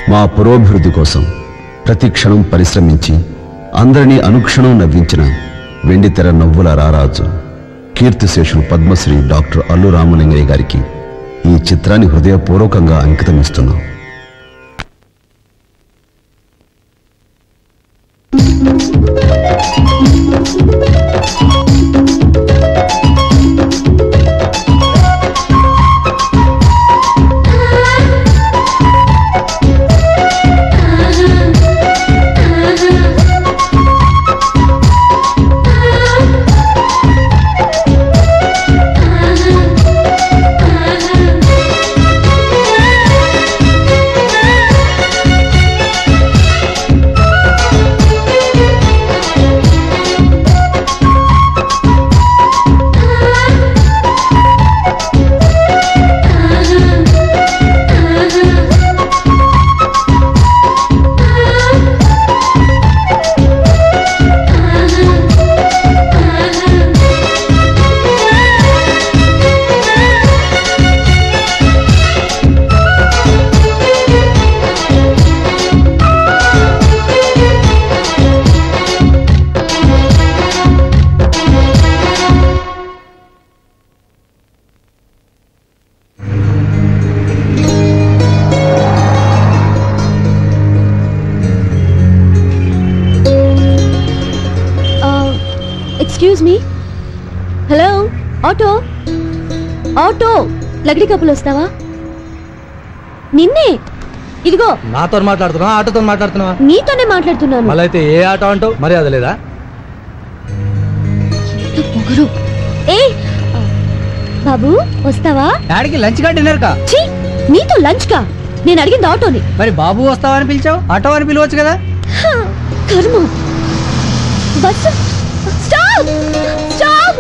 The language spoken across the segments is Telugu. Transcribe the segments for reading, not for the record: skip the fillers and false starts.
మా పురోభివృద్ధి కోసం ప్రతి క్షణం పరిశ్రమించి అందరినీ అనుక్షణం నవ్వించిన వెండితెర నవ్వుల రారాజు కీర్తిశేషులు పద్మశ్రీ డాక్టర్ అల్లు రామలింగయ్య గారికి ఈ చిత్రాన్ని హృదయపూర్వకంగా అంకితమిస్తున్నాం. హలో ఆటో ఆటో లగడి కప్పులు వస్తావా? నిన్నే. ఇదిగో నాతో మాట్లాడుతున్నా ఆటోతో మాట్లాడుతున్నా? నీతోనే మాట్లాడుతున్నాను. మళ్ళీ అయితే ఏ ఆటో అంటావు? మర్యాద లేదా? బాబు వస్తావా? డాడీకి లంచ్ కా డిన్నర్ కా? నీతో లంచ్ కా? నేను అడిగింది ఆటోని. మరి బాబు వస్తావా అని పిలిచావు, ఆటో అని పిలవచ్చు కదా. కర్మ. Bus stop stop.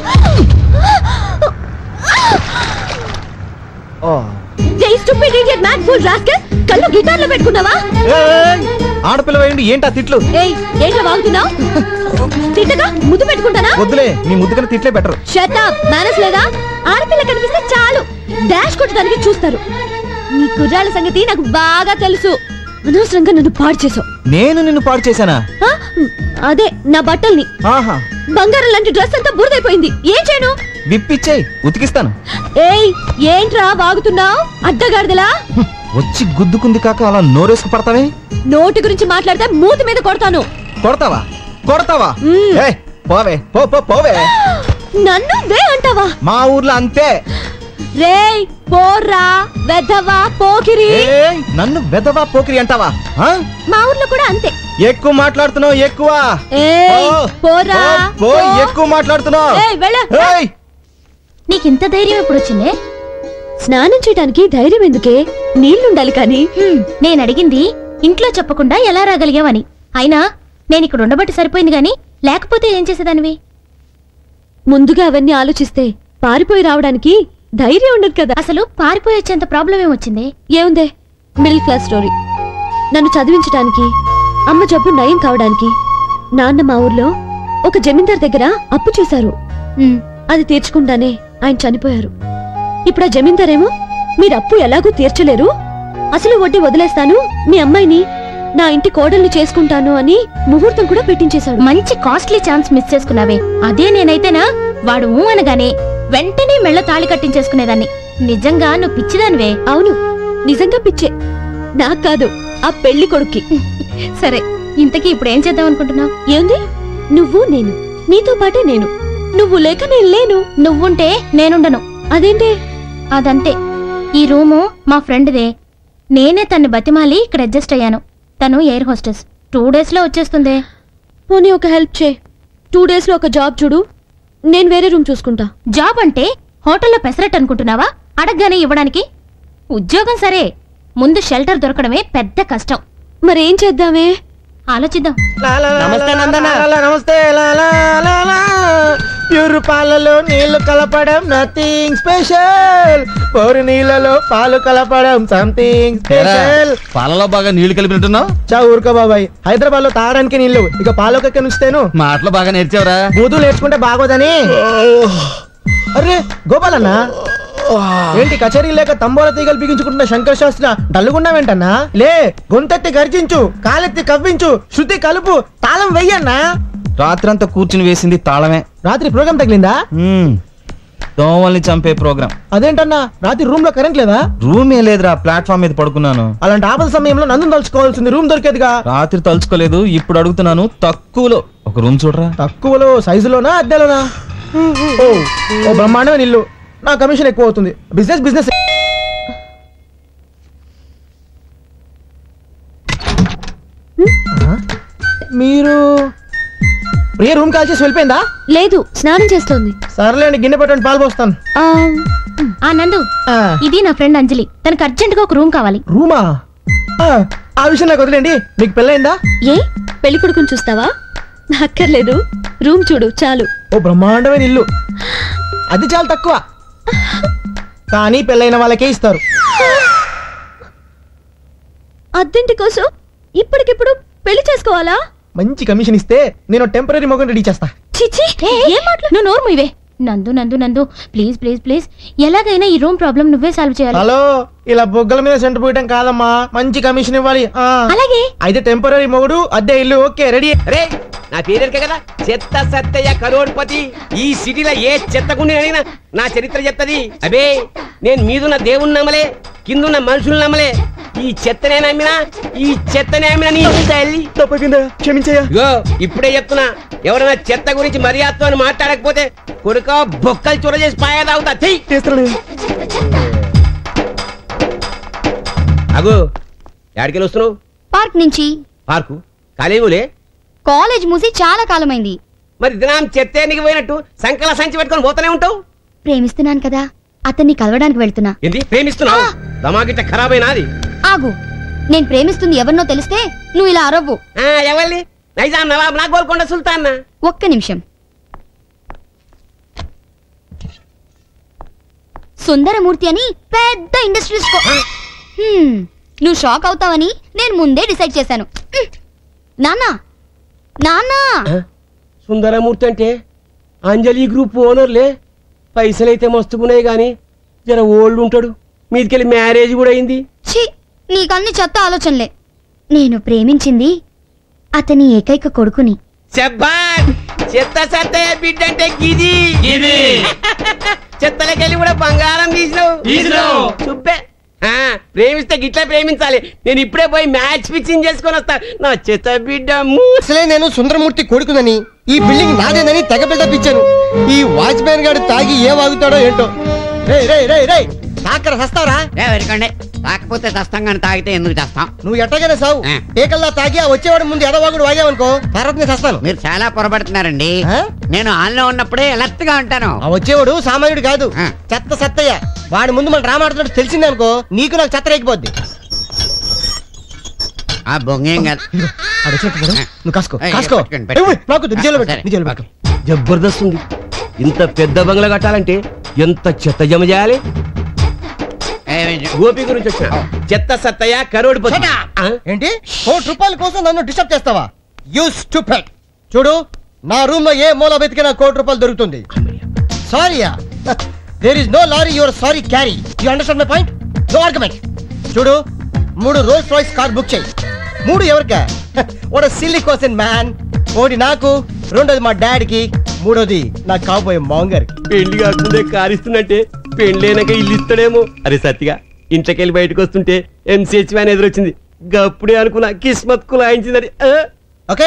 కళ్ళు గిటార్లో పెట్టుకున్నావా? ఆడపిల్ల వేయండి ఏంటా తిట్లు? ఏంటో వాగుతున్నావు? తిట్టగా ముద్దు పెట్టుకుంటానా? వద్దులే, నీ ముద్దు కన్నా తిట్లే బెటర్. Shut up. మేనర్స్ లేదా? ఆడపిల్ల కనిపిస్తే చాలు డాష్ కొట్టడానికి చూస్తారు. నీ కుర్రాళ్ళ సంగతి నాకు బాగా తెలుసు. అనవసరంగా నన్ను పాడు చేసావు. నేను నిన్ను పాడు చేశానా? అదే నా బట్టల్ని. బంగారం లాంటి డ్రెస్ అంతా బురదైపోయింది. ఏం చేయను? విప్పిచ్చేయి, ఉతికిస్తాను. ఏంట్రా వాగుతున్నావు అడ్డగాడిదలా? వచ్చి గుద్దుకుంది కాక అలా నోరేసుకు పడతావే? నోటి గురించి మాట్లాడితే మూతి మీద కొడతాను. కొడతావా? కొడతావా? పోవే పోవే. నన్ను వే అంటావా? మా ఊర్లో అంతే. రేయ్ పోర్రా వెధవా పోకిరి. నన్ను వెధవా పోకిరి అంటావా? మా ఊర్లో కూడా అంతే. ఎక్కువ మాట్లాడుతున్నావు, ఎక్కువ. పోరా ఎక్కువ మాట్లాడుతున్నావు. నీకింత ధైర్యం ఎప్పుడు వచ్చిందే? స్నానం చేయడానికి ధైర్యం ఎందుకే? నీళ్లుండాలి కానీ. నేను అడిగింది ఇంట్లో చెప్పకుండా ఎలా రాగలిగావని. అయినా నేను ఇక్కడ ఉండబట్టి సరిపోయింది గాని లేకపోతే ఏం చేసేదానివి? ముందుగా అవన్నీ ఆలోచిస్తే పారిపోయి రావడానికి ధైర్యం ఉండదు కదా. అసలు పారిపోయి వచ్చేంత ప్రాబ్లం ఏమొచ్చింది? ఏముందే, మిడిల్ క్లాస్ స్టోరీ. నన్ను చదివించడానికి, అమ్మ జబ్బు నయం కావడానికి నాన్న మా ఊర్లో ఒక జమీందార్ దగ్గర అప్పు చేశారు. అది తీర్చకుండానే ఆయన చనిపోయారు. ఇప్పుడు ఆ జమీందారేమో మీరు అప్పు ఎలాగూ తీర్చలేరు, అసలు వడ్డీ వదిలేస్తాను, మీ అమ్మాయిని నా ఇంటి కోడల్ని చేసుకుంటాను అని ముహూర్తం కూడా పెట్టించేశాడు. మంచి కాస్ట్లీ ఛాన్స్ మిస్ చేసుకున్నావే. అదే నేనైతేనా వాడు అనగానే వెంటనే మెళ్ళ తాళి కట్టించేసుకునేదాన్ని. నిజంగా నువ్వు పిచ్చిదానివే. అవును, నిజంగా పిచ్చే. నాకు కాదు, ఆ పెళ్లి కొడుక్కి. సరే, ఇంతకీ ఇప్పుడు ఏం చేద్దాం అనుకుంటున్నావు? ఏంది? నువ్వు నేను, నీతో పాటే నేను. నువ్వు లేక నేను లేను, నువ్వుంటే నేనుండను. అదేంటే? అదంతే. ఈ రూము మా ఫ్రెండ్దే. నేనే తన్ని బతిమాలి ఇక్కడ అడ్జస్ట్ అయ్యాను. తను ఎయిర్ హోస్టెస్. 2 days లో వచ్చేస్తుందే. పోనీ ఒక హెల్ప్ చే. 2 days లో ఒక జాబ్ చూడు, నేను వేరే రూమ్ చూసుకుంటా. జాబ్ అంటే హోటల్లో పెసరట్ అనుకుంటున్నావా? అడగగానే ఇవ్వడానికి. ఉద్యోగం సరే, ముందు షెల్టర్ దొరకడమే పెద్ద కష్టం. మరేం చేద్దామే? ఆలోచిద్దాం. నమస్తే. ప్యూర్ పాలలో నీళ్లు కలపడం నథింగ్ స్పెషల్. పోరు నీళ్లలో పాలు కలపడం సంథింగ్ స్పెషల్. పాలలో బాగా నీళ్లు కలిపినట్టున్నావు. చా ఊరుకో బాబాయ్, హైదరాబాద్ లో తాగడానికి నీళ్లు, ఇక పాలోకి నుంచుతాను. మాటలు బాగా నేర్చావురా. బూతులు నేర్చుకుంటే బాగోదని. అరే గోపాల్ అన్న, ఏంటి కచేరీ లేక తంబోల తీగలు బిగించుకుంటున్న శంకర శాస్త్రి డల్లుగున్నావేంటన్నా? లే, గొంతెత్తి గర్జించు, కాలెత్తి కవ్వించు, శృతి కలుపు, తాళం వెయ్యన్నా. రాత్రంతా కూర్చుని వేసింది తాళమే. రాత్రి ప్రోగ్రామ్ తగిలిందా? దోమల్ని చంపే ప్రోగ్రామ్. అదేంటన్నా, రాత్రి రూమ్ లో కరెంట్ లేదా? రూమే లేదురా, ప్లాట్ఫామ్ మీద పడుకున్నాను. అలాంటి ఆపద సమయంలో నన్ను తలుచుకోవాల్సింది, రూమ్ దొరికేదిగా. రాత్రి తలుచుకోలేదు, ఇప్పుడు అడుగుతున్నాను. తక్కువలో ఒక రూమ్ చూడరా. తక్కువలో సైజులోనా అద్దెలోనా? ఓ బ్రహ్మాండమైన ఇల్లు. నా కమిషన్ ఎక్కువ అవుతుంది. బిజినెస్ మీరు ప్రియ రూమ్ కాల్ చేసి వెళ్ళిపోయిందా? లేదు, స్నానం చేస్తోంది. సర్లేండి, గిన్నె పెట్టండి, పాలు పోస్తాను. నందు, ఇది నా ఫ్రెండ్ అంజలి. తనకు అర్జెంట్ గా ఒక రూమ్ కావాలి. రూమా? ఆ విషయం నాకు వదిలేండి. మీకు పెళ్ళైందా? ఏ పెళ్లి కొడుకుని చూస్తావా? అక్కర్లేదు, రూమ్ చూడు చాలు. ఓ బ్రహ్మాండమైన ఇల్లు. అది చాలా తక్కువ, కానీ పెళ్ళైన వాళ్ళకే ఇస్తారు. అద్దెంటి కోసం ఇప్పటికిప్పుడు పెళ్లి చేసుకోవాలా? మంచి కమిషన్ ఇస్తే నేను టెంపరీ మొగన్ రెడీ చేస్తా. చిచ్చి, ఏం మాటలు? నువ్వు నోరు మూయవే. నందు నందు నందు, ప్లీజ్ ప్లీజ్ ప్లీజ్, ఎలాగైనా ఈ రూమ్ ప్రాబ్లం నువ్వే సాల్వ్ చేయాలి. హలో, ఇలా బొగ్గల మీద సెంటర్ పోయటం కాదమ్మా, మంచి కమిషన్ ఇవ్వాలి. అలాగే. అయితే టెంపరీ మొగుడు, అద్దె ఇల్లు. Okay, ready. రే, నా పేరెరికే కదా, చెత్త సత్తయ్య కరోడ్పతి. ఈ సిటీలో ఏ చెత్తకుండి అడిగినా నా చరిత్ర చెప్తది. అబే, నేను మీదున్న దేవుణ్ణి నమ్మలే, కిందున్న మనుషులు నమ్మలే. ఈ చెత్తనే నమ్మినా, ఈ చెత్తనే నమ్మినా నీ తల్లి తప్పకుండా క్షమించయ్యా. ఇగో ఇప్పుడే చెప్తున్నా, ఎవరైనా చెత్త గురించి మర్యాదతో అని మాట్లాడకపోతే కొడుక బొక్కలు చొర చేసి పాయదావుతా. అగు, ఎక్కడికి వస్తున్నావు? పార్క్ నుంచి. పార్కు కాలేవులే? కాలేజ్ మూసి చాలా కాలమైంది. మరి దినం చెత్త ఎన్నికి పోయినట్టు సంకల సంచి పెట్టుకొని పోతూనే ఉంటావు. ప్రేమిస్తున్నాను కదా, అతన్ని కలవడానికి వెళ్తున్నా. ఏంది ప్రేమిస్తున్నావు? దమాగిట్ట ఖరాబ్ అయినాది. ఆగు, నేను ప్రేమిస్తుంది ఎవరినో తెలిస్తే నువ్వు ఇలా అరవ్వు. ఎవరి? నైజాం నవాబ్ నా గోల్కొండ సుల్తాన్. ఒక్క నిమిషం. సుందరమూర్తి అని పెద్ద ఇండస్ట్రియలిస్ట్. నువ్వు షాక్ అవుతావని నేను ముందే డిసైడ్ చేశాను. నాన్నా నాన్నా, సుందరమూర్తి అంటే అంజలి గ్రూప్ ఓనర్లే. పైసలైతే మస్తుకున్నాయి గాని జర ఓల్డ్ ఉంటాడు. మీదికెళ్ళి మ్యారేజ్ కూడా అయింది. ఛీ, నీకన్ని చెత్త ఆలోచనలే. నేను ప్రేమించింది అతని ఏకైక కొడుకుని. చెత్త సత్తయ్య బిడ్డ అంటే గిది. చెత్తలకెళ్ళి కూడా బంగారం తీసినావు. సుబ్బే, ప్రేమిస్తే గిట్లా ప్రేమించాలి. నేను ఇప్పుడే పోయి మ్యాచ్ ఫిక్సింగ్ చేసుకొని వస్తా. నా చెత్త బిడ్డ. అసలే నేను సుందరమూర్తి కొడుకునని, ఈ బిల్డింగ్ నాదేనని తెగ బిల్డప్ ఇచ్చాను. ఈ వాచ్మెన్ గారు తాగి ఏ వాగుతాడో ఏంటో. సస్తావరా? తాకపోతే చస్తాం కానీ తాగితే ఎందుకు చేస్తాం? నువ్వు ఎట్టగానే సావు. ఏకల్లా తాగి ఆ వచ్చేవాడు ముందు ఎదవాగుడు వాగావనుకో, తర్వాత నేను చస్తాను. మీరు చాలా పొరపడుతున్నారండి. నేను ఆన్లో ఉన్నప్పుడే ఎలర్ట్ గా ఉంటాను. ఆ వచ్చేవాడు సామాన్యుడు కాదు, చెత్త సత్తయ్య. వాడి ముందు మన డ్రామా ఆడుతున్నట్టు తెలిసింది అనుకో, నీకు నాకు చెత్త రేగిపోద్ది. ఆ బొంగేం కాదు. నువ్వు కాసుకో. జబర్దస్త్ ఉంది. ఇంత పెద్ద బంగ్లా కట్టాలంటే ఎంత చెత్త జమ చేయాలి? గోపి గురించి వచ్చిన చెత్త సత్తయ్య కరోడ్పతి. ఏంటి ₹1 కోసం నన్ను డిస్టర్బ్ చేస్తావా? You stupid. చూడు, నా రూమ్ లో ఏ మూల వెతికినా ₹1 దొరుకుతుంది. సారీయా? There is no lorry your sorry carry. You understand my point? No argument. చూడు, 3 రోల్స్ రాయ్స్ కార్ బుక్ చేయి. 3 ఎవరికా? What a silly question man. ఒకటి నాకు, రెండోది మా డాడీకి, మూడోది నా కాబోయే మాంగారికి. పెళ్లి కాకుండా కారిస్తున్నట్టే పెళ్ళైనాక ఇల్లు ఇస్తాడేమో. అరే సత్తిగా, ఇంట్లోకెళ్ళి బయటకు వస్తుంటే ఎంసీహెచ్ వ్యాన్ ఎదురొచ్చింది. గప్పుడే అనుకున్నా కిస్మత్ కులాయించిందని. ఓకే,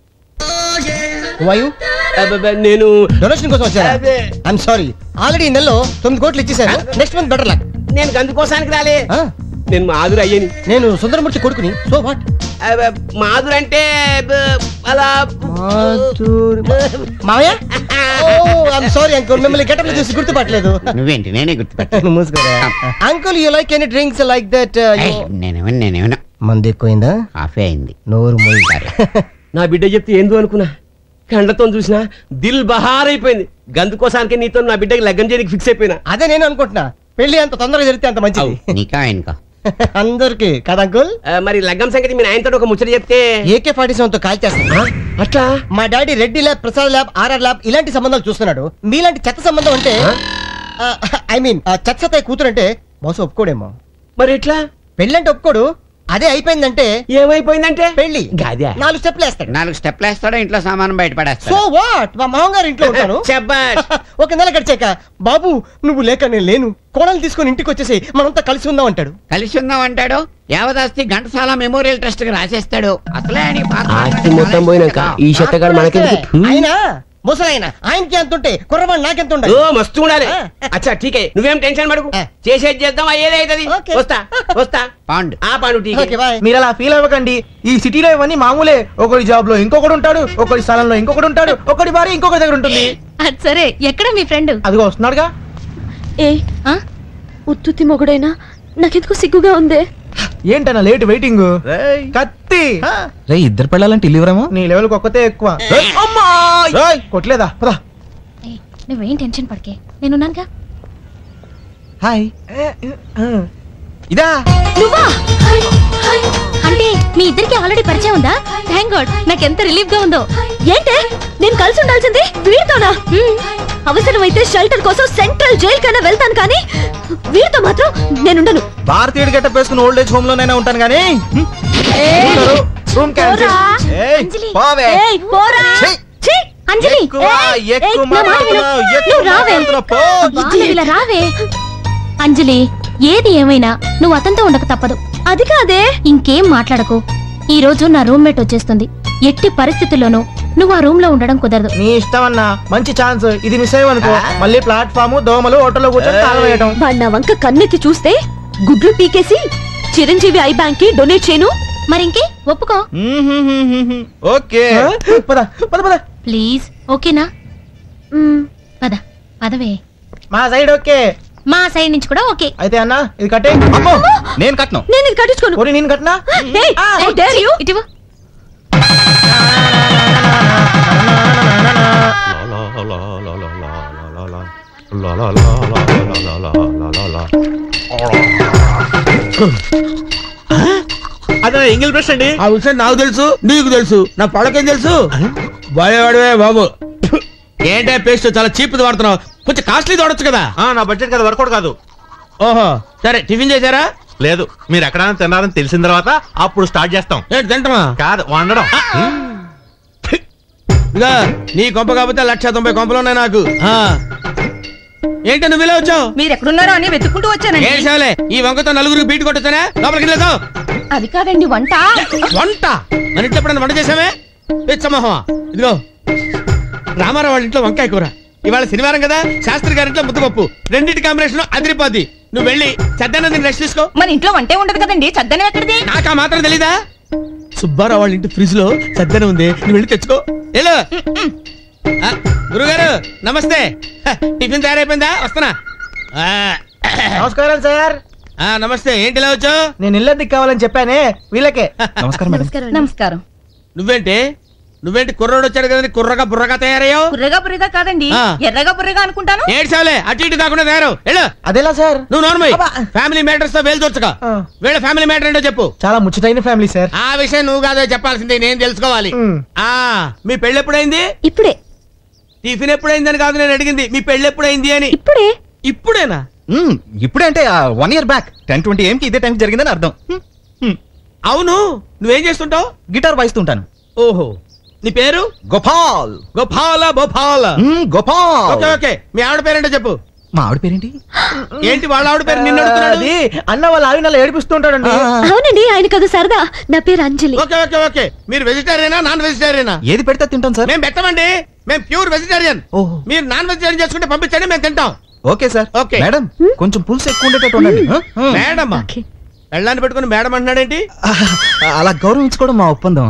నేను డొనేషన్ కోసం వచ్చాను. ఐఎమ్ సారీ, ఆల్రెడీ ఈ నెలలో 9 కోట్లు ఇచ్చేసాను. Next month better luck. నేను గందుకోసానికి రాలే. నేను మాధురు అయ్యని. నేను సుందరమూర్తి కొడుకుని. So what? మాధురు అంటే అలా మావయ్య. ఐఎమ్ సారీ అంకుల్, మిమ్మల్ని గెటప్లో చూసి గుర్తుపట్టలేదు. నువ్వేంటి? నేనే గుర్తుపట్టాను. మూసుకోరా uncle. You like any drinks like that? నేనేమన్నా మంది ఎక్కువైందా? కాఫీ అయింది. నోరు మూయి. నా బిడ్డ చెప్తే ఏందో అనుకున్నా, కండ్లతో చూసినా దిల్ బహార్ అయిపోయింది. గందుకోసానికి నీతో నా బిడ్డకి లగ్గం చేయడానికి ఫిక్స్ అయిపోయినా. అదే నేను అనుకుంటున్నా, పెళ్లి అంత తొందరగా జరిగితే అంత మంచిది. నీకా ఆయనకా? అందరికి కదా అంకుల్. మరి లగ్గం సంగతి మీ ఆయనతో ఒక ముచ్చట చెప్తే AK-47 తో కాల్ చేస్తా. అట్లా మా daddy Reddy lab, Prasad lab, RR lab ఇలాంటి సంబంధాలు చూస్తున్నాడు. మీలాంటి చెత్త సంబంధం అంటే ఐ మీన్ చచ్చతే కూతురంటే బాసు ఒప్పుకోడేమో. మరి ఎట్లా? పెళ్ళంటే ఒప్పుకోడు. అదే అయిపోయిందంటే ఏమైపోయిందంటే పెళ్లి గాదే 4 స్టెప్లు వేస్తాడు. 4 స్టెప్లు వేస్తాడో ఇంట్లో సామాను బయట పడేస్తాడు. సో వాట్, మా మామగారు ఇంట్లో ఉంటాను. ఒక నెల గడిచాక బాబు నువ్వు లేక నేను లేను, కోడలు తీసుకొని ఇంటికి వచ్చేసి మనంతా కలిసి ఉందాం అంటాడు. కలిసి ఉందాం అంటాడు. యావదాస్తి ఘంటసాల మెమోరియల్ ట్రస్ట్ కి రాసేస్తాడు. అసలే ఆస్తి మొత్తం పోయినాక ఈ చెత్తగాడు మనకెందుకు? అయినా ముసలాయన ఆయనకి ఎంత ఉంటే కుర్రవాడు నాకెంత ఉండాలి? మస్తు ఉండాలి. అచ్చా ఠీకే, నువ్వేం టెన్షన్ పడకు, చేసేది చేద్దాం, అయ్యేది అవుతుంది. వస్తా పాండు. మీరు అలా ఫీల్ అవ్వకండి. ఈ సిటీలో ఇవన్నీ మామూలే. ఒకటి జాబ్ లో ఇంకొకటి ఉంటాడు, ఒకటి స్థలంలో ఇంకొకటి ఉంటాడు, ఒకటి భార్య ఇంకొకటి దగ్గర ఉంటుంది. సరే, ఎక్కడ మీ ఫ్రెండ్? అదిగో వస్తున్నాడుగా. ఉత్తుత్తి మొగుడైనా నాకెందుకు సిగ్గుగా ఉంది. ఏంటన్నా లేట్ వెయిటింగ్? కత్తి రే, ఇద్దరు పెళ్ళాలంటే ఇల్లువరేమో. నీ లెవెల్ ఒక్కతే ఎక్కువ. కొట్లేదా? నువ్వేం టెన్షన్ పడకే, నేనున్నానుగా. హాయ్. ఇదా నువ్వా? అంటే మీ ఇద్దరికి ఆల్రెడీ పరిచయం ఉందా? థ్యాంక్ గాడ్, నాకెంత రిలీఫ్ గా ఉందో. ఏంటే నేను కలిసి ఉండాల్సింది వీడితోనా? అవసరమైతే షెల్టర్ కోసం సెంట్రల్ జైల్ కన్నా వెళ్తాను, కానీ వీడితో మాత్రం నేనుండను. భారతీయుడు గెటప్ వేసుకుని ఓల్డ్ ఏజ్ హోమ్ లోనైనా ఉంటాను కానీ. రావే అంజలి, ఏది ఏమైనా నువ్వు అతనితో ఉండక తప్పదు. అది కాదే. ఇంకేం మాట్లాడకు. ఈ రోజు నా రూమ్మేట్ వచ్చేస్తుంది. ఎట్టి పరిస్థితుల్లోనూ నువ్వు ఆ రూమ్ లో ఉండడం కుదరదు. నీ ఇష్టం అన్నా, మంచి ఛాన్స్. ఇది మిస్ అయ్యనుకో మళ్ళీ ప్లాట్ఫామ్ దోమలు హోటల్లో కూర్చొని తాళం వేయడం. నా వంక కన్నెత్తి చూస్తే గుడ్లు పీకేసి చిరంజీవి ఐ బ్యాంక్ కి డొనేట్ చేయను. మరింకే ఒప్పుకో. ఓకే పద పద పద ప్లీజ్. ఓకేనా? పద పదవే. మా సైడ్ ఓకే, మా సైడ్ నుంచి కూడా ఓకే. అయితే అన్న ఇది కట్టే. నేను కట్టను. నేను ఇది కట్టించుకోను. నేను కట్టినా. ఇటువా. అదే ఎంగిల్ బ్రష్ అండి. ఆ విషయం నాకు తెలుసు, నీకు తెలుసు, నా పడకేం తెలుసు? భయపడవే బాబు. ఏంటే పేస్ట్ చాలా చీప్ వాడుతున్నావు, కొంచెం కాస్ట్లీ వాడొచ్చు కదా. నా బడ్జెట్ కదా, వర్కౌట్ కాదు. ఓహో సరే, టిఫిన్ చేశారా? లేదు, మీరు ఎక్కడైనా తిన్నారని తెలిసిన తర్వాత అప్పుడు స్టార్ట్ చేస్తాం. తింటామా? కాదు, వండడం. ఇదా నీ కొంప కాకపోతే 190 కొంపలున్నాయి నాకు. ఏంటి నువ్వు ఇలా వచ్చావు? మీరు ఎక్కడున్నారో అని వెతుక్కుంటూ వచ్చానండి. ఏడ్చావులే, ఈ వంకతో నలుగురికి బీట్ కొట్టొచ్చానే. లోపలికి వెళ్ళేదాం. అది కాదండి వంట. వంట మన ఇంట్లో ఎప్పుడైనా వంట చేసామే? పిచ్చమోహమా. ఇదిగో రామారావు వాళ్ళ ఇంట్లో వంకాయ కూర, ఇవాళ శనివారం కదా, శాస్త్రి గారింట్లో ముద్దపప్పు, రెండింటి కాంబినేషన్ అదిరిపోద్ది. నువ్వు వెళ్ళి చద్దన్నం రెస్ట్ తీసుకో. మన ఇంట్లో వంటే ఉండదు కదండి, చద్దనం ఎక్కడిది? నాకా మాత్రం తెలీదా? సుబ్బారావు వాళ్ళ ఇంటి ఫ్రిడ్జ్ లో చద్దనం ఉంది, నువ్వు వెళ్ళి తెచ్చుకో. వెళ్ళు. గురుగారు నమస్తే, టిఫిన్ తయారైపోయిందా? వస్తున్నా. నమస్కారం సార్. నమస్తే. ఏంటి ఇలా వచ్చావు? నేను ఇల్లద్ది కావాలని చెప్పానే వీళ్ళకే. నమస్కారం. నమస్కారం. నువ్వేంటి కుర్రోడు వచ్చాడు కదండి, కుర్రగా బుర్రగా తయారయ్యావు? బుర్రగా బుర్రగా కాదండి, ఎర్రగా బుర్రగా అనుకుంటాను. ఏడ్చావులే, అటు ఇటు కాకుండా తయారు. వెళ్ళు. అదేలా సార్? నువ్వు నోర్మై. ఫ్యామిలీ మ్యాటర్స్ తో వేలు చూర్చక. వీళ్ళ ఫ్యామిలీ మ్యాటర్ ఏంటో చెప్పు. చాలా ముచ్చటైన ఫ్యామిలీ సార్. ఆ విషయం నువ్వు కాదో చెప్పాల్సిందే, నేను తెలుసుకోవాలి. మీ పెళ్లి ఎప్పుడైంది? ఇప్పుడే. టిఫిన్ ఎప్పుడైందని కాదు నేను అడిగింది, మీ పెళ్లి ఎప్పుడైంది అని. ఇప్పుడే. ఇప్పుడేనా? ఇప్పుడే అంటే 1 year బ్యాక్ 10-20 AM కి ఇదే టైం జరిగిందని అర్థం. అవును, నువ్వేం చేస్తుంటావు? గిటార్ వాయిస్తుంటాను. ఓహో, నీ పేరు? గోపాల్. గోపాల గోపాల. గోపాల్. ఓకే ఓకే, మీ ఆవిడ పేరేంటో చెప్పు. మా ఆవిడ పేరేంటి? ఏంటి వాళ్ళ ఆవిడ పేరు నిన్ను అడుగుతున్నాడు? అన్న వాళ్ళ ఆవిడ ఏడిపిస్తుంటాడండి. అవునండి, ఆయన కదా సరదా. నా పేరు అంజలి. ఓకే ఓకే ఓకే, మీరు వెజిటేరియనా నాన్ వెజిటేరియనా? ఏది పెడితే తింటాం సార్. మేము పెట్టమండి, మేము ప్యూర్ వెజిటేరియన్. మీరు నాన్ వెజిటేరియన్ చేసుకుంటే పంపించండి, మేము తింటాం. Okay sir. ఓకే మేడం, కొంచెం పులుసు ఎక్కువ ఉండేటట్టు ఉండండి. మేడమ్మా, పెళ్ళాన్ని పెట్టుకుని మేడం అంటున్నాడేంటి? అలా గౌరవించుకోవడం మా ఒప్పందం.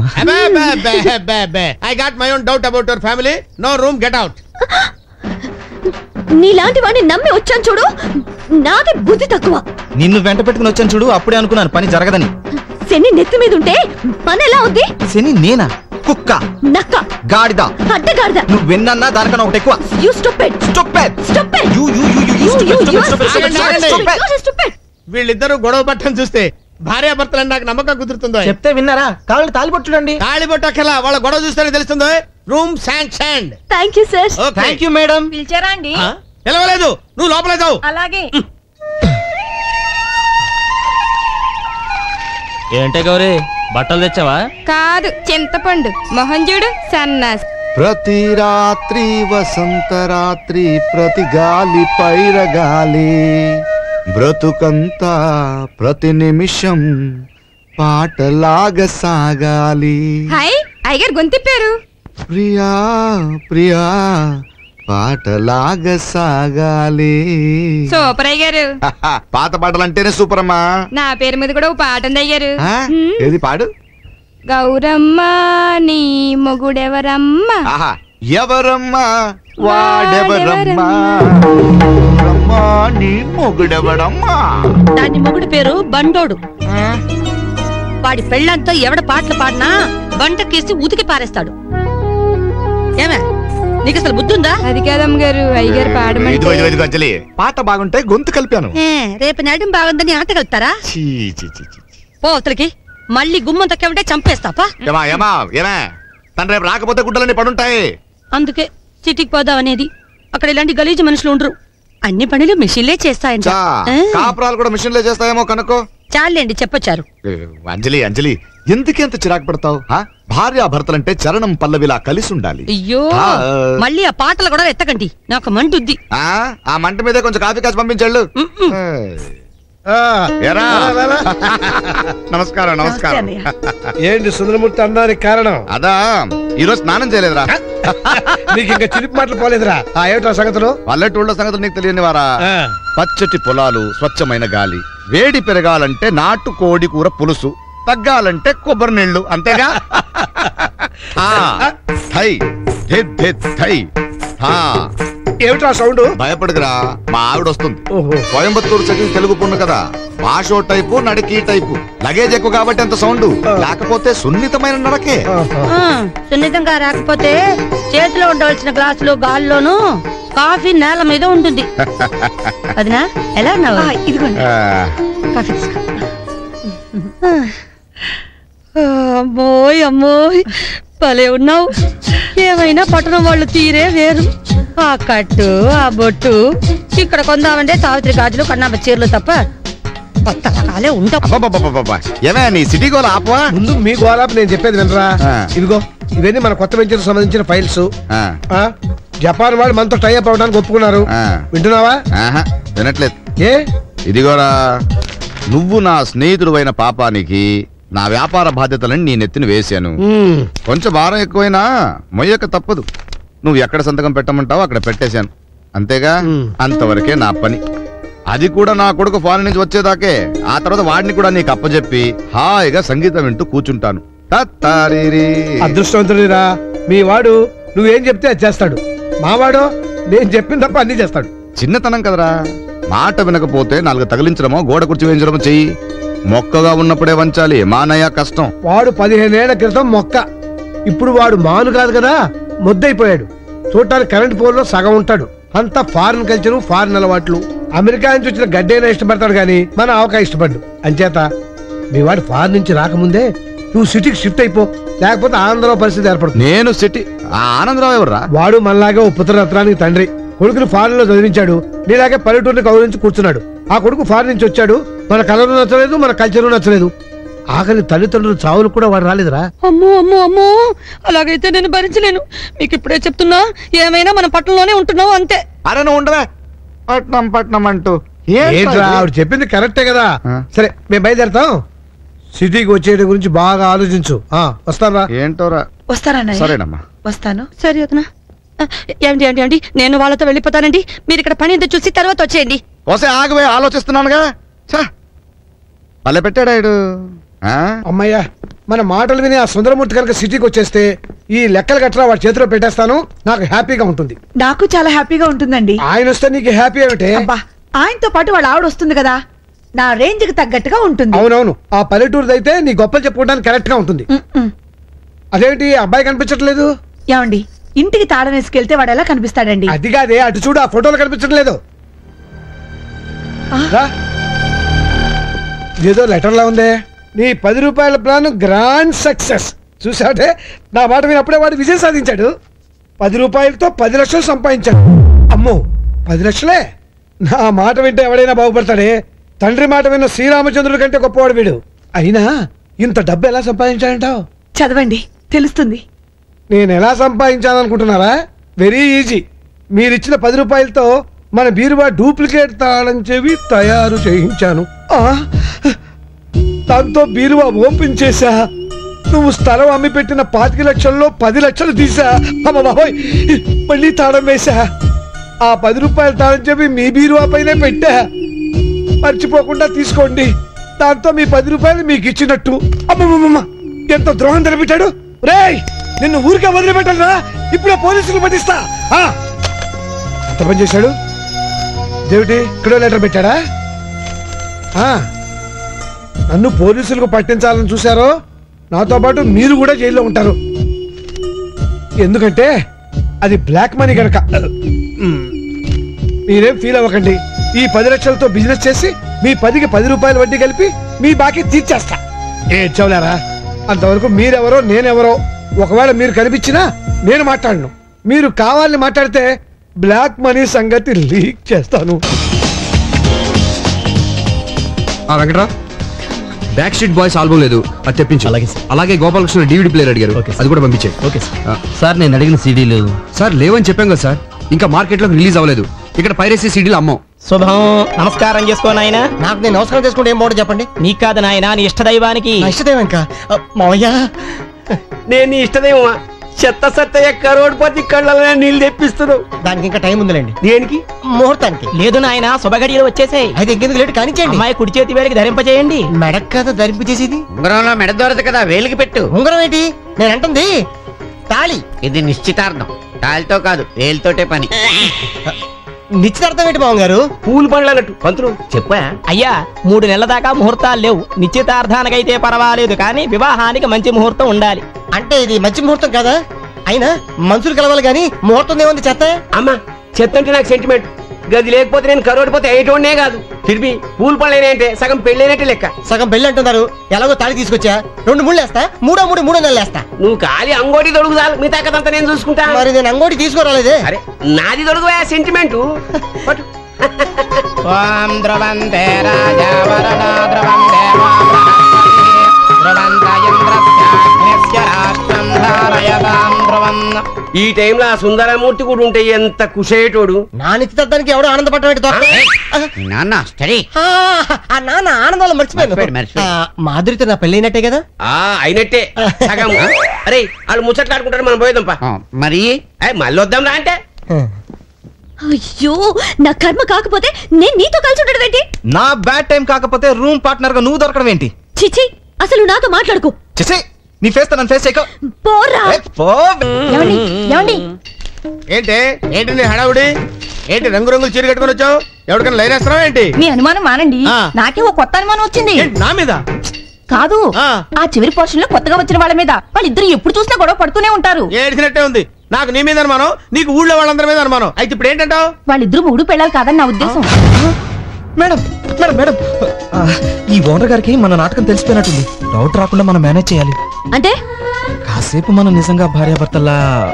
I got my own doubt about your family. No room, get out. నీలాంటి వాడిని నమ్మి వచ్చాను చూడు, నాది బుద్ధి తక్కువ. నిన్ను వెంట పెట్టుకుని వచ్చాను చూడు, అప్పుడే అనుకున్నాను పని జరగదని. శని నెత్తి మీద ఉంటే పని ఎలా ఉంది? శని నేనా? కుక్క, నక్క, గాడిద, అడ్డగాడిద. నువ్వు విన్నా దానికన్నా ఒకటి ఎక్కువ. You stupid. Stupid. Stupid. You stupid. వీళ్ళిద్దరూ గొడవ పట్టని చూస్తే భార్యాభర్తలు నాకు నమ్మకం కుదురుతుందో? చెప్తే విన్నారా? కాళ్ళు తాలిపొట్టు చూడండి. తాళిబొట్టు అక్కలా, వాళ్ళ గొడవ చూస్తేనే తెలుస్తుందో. Room sanction. Thank you sir. Thank you madam. పిలిచారా అండి? పిలవలేదు, నువ్వు లోపలే చావు. అలాగే. ఏంటే గౌరీ, బట్టలు తెచ్చావా? కాదు, చింతపండు. మొహం చూడు సన్నాస్. ప్రతి రాత్రి వసంత రాత్రి, ప్రతి గాలి పైరగాలి, బ్రతుకంతా ప్రతి నిమిషం పాటలాగా సాగాలి. హాయ్ అయ్యగారు గొంతిప్పారు. ప్రియా ప్రియా పాటలాగా సాగాలి. సూపర్ అయ్యారు. పాత పాటలంటేనే సూపర్ అమ్మా. నా పేరు మీద కూడా ఓ పాట ఉంది అయ్యారు. ఏది పాడు? గౌరమ్మ నీ మొగుడెవరమ్మా? ఎవరమ్మా వాడెవరమ్మా, నీ మొగుడెవడమ్మా? దాని మొగుడు పేరు బండోడు. వాడి పెళ్ళంతా ఎవడ పాటలు పాడినా బంటకేసి ఉతికి పారేస్తాడు. ఏమే నీకు అసలు బుద్ధుందా? అది కాదమ్మ గారు, అయ్యగారు పాడమంటే. పాట బాగుంటే గొంతు కలిపాను. రేపు నడం బాగుందని ఆట కలుపుతారా? పోతలకి మళ్ళీ గుమ్మం తక్కేమంటే చంపేస్తాపా. తను రేపు రాకపోతే గుడ్డలన్నీ పడుంటాయి. అందుకే సిటీకి పోదాం అనేది. అక్కడ ఇలాంటి గలీజు మనుషులు ఉండరు. అన్ని పనులు మిషన్లే చేస్తాయంట. కాపురాలు కూడా మిషన్లే చేస్తాయేమో కనుక్కో. చాలండి చెప్పొచ్చారు. అంజలి అంజలి ఎందుకెంత చిరాకు పడతావు? భార్యాభర్తలంటే చరణం పల్లవిలా కలిసి ఉండాలి. అయ్యో మళ్ళీ ఆ పాటలు కూడా ఎత్తకండి, నాకు మంటుద్ది. ఆ మంట మీదే కొంచెం కాఫీ కాసి పంపించాళ్ళు. నమస్కారం నమస్కారం. ఏంటి సుందరమూర్తి అన్నానికి కారణం? అదా ఈరోజు స్నానం చేయలేదురా. నీకు ఇంకా చిలిపి మాటలు పోలేదురా. ఏమిటా సంగతులు? పల్లెటూళ్ళ సంగతులు నీకు తెలియని వారా? పచ్చటి పొలాలు, స్వచ్ఛమైన గాలి, వేడి పెరగాలంటే నాటు కోడి కూర పులుసు, తగ్గాలంటే కొబ్బరి నీళ్లు, అంతేగా? ఏమిటా సౌండ్? భయపడదురా, మా ఆవిడ వస్తుంది. కోయంబత్తూరు చదివి తెలుగు పొన్ను కదా, భాషో టైపు నడకి టైపు. లగేజ్ ఎక్కువ కాబట్టి అంత సౌండ్, లేకపోతే సున్నితమైన నడకే. సున్నితంగా రాకపోతే చేతిలో ఉండవలసిన గ్లాసులు గాల్లోనూ కాఫీ నేల మీద ఉంటుంది. అదినా ఎలా ఉన్నావు? ఇదిగోండి కాఫీ తీసుకో. అమ్మోయ్ అమ్మోయ్ భలే ఉన్నావు. ఏమైనా పట్టణం వాళ్ళు తీరే వేరు. ఆ కట్టు, ఆ బొట్టు ఇక్కడ కొందామంటే సావిత్రి గాజులు, కన్నాబ చీరలు తప్ప కొత్త రకాలే ఉండవు. ఏమే నీ సిటీ గోల ఆపవా? ముందు మీ గోలాపు నేను చెప్పేది వినరా. ఇదిగో ఇవన్నీ మన కొత్త వెంచర్ సంబంధించిన ఫైల్స్. జపాన్ వాళ్ళు మనతో టైఅప్ అవడానికి ఒప్పుకున్నారు. వింటున్నావా? వినట్లేదు. ఏ ఇదిగోరా, నువ్వు నా స్నేహితుడు అయిన పాపానికి నా వ్యాపార బాధ్యతలని నీ నెత్తిని వేశాను. కొంచెం భారం ఎక్కువైనా మొయ్యక తప్పదు. నువ్వు ఎక్కడ సంతకం పెట్టమంటావో అక్కడ పెట్టేశాను, అంతేగా? అంతవరకే నా పని. అది కూడా నా కొడుకు ఫారెన్ నుంచి వచ్చేదాకే. ఆ తర్వాత వాడిని కూడా నీకు అప్పచెప్పి హాయిగా సంగీతం వింటూ కూర్చుంటాను. అదృష్టవంతుడిరా మీ వాడు. నువ్వేం చెప్తే అది చేస్తాడు. మావాడు నేను చెప్పిన తప్ప అన్ని చేస్తాడు. చిన్నతనం కదరా, మాట వినకపోతే 4 తగిలించడమో గోడ కుర్చీ వేయించడమో చెయ్యి. మొక్కగా ఉన్నప్పుడే వంచాలి, మానయ్య కష్టం. వాడు 15 ఏళ్ల క్రితం మొక్క, ఇప్పుడు వాడు మాను కాదు కదా, ముద్దయిపోయాడు. చూడటానికి కరెంట్ పోల్లో సగం ఉంటాడు. అంతా ఫారిన్ కల్చరు, ఫారిన్ అలవాట్లు. అమెరికా నుంచి వచ్చిన గడ్డైనా ఇష్టపడతాడు కానీ మన ఆవకాయ ఇష్టపడ్డు. అంచేత మీ వాడు ఫారిన్ నుంచి రాకముందే నువ్వు సిటీకి షిఫ్ట్ అయిపో, లేకపోతే ఆనందరావు పరిస్థితి ఏర్పడుతుంది. నేను సిటీ? ఆనందరావు ఎవర్రా? వాడు మనలాగే ఓ పుత్రరత్నానికి తండ్రి. కొడుకుని ఫారిన్ లో చదివించాడు, నీలాగే పల్లెటూరుని గౌరవించి కూర్చున్నాడు. ఆ కొడుకు ఫారిన్ నుంచి వచ్చాడు, మన కలరు నచ్చలేదు, మన కల్చరు నచ్చలేదు. ఆఖరి తల్లిదండ్రులు చావులు కూడా వాడు రాలేదురా. అమ్మో అమ్మో అమ్మో, అలాగైతే నేను భరించలేను. మీకు ఇప్పుడే చెప్తున్నా, ఏమైనా మన పట్టణంలోనే ఉంటున్నావు అంతే. అరే నువ్వు ఉండవే, పట్నం పట్నం అంటూ. ఆవిడ చెప్పింది కరెక్టే కదా. సరే మేము బయలుదేరతాం. సిటీకి వచ్చేయడం గురించి బాగా ఆలోచించు. వస్తారా? ఏంటోరా. వస్తారా? సరేనమ్మా వస్తాను. సరే వదనా. ఏమండి అండి అండి నేను వాళ్ళతో వెళ్ళిపోతానండి. మీరు ఇక్కడ పని చూసి తర్వాత వచ్చేయండి. వస్తే ఆగవే, ఆలోచిస్తున్నానుగా. పల్లె పెట్టాడాడు. అమ్మయ్యా, మన మాటలు విని ఆ సుందరమూర్తి కనుక సిటీకి వచ్చేస్తే ఈ లెక్కలు గట్రా వాడి చేతిలో పెట్టేస్తాను. నాకు హ్యాపీగా ఉంటుంది. నాకు చాలా హ్యాపీగా ఉంటుందండి. ఆయన వస్తే నీకు హ్యాపీ ఏమిటే? ఆయనతో పాటు వాళ్ళ ఆవిడ వస్తుంది కదా, నా రేంజ్ కి తగ్గట్టుగా ఉంటుంది. అవునవును, ఆ పల్లెటూరు అయితే నీ గొప్పలు చెప్పుకోవడానికి కరెక్ట్ గా ఉంటుంది. అదేంటి అబ్బాయి కనిపించట్లేదు? ఏమండి, ఇంటికి తాళం వేసుకెళ్తే వాడు ఎలా కనిపిస్తాడండి? అది కాదే, అటు చూడు, ఆ ఫోటోలు కనిపించట్లేదు. ఏదో లెటర్లా ఉందే. నీ 10 రూపాయల ప్లాన్ గ్రాండ్ సక్సెస్. చూసాడే, నా మాట వినప్పుడే వాడు విజయం సాధించాడు. 10 రూపాయలతో 10 లక్షలు సంపాదించాడు. అమ్మో, 10 లక్షలే? నా మాట వింటే ఎవడైనా బాగుపడతాడే. తండ్రి మాట విన్న శ్రీరామచంద్రుడి కంటే గొప్పవాడు వీడు. అయినా ఇంత డబ్బు ఎలా సంపాదించాడంటావు? చదవండి తెలుస్తుంది. నేను ఎలా సంపాదించాలనుకుంటున్నారా? Very easy. మీరిచ్చిన 10 రూపాయలతో మన బీరువా డూప్లికేట్ తాళం చెవి తయారు చేయించాను. దాంతో బీరువా ఓపెన్ చేశా. నువ్వు స్థలం అమ్మి పెట్టిన 25 లక్షల్లో 10 లక్షలు తీసా. అమ్మ బాబోయ్, మళ్ళీ తాళం వేశా. ఆ 10 రూపాయల తాళం చెవి మీ బీరువా పైనే పెట్టా. మర్చిపోకుండా తీసుకోండి. దాంతో మీ 10 రూపాయలు మీకు ఇచ్చినట్టు. అమ్మమ్మమ్మ, ఎంత ద్రోహం తెరపెట్టాడు. రేయ్, నిన్ను ఊరికే వదిలిపెట్టాలరా? ఇప్పుడే పోలీసులు పట్టిస్తా. ఎంత పని చేశాడు దేవుడి. ఇక్కడో లెటర్ పెట్టాడా? నన్ను పోలీసులకు పట్టించాలని చూశారో నాతో పాటు మీరు కూడా జైల్లో ఉంటారు. ఎందుకంటే అది బ్లాక్ మనీ కనుక. మీరేం ఫీల్ అవ్వకండి. ఈ 10 లక్షలతో బిజినెస్ చేసి మీ 10కి 10 రూపాయలు వడ్డీ కలిపి మీ బాకీ తీర్చేస్తా. ఏడ్చవలేరా? అంతవరకు మీరెవరో నేనెవరో ఒకవేళ మీరు కనిపించినా నేను మాట్లాడను. మీరు కావాలని మాట్లాడితే బ్లాక్ మనీ సంగతి లీక్ చేస్తాను. వెంకట్రా, బ్యాక్ స్ట్రీట్ బాయ్స్ ఆల్బమ్ లేదు, అది తెప్పించు. అలాగే గోపాలకృష్ణ DVD ప్లేయర్ అడిగారు, అది కూడా పంపించే. సార్ నేను అడిగిన సీడీలు సార్ లేవని చెప్పాం కదా సార్. ఇంకా మార్కెట్లోకి రిలీజ్ అవ్వలేదు. ఇక్కడ పైరసీ సీడీలు అమ్మం. శుభం. నమస్కారం చేసుకో నాయనా. నాకు నేను నమస్కారం చేసుకుంటే ఏం బాగుంటుంది చెప్పండి. నీకు కాదు నాయనా, నీ ఇష్టదైవానికి. ఇష్టదైవం ఇంకా మావయ్య, నేను నీ ఇష్టదైవమా? చెత్త సత్తయ్య కరోడ్పతి కళ్ళనే నీళ్ళు తెప్పిస్తున్నావు. దానికి ఇంకా టైం ఉందిలేండి. దేనికి? ముహూర్తానికి. లేదు నాయన, శుభగడియలు వచ్చేసాయి. అయితే ఇంకెందుకు లేట్ కానిచ్చేయండి. అమ్మాయి కుడి చేతి వేలికి ధరింపజేయండి. మెడక్ కదా ధరింపజేసేది. ఉంగరంలో మెడ దొరదు కదా, వేలికి పెట్టు. ఉంగరం ఏంటి? నేను అంటుంది తాళి. ఇది నిశ్చితార్థం. తాళితో కాదు, వేలితోటే పని. నిశ్చితార్థం ఏంటి మామ గారు? పూలు పండ్లు అన్నట్టు పంతులు చెప్పా. అయ్యా, 3 నెలల దాకా ముహూర్తాలు లేవు. నిశ్చితార్థానికైతే పర్వాలేదు, కానీ వివాహానికి మంచి ముహూర్తం ఉండాలి. అంటే ఇది మంచి ముహూర్తం కదా? అయినా మనుషులు కలవాలి గానీ ముహూర్తం ఏముంది? చెత్త. అమ్మా, చెత్త అంటే నాకు సెంటిమెంట్. గది లేకపోతే నేను కరోడిపోతే అయ్యేటోనే కాదు. తిరిగి పూలు పళ్ళైనా అంటే సగం పెళ్ళైనట్టే లెక్క. సగం పెళ్ళి అంటున్నారు. ఎలాగో తాళి తీసుకొచ్చా. 2 ముళ్ళు వేస్తా, 3 నెలలు వేస్తా. నువ్వు ఖాళీ అంగోటి తొడుగు చాలు, మిగతా కదంతా నేను చూసుకుంటా. మరి నేను అంగోటి తీసుకోరాలేదే. అరే, నాది తొడుగు సెంటిమెంట్. ఈ టైంలో ఆ సుందరమూర్తి కూడా ఉంటే ఎంత కుషేటోడు. నా నిశ్చితార్థానికి ఎవడో ఆనందపడ్డాడు. నాన్న స్టడీ. నాన్న ఆనందాలు మర్చిపోయాను. మాధురితో నా పెళ్ళి అయినట్టే కదా? అయినట్టే సగం. అరే, వాళ్ళు ముచ్చట్లాడుకుంటారు, మనం పోయేదంపా. మరి మళ్ళీ వద్దాం రా అంటే. అయ్యో, నా కర్మ కాకపోతే నేను నీతో కలిసి ఉండడం ఏంటి? నా బ్యాడ్ టైం కాకపోతే రూమ్ పార్ట్నర్ గా నువ్వు దొరకడం ఏంటి? చిచి, అసలు నాతో మాట్లాడుకో. చిచి, నీ ఫేస్ తో నన్ను ఫేస్ చేయక. పోరా. ఏంటి ఏంటి నీ హడావుడి? ఏంటి రంగురంగులు చీర కట్టుకొని వచ్చావు? ఎవరికైనా లైన్ వేస్తున్నావు ఏంటి? మీ అనుమానం మానండి. నాకే ఓ కొత్త అనుమానం వచ్చింది. నా మీద కాదు, ఆ చివరి పోర్షన్ లో కొత్తగా వచ్చిన వాళ్ళ మీద. వాళ్ళిద్దరు ఎప్పుడు చూసినా గొడవ పడుతూనే ఉంటారు. ఏడిసినట్టే ఉంది. నాకు నీ మీద అనుమానం, నీకు ఊళ్ళో వాళ్ళందరి మీద అనుమానం. అయితే ఇప్పుడు ఏంటంటావు? వాళ్ళిద్దరు 3 పెళ్ళాలి కాదని నా ఉద్దేశం. మేడం మేడం మేడం, ఈ ఓనర్ గారికి మన నాటకం తెలిసిపోయినట్టుంది. డౌట్ రాకుండా మనం మేనేజ్ చేయాలి. అంటే కాసేపు మనం నిజంగా భార్యాభర్తల్లా.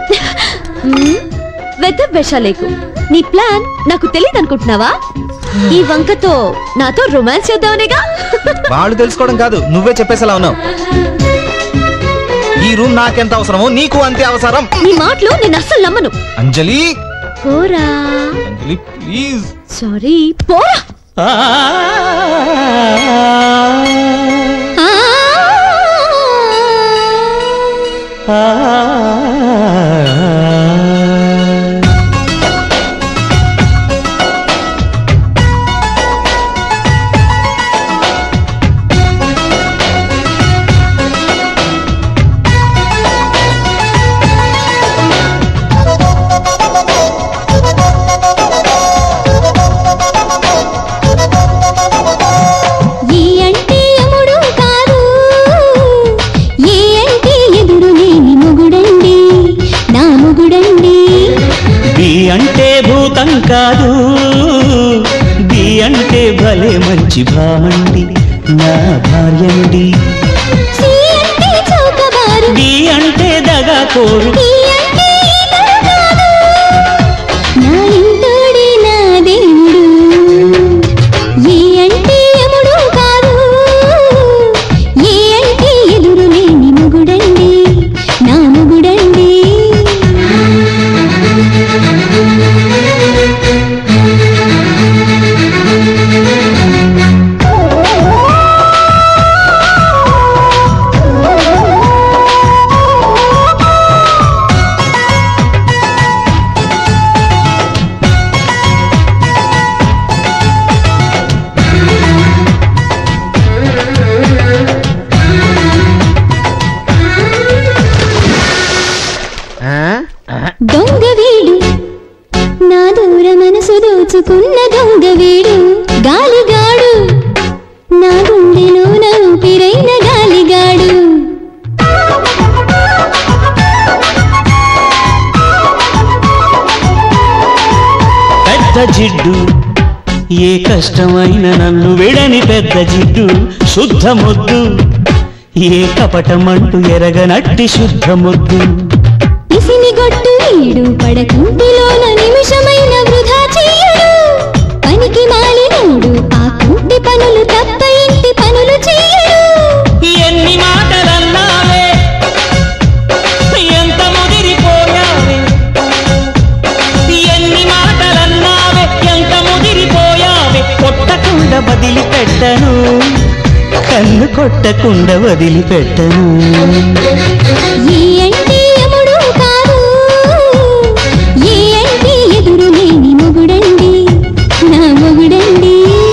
వెతబెషాలేకు. నీ ప్లాన్ నాకు తెలియదు అనుకుంటున్నావా? ఈ వంకతో నాతో రొమాన్స్ చేద్దామనేగా. వాళ్ళు తెలుసుకోవడం కాదు, నువ్వే చెప్పేసేలా ఉన్నావు. ఈ రూమ్ నాకెంత అవసరమో నీకు అంతే అవసరం. నీ మాటలు నేను అస్సలు నమ్మను. అంజలి, పోరా. అంజలి ప్లీజ్. సారీ, పోరా. అంటే భూతం కాదు, బి అంటే భలే మంచి భామండి, నా భార్యండి. డి అంటే దగాకోరు, వీడు గాలిగాడు, నా గుండెలో నా ఊపిరైన గాలిగాడు. పెద్ద జిడ్డు ఏ కష్టమైన నన్ను విడని పెద్ద జిడ్డు, శుద్ధ మొద్దు ఏ కపటమంటూ ఎరగనట్టి శుద్ధ మొద్దు. పిసిని గొట్టు వీడు పడకుంటిలోన నిమిషమైన వృధా చెయ్యడు, పనికి మాలినోడు ఆ కుంటి పనులు తప్ప ఇంటి పనులు చెయ్యడు. ఎన్ని మాటలన్నావే ఎంత ముదిరిపోయావే, ఎన్ని మాటలన్నావే ఎంత ముదిరిపోయావే. కొట్టకుండా వదిలిపెట్టను, కన్ను కొట్టకుండా వదిలిపెట్టను. ఈ అంటే యముడు కాదు, ఈ అంటే ఎదురు లేని మొగుడండి, నా మొగుడండి.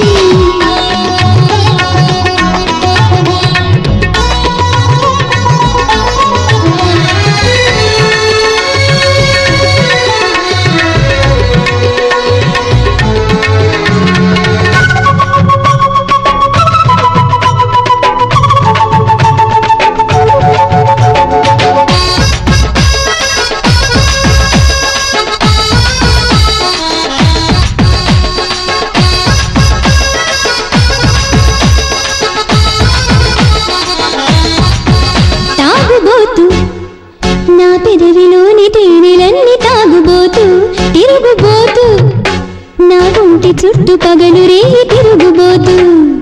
తాగుబోతు నా పెదవిలోని తేనెలన్నీ తాగుబోతు, తిరుగుబోతు నా గుంటి చుట్టూ పగలు రేయి తిరుగుబోతు.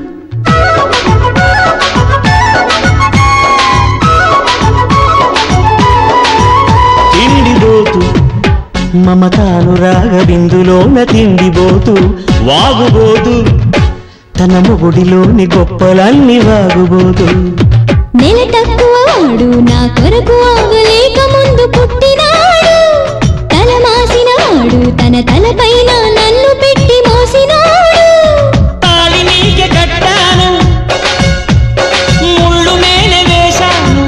తిండిబోతు మమతాను రాగ బిందులోన తిండిబోతు, వాగుబోతు తన మొగుడిలోని గొప్పలన్నీ వాగుబోతు. నెల తక్కువ వాడు నా కొరకు ఆగలేక ముందు పుట్టినాడు, తల మాసినాడు తన తలపైన నన్ను పెట్టి మోసినాడు. తాళి నీకే కట్టాను, ముళ్ళు నేనే వేశాను,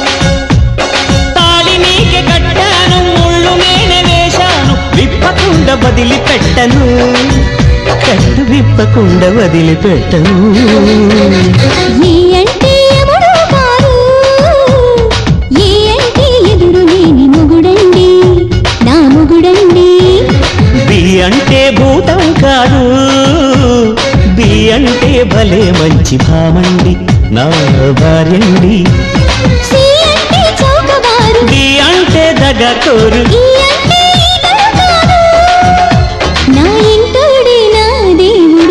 తాళి నీకే కట్టాను, ముళ్ళు నేనే వేశాను. విప్పకుండా వదిలిపెట్టను, కట్టు విప్పకుండా వదిలిపెట్టను. ఈ అంటే యముడు కాదు, ఈ అంటే ఎదురు లేని మొగుడండి, నా మొగుడండి. బి అంటే భూతం కాదు, బి అంటే భలే మంచి భామండి, నా భార్యండి. సి అంటే చౌకబారు, డి అంటే దగకోరు, ఈ అంటే ఈతరు కాదు, నా ఇంటోడే నా దేవుడు.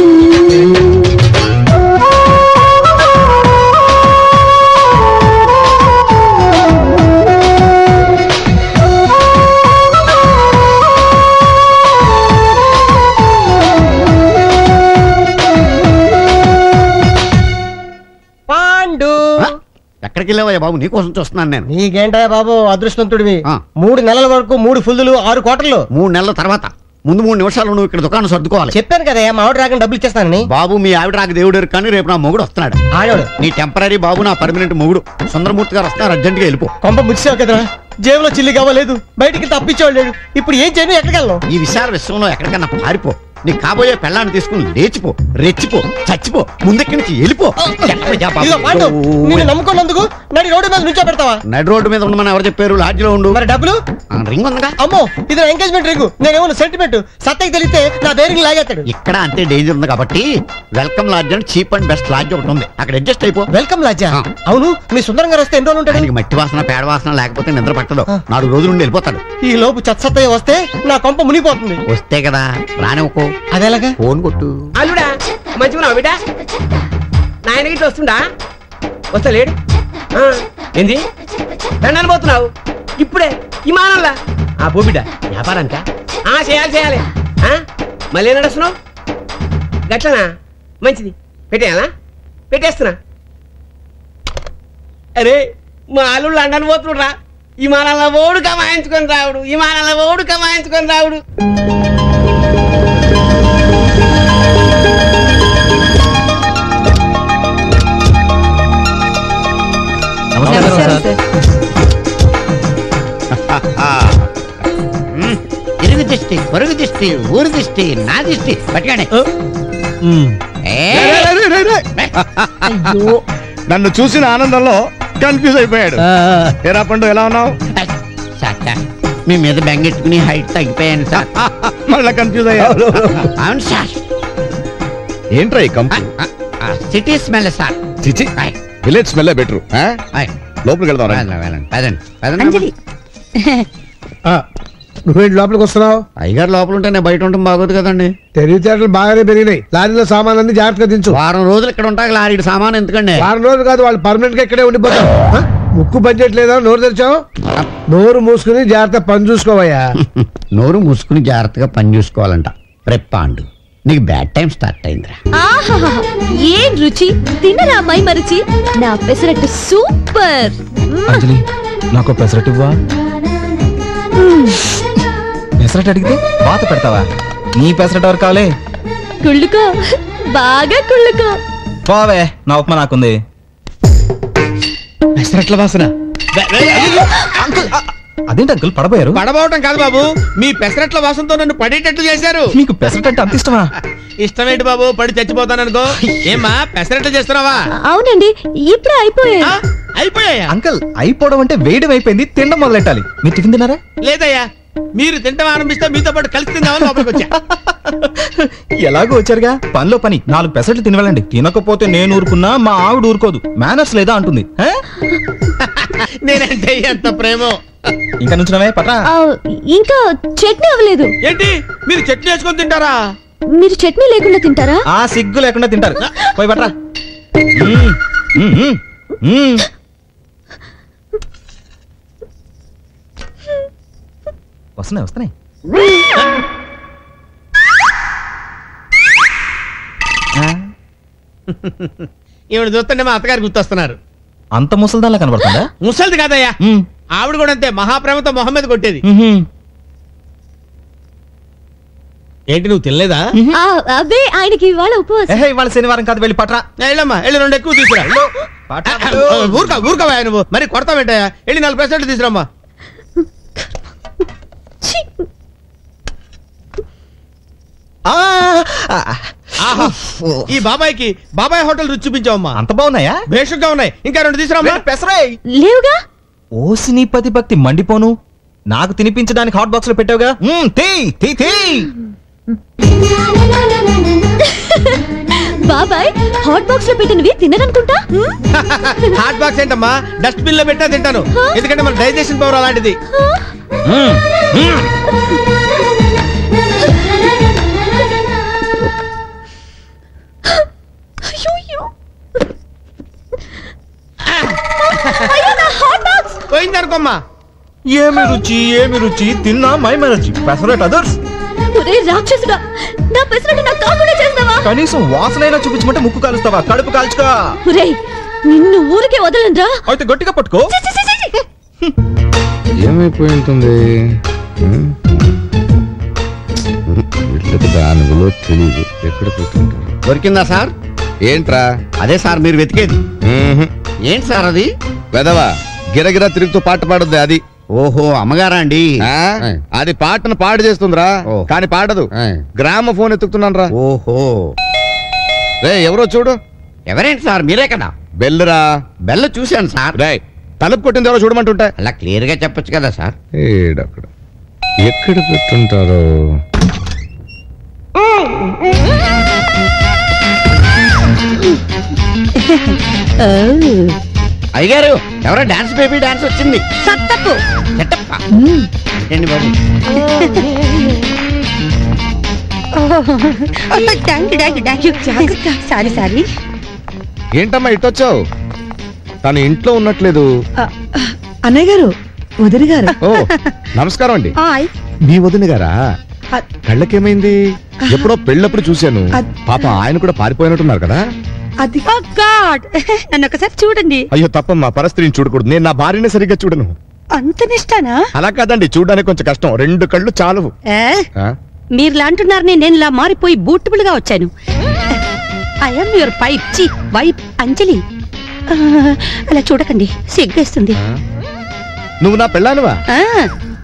పాండు ఎక్కడికి వెళ్ళావయ్యా బాబు? నీకోసం చూస్తున్నాను నేను. నీకేంటయ్యా బాబు అదృష్టవంతుడివి. 3 నెలల వరకు 3 ఫుల్లులు 6 కోటర్లు. 3 నెలల తర్వాత ముందు 3 నిమిషాలు నువ్వు ఇక్కడ దుకాణం సర్దుకోవాలి. చెప్పాను కదా మా ఆవిడ రాక డబ్బులు ఇచ్చేస్తానని. బాబు మీ ఆవిడ రాక దేవుడు కానీ రేపు నా మొగుడు వస్తున్నాడు. ఆడాడు నీ టెంపరీ బాబు నా పర్మనెంట్ మొగుడు సుందరమూర్తి గారు వస్తున్నారు, అర్జెంట్ గా వెళ్ళిపో. కొంప ముచ్చావు కదరా, జేబులో చిల్లి కావలేదు, బయటికి తప్పించేవాడు. ఇప్పుడు ఏం చేయను, ఎక్కడికి వెళ్ళను? ఈ విశాల విశ్వంలో ఎక్కడికన్నా పారిపో. నీ కాబోయే పెళ్ళాన్ని తీసుకుని లేచిపో, రెచ్చిపో, చచ్చిపో, ముందెక్కడి నుంచి వెళ్ళిపో. ఇదిగో పాండు, నిన్ను నమ్ముకున్నందుకు నడి రోడ్డు మీద నుంచో పెడతావా? నడి రోడ్డు మీద ఉండమని ఎవరు చెప్పారు? లాడ్జిలో ఉండు. మరి డబ్బులు? రింగ్ ఉందిగా. అమ్మో, ఇది ఎంగేజ్మెంట్ రింగ్, నేనేమో సెంటిమెంట్. సత్తకి తెలిస్తే నా బేరింగ్ లాగేస్తాడు. ఇక్కడ అంతే డేంజర్ ఉంది కాబట్టి వెల్కమ్ లాడ్జ్ అని చీప్ అండ్ బెస్ట్ లాడ్జ్ ఒకటి ఉంది, అక్కడ అడ్జస్ట్ అయిపో. వెల్కమ్ లాడ్జా? అవును, మీ సుందరం గారు వస్తే ఎన్ని రోజులు ఉంటాడు? మట్టి వాసన పేడ వాసన లేకపోతే నిద్ర పట్టదు, 4 రోజులు నుండి వెళ్ళిపోతాడు. ఈ లోపు చచ్చత్తయ్య వస్తే నా కొంప మునిగిపోతుంది. వస్తే కదా రానివ్వకో. అదేలాగా? ఫోన్ కొట్టు. అల్లుడా మంచిగున్నావు బిడ్డ? నాయన గిట్ల వస్తుండా? వస్తలేడు. ఏంది దండాలు పోతున్నావు ఇప్పుడే విమానంలా? పో బిడ్డ, వ్యాపారానికా? చేయాలి. మళ్ళీ నడుస్తున్నావు గట్లనా? మంచిది, పెట్టేయాలా? పెట్టేస్తున్నా. అరే మా అల్లుడు లండన్ పోతున్నాడు. విమానంలో ఓడు కమాయించుకొని రావుడు, విమానంలో ఓడు కమాయించుకొని రావుడు. దిష్టి, పొరుగు దిష్టి, ఊరు దిష్టి, నా దిష్టి పట్టుకోండి. నన్ను చూసిన ఆనందంలో కన్ఫ్యూజ్ అయిపోయాడు. ఏరా పండు ఎలా ఉన్నావు? సార్ మీ మీద బెంగెట్టుకుని హైట్ తగ్గిపోయాను సార్. మళ్ళా కన్ఫ్యూజ్ అయ్యా. అవును సార్. ఏంట్రా ఈ కంపు? City smell sir. చిచి, విలేజ్ స్మెల్ బెటర్. లోపలికి వెళ్దాం. నువ్వేంటి లోపలికి వస్తున్నావు? అయ్యగారు లోపల ఉంటే నేను బయట ఉంటాం బాగోదు కదండి. తెలివితేటలు బాగానే పెరిగినాయి. లారీలో సామాన్ అన్ని జాగ్రత్తగా దించు. వారం రోజులు ఇక్కడ ఉంటాయి లారీ సామాన్ ఎందుకండి? వారం రోజులు కాదు, వాళ్ళు పర్మనెంట్ గా ఇక్కడే ఉండిపోతారు. ముక్కు పనిచేయట్లేదా? నోరు తెరిచావు? నోరు మూసుకుని జాగ్రత్త పని చూసుకోవయ్యా. నోరు మూసుకుని జాగ్రత్తగా పని చూసుకోవాలంట. రెప్పాండు నీకు బ్యాడ్ టైం స్టార్ట్ అయిందిరా. ఆహాహా, ఏం రుచి! తినరా అమ్మాయి మరిచి. నా పెసరట్టు సూపర్. అంజలి, నాకు పెసరట్టు ఇవ్వా? పెసరట్టు అడిగితే వాత పెడతావా? నీ పెసరట్టు ఎవరు కావాలి? కుళ్ళుకో, బాగా కుళ్ళుకో. పోవే, నా ఉప్మా నాకుంది. పెసరట్ల వాసన. అదేంటి అంకుల్ పడబోయారు? పడబోవటం కాదు బాబు, మీ పెసరట్ల వాసనతో నన్ను పడేటట్లు చేశారు. మీకు పెసరట్టు అంటే అంత ఇష్టమా? ఇష్టమేంటి బాబు, పడి చచ్చిపోతాననుకో. ఏమ్మా పెసరట్లు చేస్తున్నావా? అవునండి, ఇప్పుడే అయిపోయాయి. అయిపోయాయా? అంకుల్ అయిపోవడం అంటే వేయడం అయిపోయింది, తినడం మొదలెట్టాలి. మీరు టిఫిన్ తిన్నారా? లేదయ్యా, మీరు తింటాం ఆరంభిస్తే మీతో పాటు కలిసి తిందామని లోపలికి వచ్చా. ఎలాగో వచ్చారుగా, పనిలో పని 4 పెసరట్లు తినవెళ్ళండి. తినకపోతే నేను ఊరుకున్నా, మా ఆవిడ ఊరుకోదు. మేనర్స్ లేదా అంటుంది. నేనంటే ఎంత ప్రేమో. ఇంకా నుంచున్నావే పట్రా. ఇంకా చట్నీ అవ్వలేదు. ఏంటి, మీరు చట్నీ వేసుకొని తింటారా? మీరు చట్నీ లేకుండా తింటారా? ఆ సిగ్గు లేకుండా తింటారు. పోయి పట్రా. వస్తున్నాయి వస్తున్నాయి. ఈవిడ చూస్తుంటే మా అత్తగారు గుర్తొస్తున్నారు. అంత ముసలిదాన్లా కనబడుతుందా? ముసలిది కాదయ్యా, ఆవిడ కూడా అంతే మహాప్రేమతో మొహం మీద కొట్టేది. ఏంటి నువ్వు తినలేదా? అబ్బే, ఆయనకి ఇవాళ ఉపవాసం. ఇవాళ శనివారం కాదు, వెళ్ళి పట్రా. వెళ్ళమ్మా, వెళ్ళి 2 ఎక్కువ తీసుకురా. ఊరుకోవా నువ్వు, మరి కొడతావేంటయ్యా? వెళ్ళి 4 పెసరట్లు తీసుకురామ్మా. ఈ బాబాయ్కి బాబాయ్ హోటల్ రుచి చూపించావమ్మా. అంత బాగున్నాయా? బేషుగ్గా ఉన్నాయి. ఇంకా 2 తీసుకురామ్మా. పెసరే లేవుగా. ఓసి నీ పతి భక్తి మండిపోను. నాకు తినిపించడానికి హాట్ బాక్స్ లో పెట్టావుగా. బాబాయ్ హాట్ బాక్స్ లో పెట్టినవి తినరనుకుంటా. హాట్ బాక్స్ ఏంటమ్మా, డస్ట్ బిన్ లో పెట్టా తింటాను. ఎందుకంటే మన డైజెషన్ పవర్ అలాంటిది. పోయిందనుకోమ్మా. ఏమి రుచి, ఏమి రుచి, తిన్నా మై మెరచి. పెసరట్ అదర్స్. రాక్షసుడా, నా పెసరట్టు నాకు కాకుండా చేస్తావా? కనీసం వాసనైనా చూపించమంటే ముక్కు కాలుస్తావా? కడుపు కాల్చుకో. నిన్ను ఊరికే వదలండ్రా. అయితే గట్టిగా పట్టుకో. ఏమైపోయి ఉంటుంది? దానిలో తెలియదు. ఎక్కడ పెట్టుంటారు? దొరికిందా సార్? ఏంట్రా? అదే సార్ మీరు వెతికేది. ఏంటి సార్ అది? వెదవా, గిరగిరా తిరుగుతూ పాట పాడుద్ది అది. ఓహో, అమ్మగారా అండి? అది పాటను పాడు చేస్తుందిరా, కానీ పాడదు. గ్రామ ఫోన్ ఎత్తుకుతున్నాను రా. ఓహో, రే ఎవరో చూడు. ఎవరేంటి సార్, మీరే కదా? బెల్లురా. బెల్లు చూశాను సార్. రే, తలుపు కొట్టింది ఎవరో చూడమంటుంటా. అలా క్లియర్ గా చెప్పొచ్చు కదా సార్. ఏడక్కడ ఎక్కడ పెట్టుంటారో. అయ్యగారు, ఎవరో డాన్స్ బేబీ డాన్స్ వచ్చింది. సత్తప్పు ఏంటి బాబు? Sorry sorry. ఏంటమ్మా ఇట్టొచ్చావు? తను ఇంట్లో ఉన్నట్లేదు. అన్నయ్య గారు, వదిన గారు. ఓ నమస్కారం అండి. మీ వదిన గారా? కళ్ళకేమైంది? ఎప్పుడో పెళ్ళప్పుడు చూశాను. పాప ఆయన కూడా పారిపోయినట్టున్నారు కదా. అది గాడ్, నన్ను ఒకసారి చూడండి. అయ్యో తప్పమ్మా, పరిస్థితిని చూడకూడదు. నేను నా భార్యనే సరిగ్గా చూడను. అంత నిష్టానా? అలా కాదండి, చూడడానికి కొంచెం కష్టం. 2 కళ్ళు చాలు. మీరులా అంటున్నారని నేను ఇలా మారిపోయి బూటబుల్ గా వచ్చాను. I'm your wife Anjali. అలా చూడకండి, సిగ్గేస్తుంది. నువ్వు నా పెళ్ళానువా?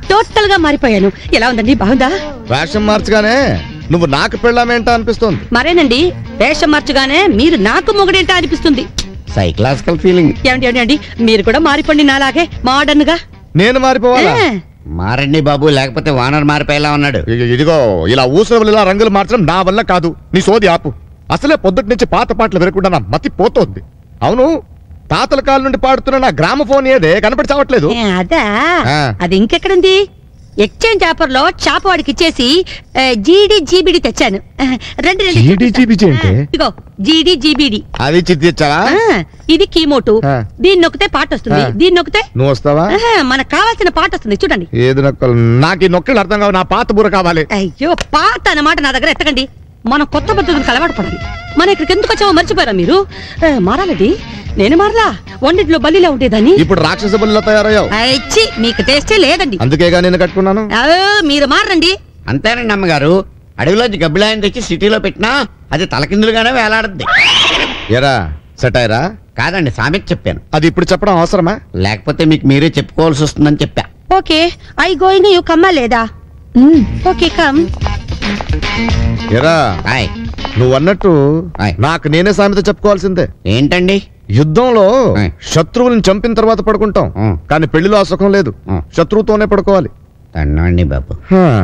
టోటల్ గా మారిపోయాను. ఎలా ఉందండి, బాగుందా? వేషం మార్చగానే నువ్వు నాకు పెళ్ళామేంటా అనిపిస్తోంది. మరేనండి, వేషం మార్చగానే మీరు నాకు మొగుడేంటా అనిపిస్తుంది. Psychological feeling. ఏమండి మీరు కూడా మారిపోండి నాలాగే మోడర్న్ గా. నేను మారిపోవాలా? మారండి బాబు, లేకపోతే వానర్ మారిపోయేలా ఉన్నాడు. ఇదిగో ఇలా ఊసరవులు ఇలా రంగులు మార్చడం నా వల్ల కాదు. నీ సోది ఆపు. అసలే పొద్దుటి నుంచి పాత పాటలు వినకుండా నా మతి పోతోంది. అవును, తాతల కాల నుండి పాడుతున్న నా గ్రామఫోన్ ఏదే కనపడి చావట్లేదు. అదా, అది ఇంకెక్కడుంది? ఎక్స్చేంజ్ ఆఫర్ లో షాప్ వాడికి ఇచ్చేసి జీడి జీబీడి తెచ్చాను. రండి ఇగో జీడి జీబీడి. అది తెచ్చావా? ఇది కీమోటు. దీన్ని నొక్కితే పాట వస్తుంది, దీన్ని నొక్కితే నువ్వు వస్తావా? మనకు కావాల్సిన పాట వస్తుంది. చూడండి. ఏది నొక్కలు? నాకు ఈ నొక్కలు అర్థం కావు. నా పాత బుర్ర కావాలి. అయ్యో, పాత అన్నమాట నా దగ్గర ఎత్తకండి. మనం కొత్త పద్ధతులకు అలవాటు పడాలి. మన ఇక్కడికి ఎందుకు వచ్చావో మర్చిపోయారా మీరు? మారాలండి. నేను మారలా, వండిట్లో బల్లిలా ఉండేదాన్ని. ఇప్పుడు రాక్షస బల్లిలా తయారయ్యావు. మీకు టేస్టే లేదండి. అందుకేగా నేను కట్టుకున్నాను. మీరు మారండి. అంతేనండి అమ్మగారు. అడవిలోంచి గబ్బిలాయని తెచ్చి సిటీలో పెట్టినా అది తలకిందులుగానే వేలాడుద్ది. ఎరా సెటైరా? కాదండి, సామెత చెప్పాను. అది ఇప్పుడు చెప్పడం అవసరమా? లేకపోతే మీకు మీరే చెప్పుకోవాల్సి వస్తుందని చెప్పా. Okay, I going. యూ కమ్మా లేదా? Okay, come. ఎరా, నువ్వు అన్నట్టు నాకు నేనే సామెత చెప్పుకోవాల్సిందే. ఏంటండి? యుద్ధంలో శత్రువుని చంపిన తర్వాత పడుకుంటాం, కానీ పెళ్లిలో ఆ సుఖం లేదు. శత్రువుతోనే పడుకోవాలి. అన్నాండి బాబు.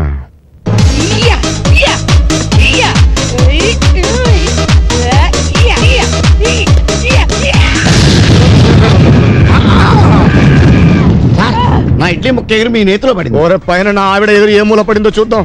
నా ఇడ్లీ ముక్క ఎగురు మీ నేతిలో పడింది. ఓరే పైన నా ఆవిడ ఎదురు ఏ మూల పడిందో చూద్దాం.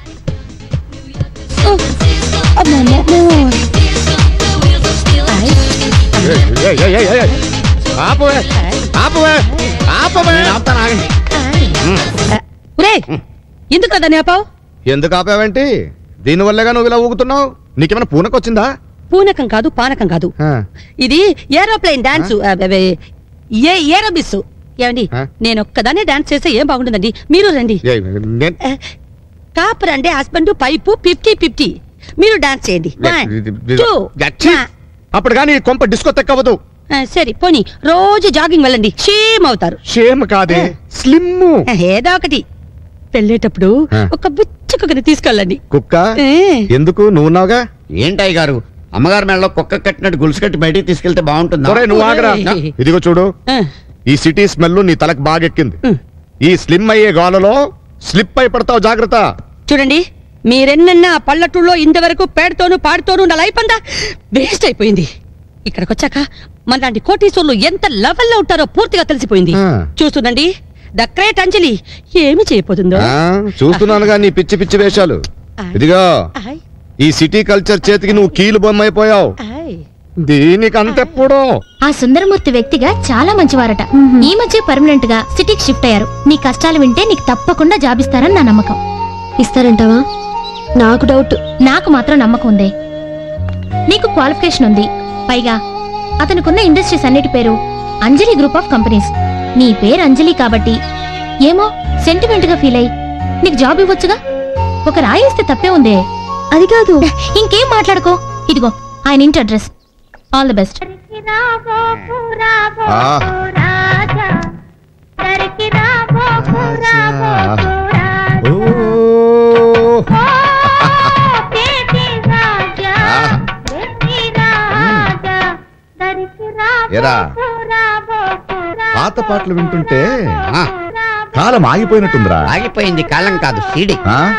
ఎందుకు కదా ఆపావు? ఎందుకు ఆపావేంటి? దీనివల్లగా నువ్వు ఇలా ఊగుతున్నావు. నీకేమైనా పూనకం వచ్చిందా? పూనకం కాదు, పానకం కాదు. ఇది ఏరోప్లేన్ డాన్స్, ఏరోబిస్. ఏమండి, నేను ఒక్కదానే డాన్స్ చేస్తే ఏం బాగుంటుందండి? మీరు రండి. కాపర్ అంటే హస్బెండ్, పైపు 50-50. మీరు డాన్స్ చేయండి. అప్పుడు కానీ కొంప డిస్కో తెక్కవదు. సరే పోనీ, రోజు జాగింగ్ వెళ్ళండి, షేమ్ అవుతారు. షేమ్ కాదే, స్లిమ్. ఏదో ఒకటి. వెళ్ళేటప్పుడు ఒక బుచ్చుకుని తీసుకెళ్ళండి. కుక్క ఎందుకు? నువ్వున్నావుగా. ఏంటయ్య గారు, అమ్మగారి మెడలో కుక్క కట్టినట్టు గులుసు కట్టి బయటికి తీసుకెళ్తే బాగుంటుంది. నువ్వు ఆగరా. ఇదిగో చూడు, ఈ సిటీ స్మెల్ నీ తలకు బాగెక్కింది. ఈ స్లిమ్ అయ్యే గాలలో స్లిప్ అయి పడతావు, జాగ్రత్త. చూడండి, మీరెన్నన్నా పల్లెటూళ్ళలో ఇంతవరకు పేడతోనూ పాడుతోనూ నా లైఫ్ అంతా వేస్ట్ అయిపోయింది. ఇక్కడికి వచ్చాక మన లాంటి కోటీశ్వర్లు ఎంత లెవెల్లో ఉంటారో పూర్తిగా తెలిసిపోయింది. చూస్తుందండి, ద గ్రేట్ అంజలి ఏమి చేయబోతుందో. చూస్తున్నానుగా నీ పిచ్చి పిచ్చి వేషాలు. ఇదిగో, ఈ సిటీ కల్చర్ చేతికి నువ్వు కీలు బొమ్మ అయిపోయావు. దీనికి అంతెప్పుడో. ఆ సుందరమూర్తి వ్యక్తిగా చాలా మంచివారట. ఈ మధ్య పర్మనెంట్ గా సిటీకి షిఫ్ట్ అయ్యారు. నీ కష్టాలు వింటే నీకు తప్పకుండా జాబ్ ఇస్తారని నా నమ్మకం. ఇస్తారంటావా? నాకు డౌట్. నాకు మాత్రం నమ్మకం ఉంది. నీకు క్వాలిఫికేషన్ ఉంది. పైగా అతనుకున్న ఇండస్ట్రీస్ అన్నిటి పేరు అంజలి గ్రూప్ ఆఫ్ కంపెనీస్. నీ పేరు అంజలి కాబట్టి ఏమో సెంటిమెంట్ గా ఫీల్ అయ్యి నీకు జాబ్ ఇవ్వచ్చుగా. ఒక రాయి ఇస్తే తప్పే ఉందే. అది కాదు, ఇంకేం మాట్లాడుకో. ఇదిగో ఆయన ఇంటి అడ్రస్. All the best. ఎరా, పాత పాటలు వింటుంటే కాలం ఆగిపోయినట్టుందిరా. ఆగిపోయింది కాలం కాదు, సీడీ.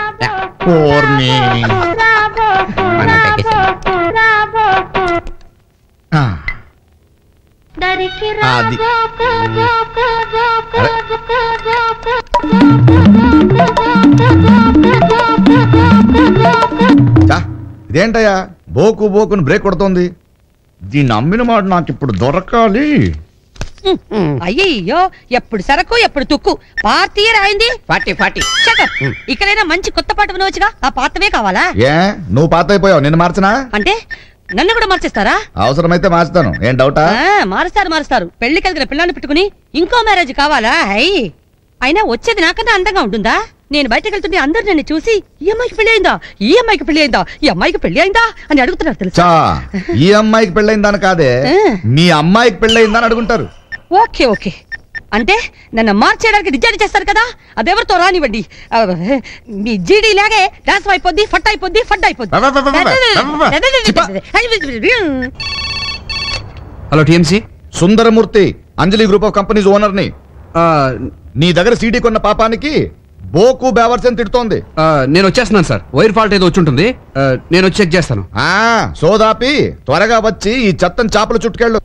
ఇదేంటయ్యా బోకు బోకుని బ్రేక్ కొడుతోంది? దీన్ని అమ్మిన మాట నాకు ఇప్పుడు దొరకాలి. అయ్యయ్యో, ఎప్పుడు సరకు ఎప్పుడు తుక్కు. పార్టీ రాయింది 40. ఇక్కడైనా మంచి కొత్త పాట వినవచ్చుగా. ఆ పాతవే కావాలా? ఏ, నువ్వు పాత అయిపోయావు, నిన్ను మార్చనా? అంటే నన్ను కూడా మార్చేస్తారా? అవసరమైతే మార్చుతాను. ఏం డౌటా? మారుస్తారు. పెళ్లి కలిగిన పిల్లాన్ని పెట్టుకుని ఇంకో మ్యారేజ్ కావాలా? అయినా వచ్చేది నాకన్నా అందంగా ఉంటుందా? నేను బయటకు వెళ్తుంటే అందరు నన్ను చూసి ఈ అమ్మాయికి పెళ్లి అయిందా, ఈ అమ్మాయికి పెళ్లి అయిందా, ఈ అమ్మాయికి పెళ్లి అయిందా అని అడుగుతున్నారు తెలుసా? ఈ అమ్మాయికి పెళ్ళయిందని కాదే, మీ అమ్మాయికి పెళ్ళయిందని అడుగుంటారు. ఓకే, అంటే నన్ను మార్చేయడానికి డిజైన్ చేస్తారు కదా, అదెవరితో రానివ్వండి. మీ జీడీ లాగే డాన్స్ అయిపోద్ది, ఫట్ అయిపోద్ది, ఫట్ అయిపోద్ది. Hello TMC, Sundaramurthy Anjali group of companies owner ని. నీ దగ్గర సీడీ కొన్న పాపానికి బోకు బేవర్స్ అని తిడుతోంది. నేను వచ్చేస్తున్నాను సార్, వైర్ ఫాల్ట్ ఏదో వచ్చి ఉంటుంది, నేను వచ్చి చెక్ చేస్తాను. సోదాపి త్వరగా వచ్చి ఈ చెత్తను చాపలు చుట్టుకెళ్ళు.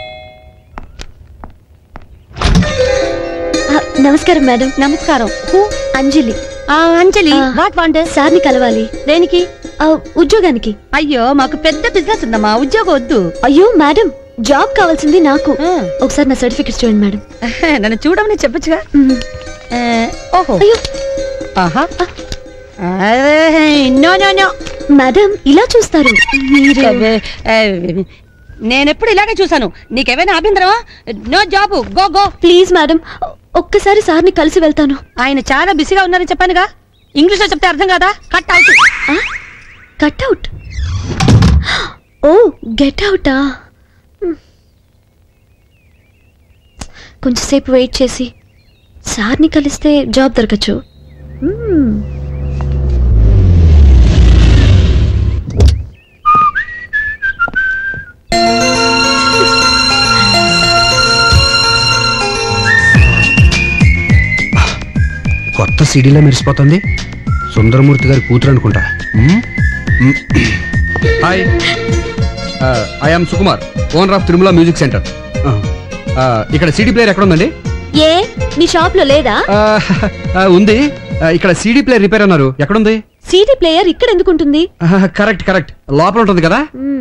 నమస్కారం మేడం. నమస్కారం. అంజలి. Anjali, what want? సార్ని కలవాలి. దేనికి? ఉద్యోగానికి. అయ్యో మాకు పెద్ద బిజినెస్ ఉందమ్మా, ఉద్యోగం వద్దు. అయ్యో మేడం, జాబ్ కావాల్సింది నాకు. ఒకసారి నా సర్టిఫికెట్స్ చూడండి మేడం. నన్ను చూడమని చెప్పొచ్చుగా. ఓహో, ఆహా. నో నో నో మేడం, ఇలా చూస్తారు నేనెప్పుడు ఇలాగే చూసాను. నీకేమైనా అభ్యంతరమా? No job, go go. Please madam, ఒక్కసారి సార్ని కలిసి వెళ్తాను. ఆయన చాలా బిజీగా ఉన్నారని చెప్పానుగా. ఇంగ్లీష్ లో చెప్తే అర్థం కాదా? Cut out. Cut out? Oh, get అవుటా? కొంచెంసేపు వెయిట్ చేసి సార్ని కలిస్తే జాబ్ దొరకచ్చు. కొత్త సీడీలో మెరిసిపోతుంది. సుందరమూర్తి గారి కూతురు అనుకుంటా. Hi, I am Sukumar, owner of Tirumala music centre. ఇక్కడ సీడీ ప్లేయర్ ఎక్కడ ఉందండి? ఏ, మీ షాప్ లో లేదా? ఉంది. ఇక్కడ సీడీ ప్లేయర్ రిపేర్ అన్నారు, ఎక్కడుంది? సీడీ ప్లేయర్ ఇక్కడ ఎందుకు ఉంటుంది? కరెక్ట్ కరెక్ట్, లోపల ఉంటుంది కదా.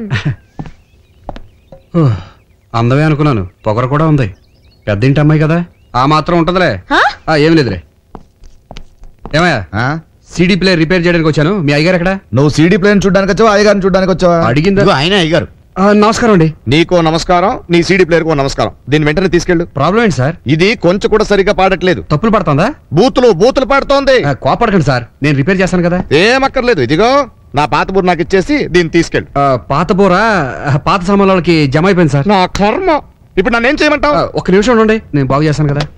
అందమే అనుకున్నాను, పొగర కూడా ఉంది. పెద్దింటి అమ్మాయి కదా, ఆ మాత్రం ఉంటుందిలే. ఏం లేదులే. ఏమయ్యా, సీడీ ప్లేయర్ రిపేర్ చేయడానికి వచ్చాను. మీ అయ్యగారు ఎక్కడ? నువ్వు సీడీ ప్లేయర్ చూడడానికి వచ్చావా, అయ్యగారిని చూడడానికి వచ్చావా? అడిగిందా? ఆయన అయ్యగారు. నమస్కారం అండి. నీకో నమస్కారం, నీ సీడీ ప్లేయర్ కో నమస్కారం. దీన్ని వెంటనే తీసుకెళ్ళు. ప్రాబ్లం ఏంటి సార్? ఇది కొంచెం కూడా సరిగ్గా పాడట్లేదు. తప్పులు పడుతుందా? బూతులు పాడుతోంది. కోపడకండి సార్, నేను రిపేర్ చేస్తాను కదా. ఏమక్కర్లేదు, ఇదిగో నా పాత బూర నాకు ఇచ్చేసి దీన్ని తీసుకెళ్ళు. పాత బూర పాత సామాన్లకి జమ అయిపోయింది సార్. నా కర్మ, ఇప్పుడు నన్ను ఏం చేయమంటావు? ఒక్క నిమిషం ఉండండి, నేను బాగు చేస్తాను కదా.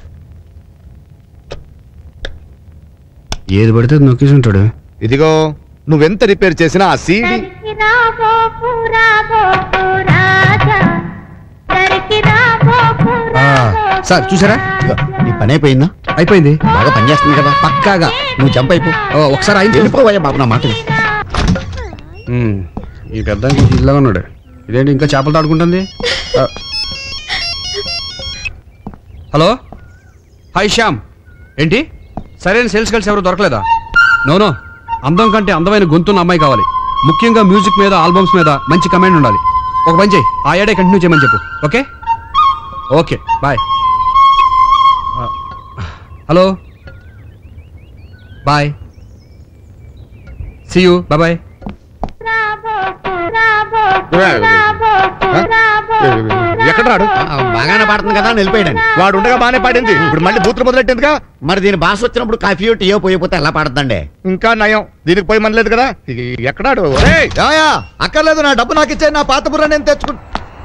ఏది పడితే నొక్కేసి ఉంటాడు. ఇదిగో నువ్వెంత రిపేర్ చేసినా ఆ సీడీ. సార్ చూసారా, నీ పని అయిపోయిందా? అయిపోయింది. బాగా పని చేస్తుంది కదా. పక్కాగా. నువ్వు జంప్ అయిపో. ఒకసారి ఆయన వెళ్ళిపోవయ్యా బాబు నా మాట. ఈ పెద్ద ఇల్లా ఉన్నాడు, ఇదేంటి ఇంకా చేపలు తాడుకుంటుంది. Hello, hi Shyam. ఏంటి, సరైన సేల్స్ గర్ల్స్ ఎవరు దొరకలేదా? నో, అందం కంటే అందమైన గొంతున్న అమ్మాయి కావాలి. ముఖ్యంగా మ్యూజిక్ మీద, ఆల్బమ్స్ మీద మంచి కమెంట్ ఉండాలి. ఒక పని చేయి, ఆ ఏడే కంటిన్యూ చేయమని చెప్పు. Okay okay, bye. Hello, bye, see you, bye. ఎక్కడ రాడు? బాగానే పాడుతుంది కదా, వెళ్ళిపోయాడు. వాడు ఉండగా బాగానే పాడింది, ఇప్పుడు మళ్ళీ బూతులు మొదలెట్టిందిగా. మరి దీని భాష వచ్చినప్పుడు కాఫీ టీయో పోయిపోతే ఎలా పాడుతుందండి? ఇంకా నయం, దీనికి పోయి మనలేదు కదా. ఎక్కడాడు? అక్కర్లేదు, నా డబ్బు నాకు ఇచ్చే, నా పాత బుర్ర నేను తెచ్చుకుంటా.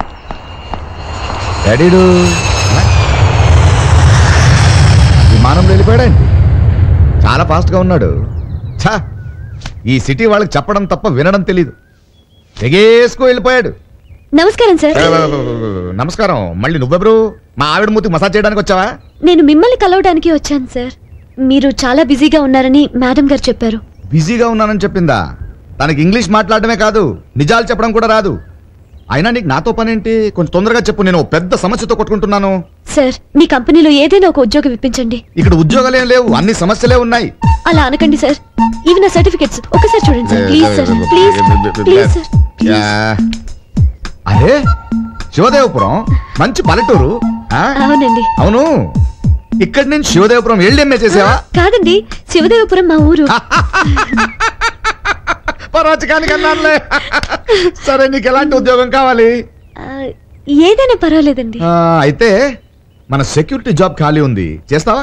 విమానంలో వెళ్ళిపోయాడండి, చాలా ఫాస్ట్ గా ఉన్నాడు. ఛా, ఈ సిటీ వాళ్ళకి చెప్పడం తప్ప వినడం తెలీదు. తెగేసుకు వెళ్ళిపోయాడు. నమస్కారం సార్. నమస్కారం. మళ్ళీ నువ్వెవరు? మా ఆవిడ మూతి మసాజ్ చేయడానికి వచ్చావా? నేను మిమ్మల్ని కలవడానికి వచ్చాను సార్. మీరు చాలా బిజీగా ఉన్నారని మేడం గారు చెప్పారు. బిజీగా ఉన్నానని చెప్పిందా? తనకి ఇంగ్లీష్ మాట్లాడమే కాదు, నిజాలు చెప్పడం కూడా రాదు. అయినా నీకు నాతో పనేంటి? కొంచెం తొందరగా చెప్పు, నేను పెద్ద సమస్యతో కొట్టుకుంటున్నాను. సార్, మీ కంపెనీలో ఏదైనా ఒక ఉద్యోగం ఇప్పించండి. ఇక్కడ ఉద్యోగాలేం లేవు, అన్ని సమస్యలే ఉన్నాయి. అలా అనకండి సార్. ఇవి నా సర్టిఫికెట్స్, ఒకసారి చూడండి sir. Please sir, please please sir. అరే, శివదేవపురం మంచి పల్లెటూరు. అవునండి. అవును, ఇక్కడి నుంచి శివదేవపురం వెళ్ళి చేసావా? కాదండి, శివదేవపురం మా ఊరు. పరాచకానికి అన్నానులే. సరే, నీకు ఎలాంటి ఉద్యోగం కావాలి? ఏదైనా పర్వాలేదండి. అయితే మన సెక్యూరిటీ జాబ్ ఖాళీ ఉంది, చేస్తావా?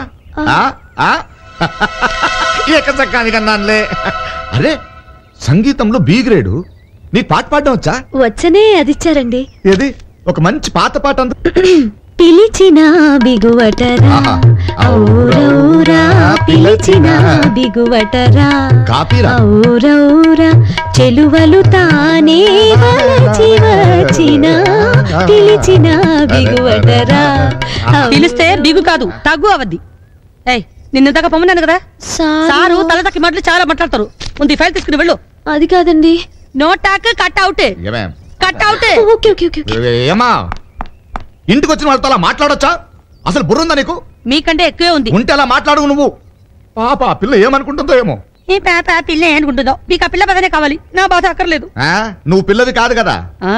ఏకచక్కానికి అన్నానులే. అరే, సంగీతంలో బి గ్రేడు. నీ పాట పాడడం వచ్చా? వచ్చనే అది ఇచ్చారండి. ఏది? ఒక మంచి పాత పాట పిలిచిన బిగువటరా ఔరౌరా పిలిచిన బిగువటరా ఔరౌరా చెలువలు తానే వలచి వచ్చిన పిలిచిన బిగువటరా. పిలిస్తే బిగు కాదు తగ్గు అవద్ది. ఏయ్ నిన్నదాకా పొమ్మన్నాను కదా, సారు తల తక్కి మాటలు చాలా మాట్లాడతారు. ముందు ఈ ఫైల్ తీసుకుని వెళ్ళు. అది కాదండి, no talk cut out cut out. Okay okay okay. ఏమా ఇంటికి వచ్చిన వాళ్ళతో అలా మాట్లాడొచ్చా? అసలు బుర్రుందా నీకు? మీకంటే ఎక్కువే ఉంది. ఉంటే అలా మాట్లాడు నువ్వు. పాప ఆ పిల్ల ఏమనుకుంటుందో ఏమో. ఈ పాప పిల్ల ఏమనుకుంటుందో, మీకు ఆ పిల్ల బాధనే కావాలి, నా బాధ అక్కర్లేదు. నువ్వు పిల్లవి కాదు కదా.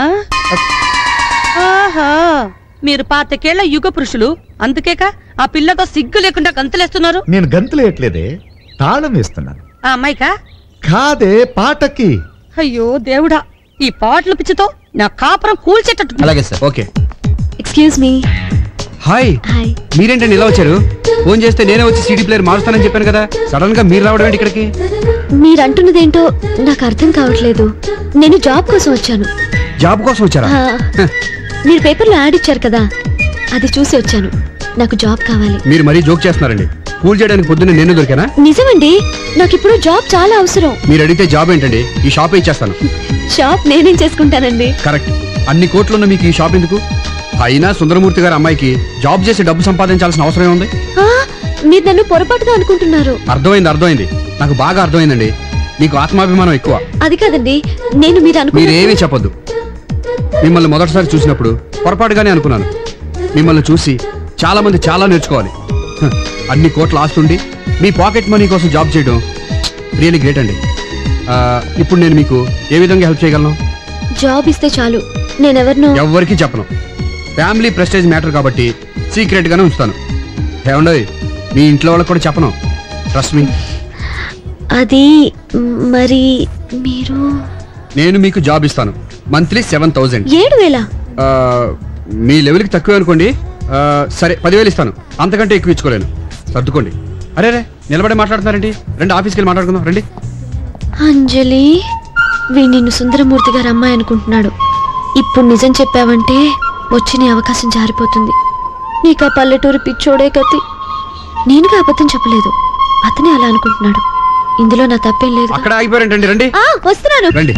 ఆహా మీరు పాతికేళ్ల యుగ పురుషులు, అందుకేక ఆ పిల్లతో సిగ్గు లేకుండా గంతులేస్తున్నారు. నేను గంతులేయట్లేదే, తాళం వేస్తున్నాను. ఆ అమ్మాయికా? కాదే, పాటకి. అయ్యో దేవుడా, ఈ పాటల పిచ్చితో నా కాపురం కూల్చేటట్టు. అలాగే sir. Okay. Excuse me. Hi. మీరేంటండి ఇలా వచ్చారు? ఫోన్ చేస్తే నేనే వచ్చి సీడీ ప్లేయర్ మారుస్తానని చెప్పాను కదా, సడన్ గా మీరు రావడం ఏంటి ఇక్కడికి? మీరు అంటున్నదేంటో నాకు అర్థం కావట్లేదు. నేను జాబ్ కోసం వచ్చాను. జాబ్ కోసం వచ్చారా? మీరు పేపర్లో యాడ్ ఇచ్చారు కదా, అది చూసి వచ్చాను. నాకు జాబ్ కావాలి. మీరు మరీ జోక్ చేస్తున్నారండి. పూల్ చేయడానికి పొద్దున్నే నేను దొరికానా? నిజమండి, నాకు ఇప్పుడు జాబ్ చాలా అవసరం. మీరు అడిగితే జాబ్ ఏంటండి, ఈ షాప్ ఇచ్చేస్తాను. షాప్ నేనేం చేసుకుంటానండి. కరెక్ట్. అన్ని కోట్లున్న మీకు ఈ షాప్ ఎందుకు? అయినా సుందరమూర్తి గారి అమ్మాయికి జాబ్ చేసి డబ్బు సంపాదించాల్సిన అవసరం ఉంది. మీరు నన్ను పొరపాటుగా అనుకుంటున్నారు. అర్థమైంది. నాకు బాగా అర్థమైందండి. మీకు ఆత్మాభిమానం ఎక్కువ. అది కాదండి, నేను మీరేమీ చెప్పొద్దు. మిమ్మల్ని మొదటిసారి చూసినప్పుడు పొరపాటుగానే అనుకున్నాను. మిమ్మల్ని చూసి చాలా మంది చాలా నేర్చుకోవాలి. అన్ని కోట్ల ఆస్తుండి మీ పాకెట్ మనీ కోసం జాబ్ చేయడం రియల్లీ గ్రేట్ అండి. ఇప్పుడు నేను మీకు ఏ విధంగా హెల్ప్ చేయగలను? జాబ్ ఇస్తే చాలు, ఎవరికి చెప్పను. ఫ్యామిలీ ప్రెస్టేజ్ మ్యాటర్ కాబట్టి సీక్రెట్ గానే ఉంచుతాను. ఏమండీ, మీ ఇంట్లో వాళ్ళకి కూడా చెప్పను. Trust me. అది మరి మీరు? నేను మీకు జాబ్ ఇస్తాను. మంత్లీ 7,000. 7,000? మీ లెవెల్కి తక్కువ అనుకోండి. సరే 10,000 ఇస్తాను, అంతకంటే ఎక్కువ ఇచ్చుకోలేను. సర్దుకోండి. అరే నిలబడే మాట్లాడుతున్నారండి, రండి ఆఫీస్కి వెళ్ళి మాట్లాడుకుందాం రండి. అంజలి, వీడు నిన్ను సుందరమూర్తి గారు అమ్మాయి అనుకుంటున్నాడు. ఇప్పుడు నిజం చెప్పావంటే వచ్చి నీ అవకాశం జారిపోతుంది. నీకు ఆ పల్లెటూరు పిచ్చోడే కత్తి. నేనుగా అబద్ధం చెప్పలేదు, అతనే అలా అనుకుంటున్నాడు. ఇందులో నా తప్పేం లేదు. అక్కడ ఆగిపోయారంటండి, రండి. వస్తున్నాను. రండి,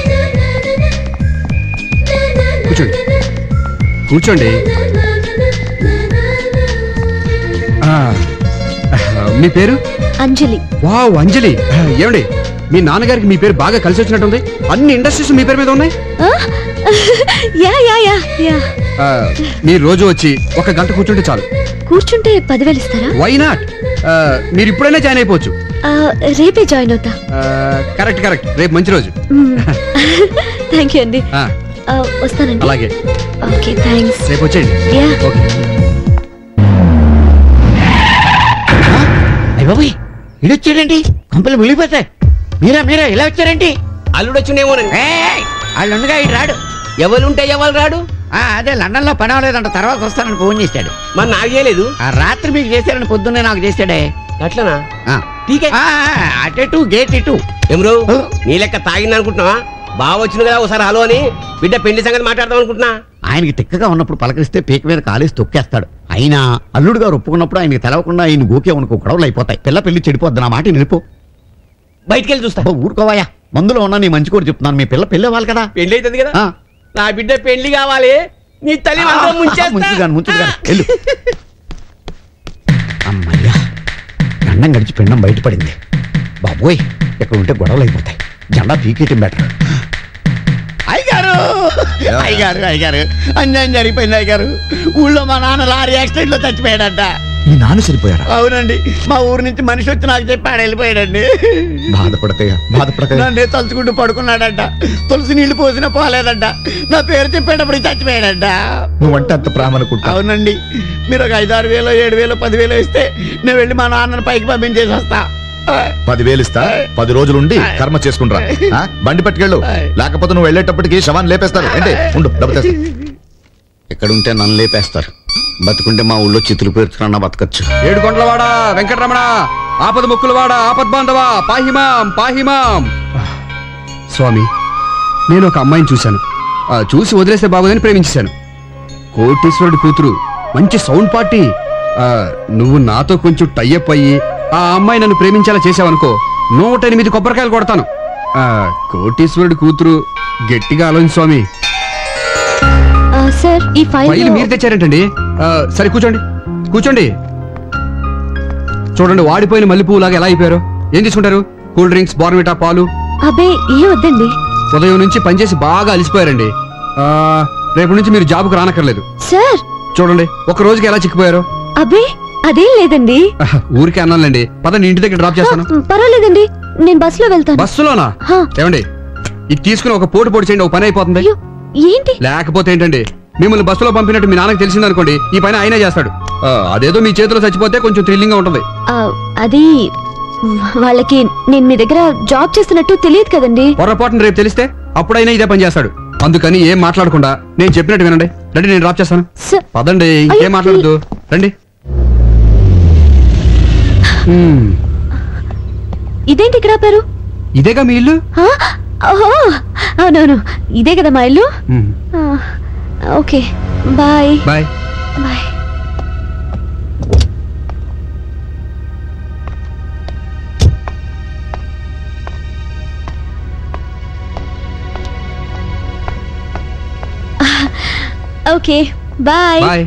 కూర్చోండి. మీ పేరు? అంజలి. వావ్, అంజలి. ఏమండి, మీ నాన్నగారికి మీ పేరు బాగా కలిసి వచ్చినట్టుంది. అన్ని ఇండస్ట్రీస్ మీ పేరు మీద ఉన్నాయి. మీరు రోజు వచ్చి 1 గంట కూర్చుంటే చాలు. కూర్చుంటే 10,000 ఇస్తారా? Why not? మీరు ఇప్పుడైనా జాయిన్ అయిపోవచ్చు. రేపే జాయిన్ అవుతా. కరెక్ట్. రేపు మంచి రోజు. థ్యాంక్ యూ అండి. వస్తానండి. అలాగే. Okay, thanks. రేపు వచ్చేయండి. ఓకే. బాబు ఇడొచ్చాడండి, కంపెనీ మునిగిపోతాయి. మీరా ఇలా వచ్చారండి? అల్లుడు వచ్చిందేమోనండి. వాళ్ళు ఉండగా ఇటు రాడు. ఎవరుంటే ఎవరు రాడు? అదే లండన్ లో పని అవ్వలేదంట, తర్వాత వస్తానని ఫోన్ చేశాడు. మరి నాకు చేయలేదు. ఆ రాత్రి మీకు చేశారని పొద్దున్నే నాకు చేశాడే. అట్లనా? అటు గేట్ ఇటు. ఎవరు నీ లెక్క తాగింది అనుకుంటున్నావా? బాగా వచ్చింది కదా ఒకసారి హలో అని బిడ్డ పెళ్లి సంగతి మాట్లాడదాం అనుకుంటున్నా. ఆయనకి తిక్కగా ఉన్నప్పుడు పలకరిస్తే పీక మీద కాలేసి తొక్కేస్తాడు. అయినా అల్లుడు గారు ఒప్పుకున్నప్పుడు ఆయనకి తెలవకుండా ఆయన గోకే అనుకో గొడవలు అయిపోతాయి. పిల్లి చెడిపోద్ది. నా మాట నిలిపో. బయటికి వెళ్ళి చూస్తా. ఊరుకోవాయా, మందులో ఉన్నా నీ మంచి కూడా చెప్తున్నాను. మీ పెళ్ళి అవ్వాలి కదా. పెళ్లి అవుతుంది కదా. నా బిడ్డ పెళ్లి కావాలి. నీ తల్లి ముంచుగాను వెళ్ళు. అమ్మయ్యా, గండం గడిచి పిండం బయటపడింది. బాబోయ్, ఎక్కడ ఉంటే గొడవలు అయిపోతాయి. జెండా పీకేయటం బెటర్. అయ్యగారు అన్యాయం జరిగిపోయింది. అయ్యగారు, ఊళ్ళో మా నాన్న లారీ యాక్సిడెంట్ లో చచ్చిపోయాడంట. మీ నాన్న చనిపోయారా? అవునండి, మా ఊరు నుంచి మనిషి వచ్చి నాకు చెప్పాడు వెళ్ళిపోయాడండి. బాధపడతాయా? నన్నే తలుచుకుంటూ పడుకున్నాడంట. తులసి నీళ్లు పోసినా పోలేదంట. నా పేరు చెప్పేటప్పుడు చచ్చిపోయాడంట. నువ్వంటే అంత ప్రేమ అనుకుంటా? అవునండి. మీరు ఒక 5,000, 6,000, 7,000, 10,000 ఇస్తే నేను వెళ్ళి మా నాన్నని పైకి పంపించేసి వస్తా. 10,000 ఇస్తా. 10 రోజులుండి కర్మ చేసుకుంటా. బండి పట్టుకెళ్ళు, లేకపోతే నువ్వు వెళ్ళేటప్పటికి శవాన్ని లేపేస్తారు. ఏంటి ఉండు, డబ్బు తెస్తా. ఎక్కడుంటే నన్ను లేపేస్తారు. బతుకుంటే మా ఊళ్ళో చిత్తులు పేర్చుకున్నా బతకచ్చు. ఏడుకొండలవాడ వెంకటరమణ, ఆపద ముక్కులవాడ ఆపద్ బాంధవా, పాహిమాం. స్వామి, నేను ఒక అమ్మాయిని చూశాను. చూసి వదిలేస్తే బాగోదని ప్రేమించాను. కోటీశ్వరుడి కూతురు, మంచి సౌండ్ పార్టీ. నువ్వు నాతో కొంచెం టైఅప్ అయ్యి ఆ అమ్మాయి నన్ను ప్రేమించేలా చేసావనుకో 108 కొబ్బరికాయలు కొడతాను. కోటీశ్వరుడి కూతురు, గట్టిగా ఆలోచించు స్వామి. సార్ ఈ ఫైల్ మీరు తెచ్చారేంటండి? సరే కూర్చోండి కూర్చోండి. చూడండి వాడిపోయిన మల్లెపువ్వులాగా ఎలా అయిపోయారు. ఏం తీసుకుంటారు? కూల్ డ్రింక్స్, బోర్న్విటా, పాలు? అబ్బే ఏ వద్దండి. ఉదయం నుంచి పనిచేసి బాగా అలిసిపోయారండి. రేపు నుంచి మీరు జాబ్కు రానక్కర్లేదు. సార్ చూడండి ఒక రోజుకి ఎలా చిక్కిపోయారు. అబ్బే అదేం లేదండి. ఊరికే అన్నానులేండి. పదండి ఇంటి దగ్గర డ్రాప్ చేస్తాను. పర్వాలేదండి, నేను బస్సులో వెళ్తాను. బస్సులోనా? ఏమండి ఇది తీసుకుని ఒక పోటు చేయండి, ఒక పని అయిపోతుంది. ఏంటి? లేకపోతే ఏంటండి, మిమ్మల్ని బస్సులో పంపినట్టు మీ నాన్నకి తెలిసిందనుకోండి, ఈ పని ఆయనే చేస్తాడు. అదేదో మీ చేతిలో చచ్చిపోతే కొంచెం థ్రిల్లింగ్ గా ఉంటుంది. అది వాళ్ళకి నేను మీ దగ్గర జాబ్ చేస్తున్నట్టు తెలియదు కదండి. పొరపాటున రేపు తెలిస్తే అప్పుడైనా ఇదే పని చేస్తాడు. అందుకని ఏం మాట్లాడకుండా నేను చెప్పినట్టు వినండి. రండి, నేను డ్రాప్ చేస్తాను. పదండి, ఇంకేం మాట్లాడద్దు, రండి. ఇదేంటి ఇక్కడ ఆపారు? ఇదేగా మీ ఇల్లు? అవునవును, ఇదే కదా మా ఇల్లు. Okay bye. Bye bye. Okay bye. Bye.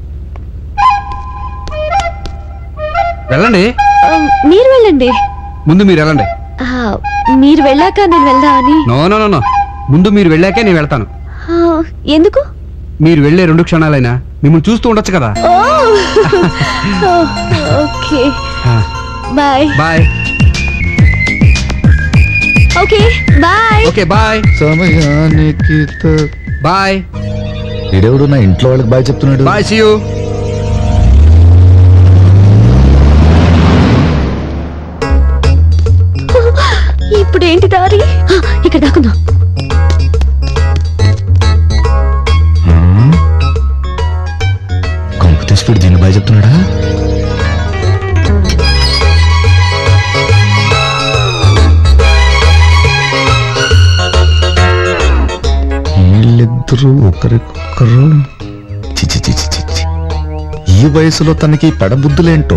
వెళ్ళండి. మీరు వెళ్ళండి. ముందు మీరు వెళ్ళండి. మీరు వెళ్ళాక నేను వెళ్దామని. నో నో నో, ముందు మీరు వెళ్ళాకే నేను వెళ్తాను. ఎందుకు? మీరు వెళ్ళే 2 క్షణాలైనా మిమ్మల్ని చూస్తూ ఉండొచ్చు కదా. Okay bye. Bye. Okay bye. Okay bye. సమయానికి బాయ్. ఇడెవడు నా ఇంట్లో వాళ్ళకి బాయ్ చెప్తున్నాడు. Bye, see you. ఇప్పుడు ఏంటి దారి? ఇక్కడ దాకుందాం. కొంప తీసి దీన్ని బాయ్ చెప్తున్నాడా? వీళ్ళిద్దరూ ఒకరికొకరు. చిచి చిచి చిచి, ఈ వయసులో తనకి పెడబుద్ధులేంటో.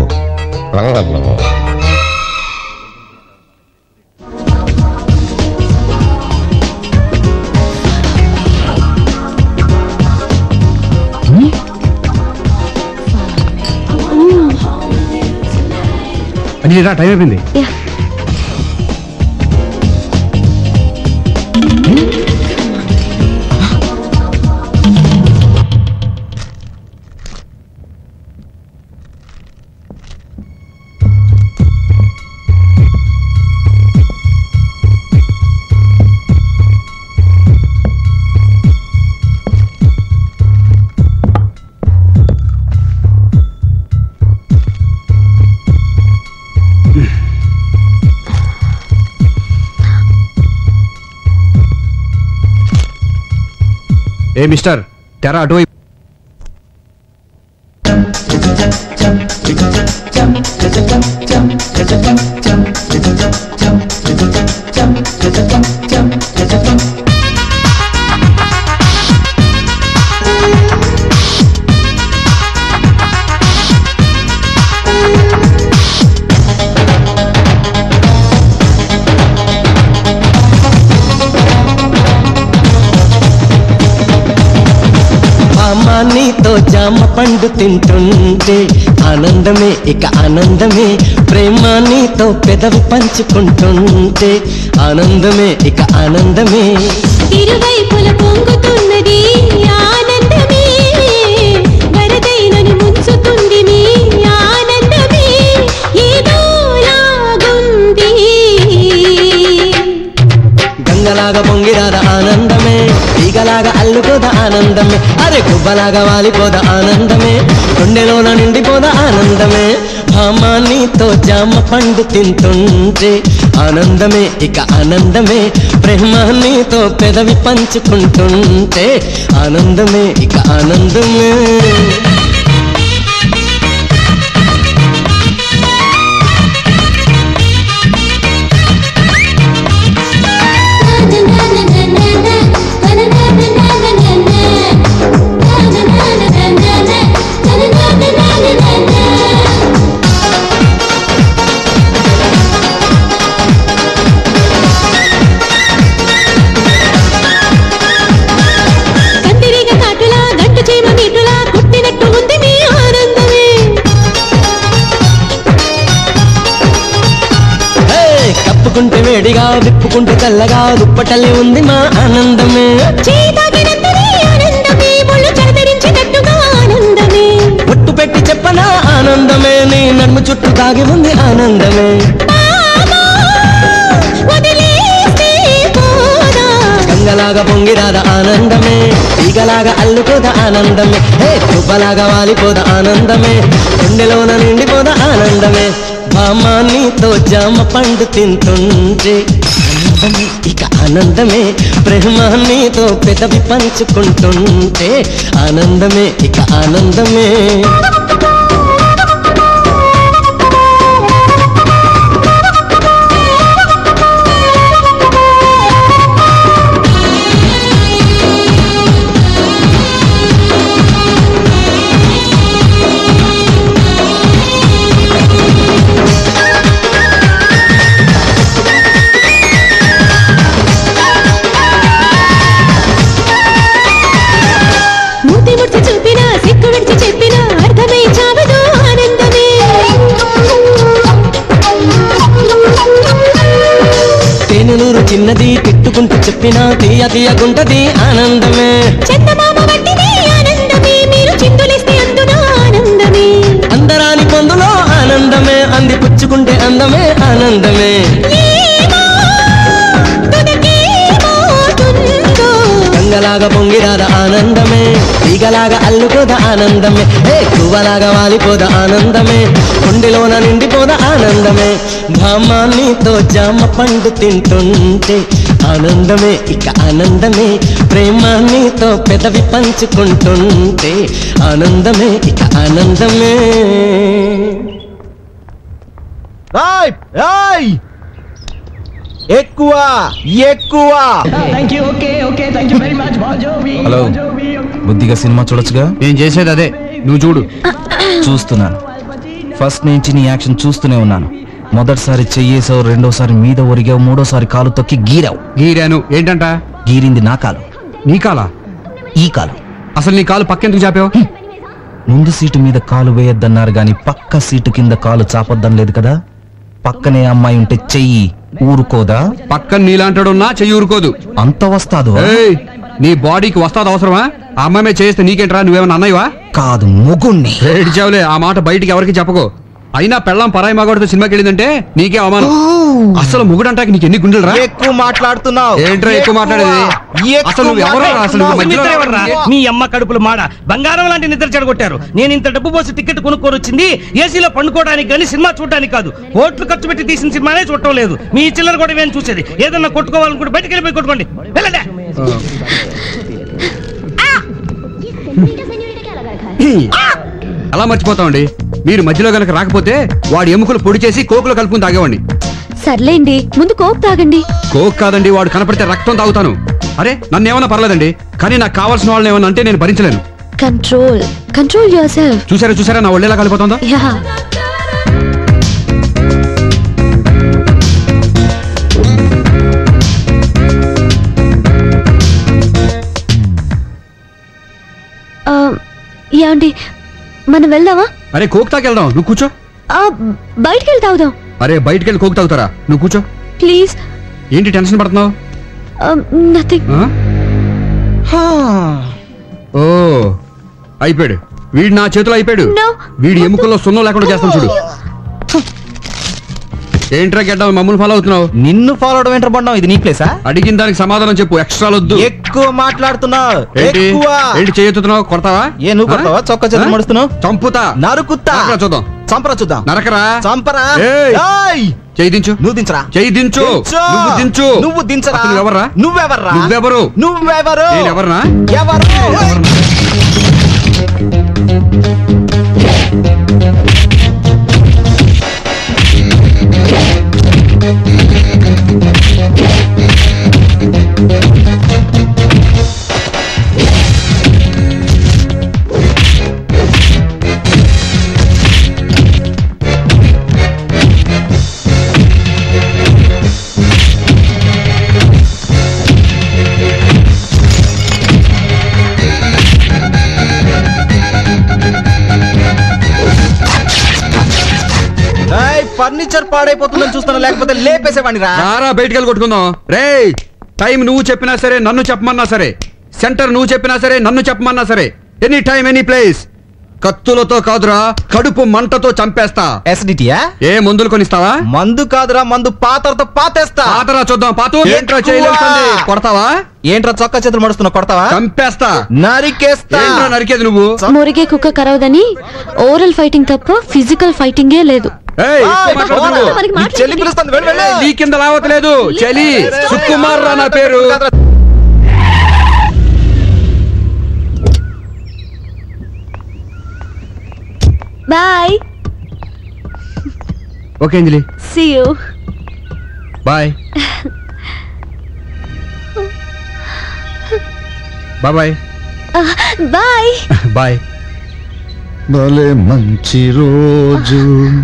టైం అయిపోయింది. ఏ మిస్టర్, తెరా అటు. నీతో జామ పండు తింటుంటే ఆనందమే ఇక ఆనందమే, ప్రేమ నీతో పెదవి పంచుకుంటుంటే ఆనందమే ఇక ఆనందమే. ఇరువైపుల పొంగుతున్నది ఆనందమే, వరదైనని ముంచుతుంది మీ ఆనందమే, ఏదో లాగుంది. గంగలాగా పొంగిరాద ఆనందమే, ఈగలాగా అల్లుకోద ఆనందమే, అరే గుబ్బలాగా వాలిపోద ఆనందమే, గుండెలోన నిండిపోద ఆనందమే. భామా నీతో జామ పండు తింటుంటే ఆనందమే ఇక ఆనందమే, ప్రేమ నీతో పెదవి పంచుకుంటుంటే ఆనందమే ఇక ఆనందమే. Na na na na na na na na na na na na na na na కప్పుకుంటే వేడిగా విప్పుకుంటే చల్లగా దుప్పటల్లి ఉంది మా ఆనందమే ఒట్టు పెట్టి చెప్పనా ఆనందమే నీ నడుము చుట్టూ దాగి ఉంది ఆనందమే గంగలాగా పొంగిరాద ఆనందమే ఈగలాగా అల్లుకోద ఆనందమే హే తుబ్బలాగా వాలిపోద ఆనందమే గుండెలోన నిండిపోద ఆనందమే బామా నీతో జామ పండు తింటుంటే ఆనందమే ఇక ఆనందమే ప్రేమ నీతో పెదవి పంచుకుంటుంటే ఆనందమే ఇక ఆనందమే చిన్నది తిట్టుకుంటూ చెప్పినా తీయ తీయకుంటది ఆనందమే అందరాని పొందులో ఆనందమే అంది పుచ్చుకుంటే అందమే ఆనందమే గంగలాగా పొంగిరాద ఆనందమే ఈగలాగా అల్లుకోద ఆనందమే హే కువ్వలాగా వాలిపోద ఆనందమే గుండెలోన నిండిపోద ఆనందమే భామా నీతో జామ పండు తింటుంటే ఆనందమే ఇక ఆనందమే ప్రేమ నీతో పెదవి పంచుకుంటుంటే ఆనందమే ఇక ఆనందమే ఎక్కువ ఎక్కువ హలో బుద్ధిగా సినిమా చూడొచ్చుగా నేను చేసేది అదే నువ్వు చూడు చూస్తున్నాను ఫస్ట్ నుంచి నీ యాక్షన్ చూస్తూనే ఉన్నాను మొదటిసారి చెయ్యేసావు రెండోసారి మీద ఒరిగావు మూడోసారి కాలు తొక్కి గీరాను ఏంటంట గీరింది నా కాలు నీ కాలా ఈ కాలు అసలు నీ కాలు పక్కెందుకు చాపావు ముందు సీటు మీద కాలు వేయొద్దన్నారు గాని పక్క సీటు కింద కాలు చాపొద్దనలేదు కదా పక్కనే అమ్మాయి ఉంటే చెయ్యి ఊరుకోదా పక్కన నీలాంటాడున్నా చెయ్యి ఊరుకోదు అంత వస్తాదు నీ బాడీకి వస్తాది అవసరమా ఆ అమ్మాయి చేస్తే నీకేంట్రా నువ్వేమన్నా అన్నయ్యవా కాదు మొగుణ్ణి ఏడ్చావులే ఆ మాట బయటికి ఎవరికి చెప్పకు అయినా పెళ్ళం పరాయి మగవాడితో సినిమాకి వెళ్ళిందంటే నీకే అవమానం అసలు మొగుడంటాకి నీకు ఎన్ని గుండెలు రా ఎక్కువ మాట్లాడుతున్నావు ఏంట్రా ఎక్కువ మాట్లాడేది అసలు నువ్వు ఎవరా అసలు మీ అమ్మ కడుపులు మాడ బంగారం లాంటి నిద్ర చెడగొట్టారు నేను ఇంత డబ్బు పోసి టికెట్ కొనుక్కొని వచ్చింది ఏసీలో పండుకోవడానికి కానీ సినిమా చూడడానికి కాదు కోట్లు ఖర్చు పెట్టి తీసిన సినిమానే చూడటం లేదు మీ చిల్లర కూడా ఏం చూసేది ఏదన్నా కొట్టుకోవాలనుకుంటే బయటకు వెళ్ళిపోయి కొట్టుకోండి వెళ్ళండి అలా మర్చిపోతామండి మీరు మధ్యలో గనక రాకపోతే వాడి ఎముకలు పొడి చేసి కోకులో కలుపుకుని తాగేవాడిని సర్లేండి ముందు కోక్ తాగండి కోక్ కాదండి వాడు కనపడితే రక్తం తాగుతాను అరే నన్ను ఏమన్నా పర్లేదండి కానీ నాకు కావాల్సిన వాళ్ళని ఏమన్నా అంటే నేను భరించలేను కంట్రోల్ యువర్సెల్ఫ్ చూసారా నా ఒళ్ళేలా కలిపోతుందో యా ఏమండి మనం వెళ్దామా అరే కోక్ తాకెళ్దాం నువ్వు కూర్చో బయటికి వెళ్ళి తాగుదాం అరే బయటికి వెళ్ళి కోక్ తాగుతారా నువ్వు కూర్చో ప్లీజ్ ఏంటి టెన్షన్ పడుతున్నావు నథింగ్ ఓ అయిపోయాడు వీడు నా చేతిలో అయిపోయాడు వీడి ఎముకల్లో సున్నం లేకుండా చేస్తాను చూడు ఏంట్రా గెడ్డం మమ్మల్ని ఫాలో అవుతున్నావు నిన్ను ఫాలో అవడం ఏంట్రా బండం ఇది నీ ప్లేసా అడిగిన దానికి సమాధానం చెప్పు ఎక్స్ట్రా వద్దు ఎక్కువ మాట్లాడుతున్నావు ఏంటి చేయొత్తున్నావు కొడతావా ఏ నువ్వు కొడతావా చొక్కా చేతులు మడుస్తున్నావు చంపుతా నరుకుతా చూద్దాం చంపరా చూద్దాం నరకరా చంపరా చేయి దించు నువ్వు దించరా చేయి దించు నువ్వు దించు నువ్వు దించరా నువ్వెవర్రా నువ్వెవరు నేను ఎవర్నా ఫర్నిచర్ పాడైపోతుందని చూస్తున్నా, లేకపోతే లేపేసేవాడిని రా. రారా బయటికి కొట్టుకుందాం. రే టైం నువ్వు చెప్పినా సరే, నన్ను చెప్పమన్నా సరే, సెంటర్ నువ్వు చెప్పినా సరే, నన్ను చెప్పమన్నా సరే, ఎనీ టైం ఎనీ ప్లేస్. కత్తులతో కాదురా, కడుపు మంటతో చంపేస్తా. ఎస్డిటియా? ఏ మందులు కొనిస్తావా? మందు కాదురా, మందు పాతరతో పాతేస్తా. పాతరా చూద్దాం. పాతు ఏంట్రా చేయలేస్తుంది? కొడతావా? ఏంట్రా చొక్కా చేతులు మడుస్తున్నా? కొడతావా? చంపేస్తా, నరికేస్తా. నరికేది నువ్వు. మురిగే కుక్క కరవదని ఓరల్ ఫైటింగ్ తప్ప ఫిజికల్ ఫైటింగే లేదు. చెల్లి పిలుస్తుంది, వెళ్ళు, వెళ్ళు. నీ కింద లావట్లేదు చలి. సుకుమార్ రా నా పేరు. Bye. Okay Anjali, see you. Bye. Bye bye. Bye. భలే మంచి రోజు.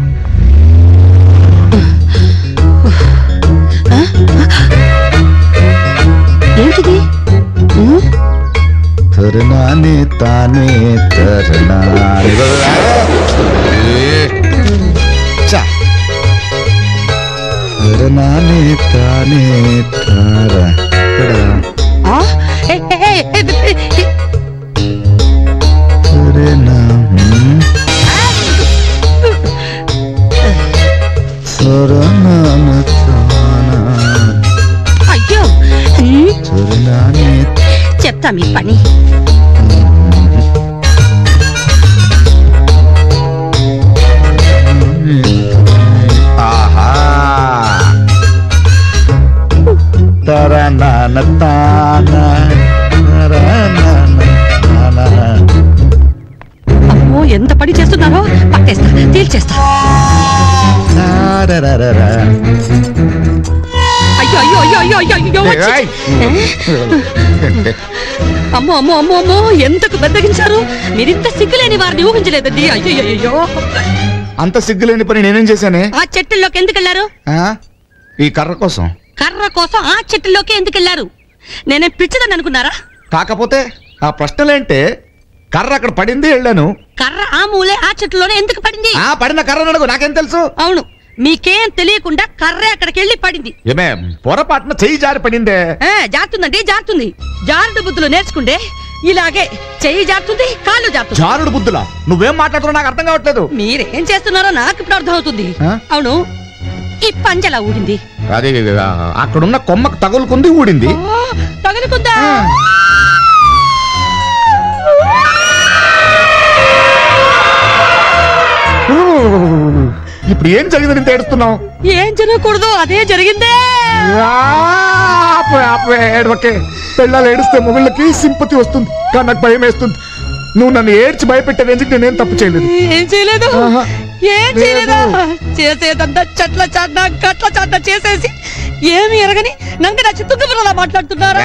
ఏంటిది? తరణానే తానే తరణానే. తరణానే తానే తార. అయ్యో చెప్తా మీ పని. అమ్మో ఎంత పని చేస్తున్నారో, పట్టేస్తా, తీల్చేస్తా. అయ్యో అయ్యో అయ్యో అయ్యో అయ్యో అమ్మో అమ్మో అమ్మో అమ్మో ఎంతకు బద్దగించారు. మీరింత సిగ్గులేని వారిని ఊహించలేదండి. అయ్యో అయ్యో. అంత సిగ్గులేని పని నేనేం చేశానే? ఆ చెట్టుల్లోకి ఎందుకు వెళ్ళారు? ఈ కర్ర కోసం. కర్ర కోసం ఆ చెట్టులోకి ఎందుకు వెళ్ళారు? నేనే పిచ్చిదని అనుకున్నారా? కాకపోతే ఆ ప్రశ్నలేంటే, కర్ర అక్కడ పడింది, వెళ్ళాను. కర్ర ఆ మూలే ఆ చెట్టులోనే ఎందుకు పడింది? పడిన కర్ర అడుగు, నాకేం తెలుసు? అవును, మీకేం తెలియకుండా కర్రే అక్కడికి వెళ్ళి పడింది. ఏమే పొరపాటున చెయ్యి జారి పడిందే. జారుతుందండి, జారుతుంది. జారుడు బుద్ధులు నేర్చుకుంటే ఇలాగే చెయ్యి జారుతుంది, కాళ్ళు జారుతుంది. జారుడు బుద్ధులా? నువ్వేం మాట్లాడుతున్నావు నాకు అర్థం కావట్లేదు. మీరేం చేస్తున్నారో నాకు ఇప్పుడు అర్థం అవుతుంది. అవును, ఈ పంజలా ఊడింది. అది అక్కడున్న కొమ్మకు తగులుకుంది, ఊడింది. తగులుకుందా? ఇప్పుడు ఏం జరిగింది? నేను ఏడుస్తున్నావు? ఏం జరగకూడదు అదే జరిగిందే. పిల్లలు ఏడిస్తే మొగుళ్ళకి సింపతి వస్తుంది, కానీ నాకు భయం వేస్తుంది. నువ్వు నన్ను ఏడ్చి భయపెట్టే రేంజ్కి నేనేం తప్పు చేయలేదు. ఏం చేయలేదు, ఏం చేయలేదు. చేసేదంతా చెట్ల చాట్న గట్ల చాట్న చేసేసి ఏమి ఎరగని నంగ నచ్చి తుంగపురలా మాట్లాడుతున్నారా?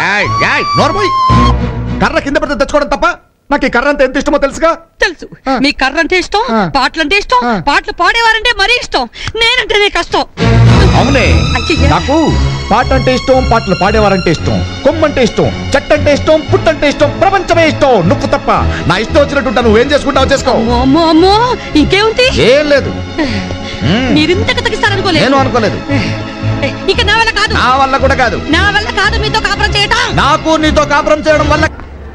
కర్ర కింద పడితే తెచ్చుకోవడం తప్ప నాకు ఈ కర్ర అంతా ఎంత ఇష్టమో తెలుసుగా? తెలుసు. మీ కర్ర అంటే ఇష్టం, పాటలు అంటే ఇష్టం, పాటలు పాడేవారంటే మరీ ఇష్టం, నేనంటేనే కష్టం. అవునే, నాకు పాట అంటే ఇష్టం, పాటలు పాడేవారంటే ఇష్టం, కొమ్మంటే ఇష్టం, చెట్టంటే ఇష్టం, పుట్టంటే ఇష్టం, ప్రపంచమే ఇష్టం. నువ్వు తప్ప నా ఇష్టం వచ్చినట్టు నువ్వేం చేసుకుంటావు చేసుకో. అమ్మో అమ్మో, ఇంకేముంది? ఏం లేదు. మీరింతకు తగ్గిస్తారనుకోలేదు. నేను అనుకోలేదు. ఇక నా వల్ల కాదు. నా వల్ల కూడా కాదు. నా వల్ల కాదు మీతో కాపురం చేయటం. నాకు నీతో కాపురం చేయడం వల్ల.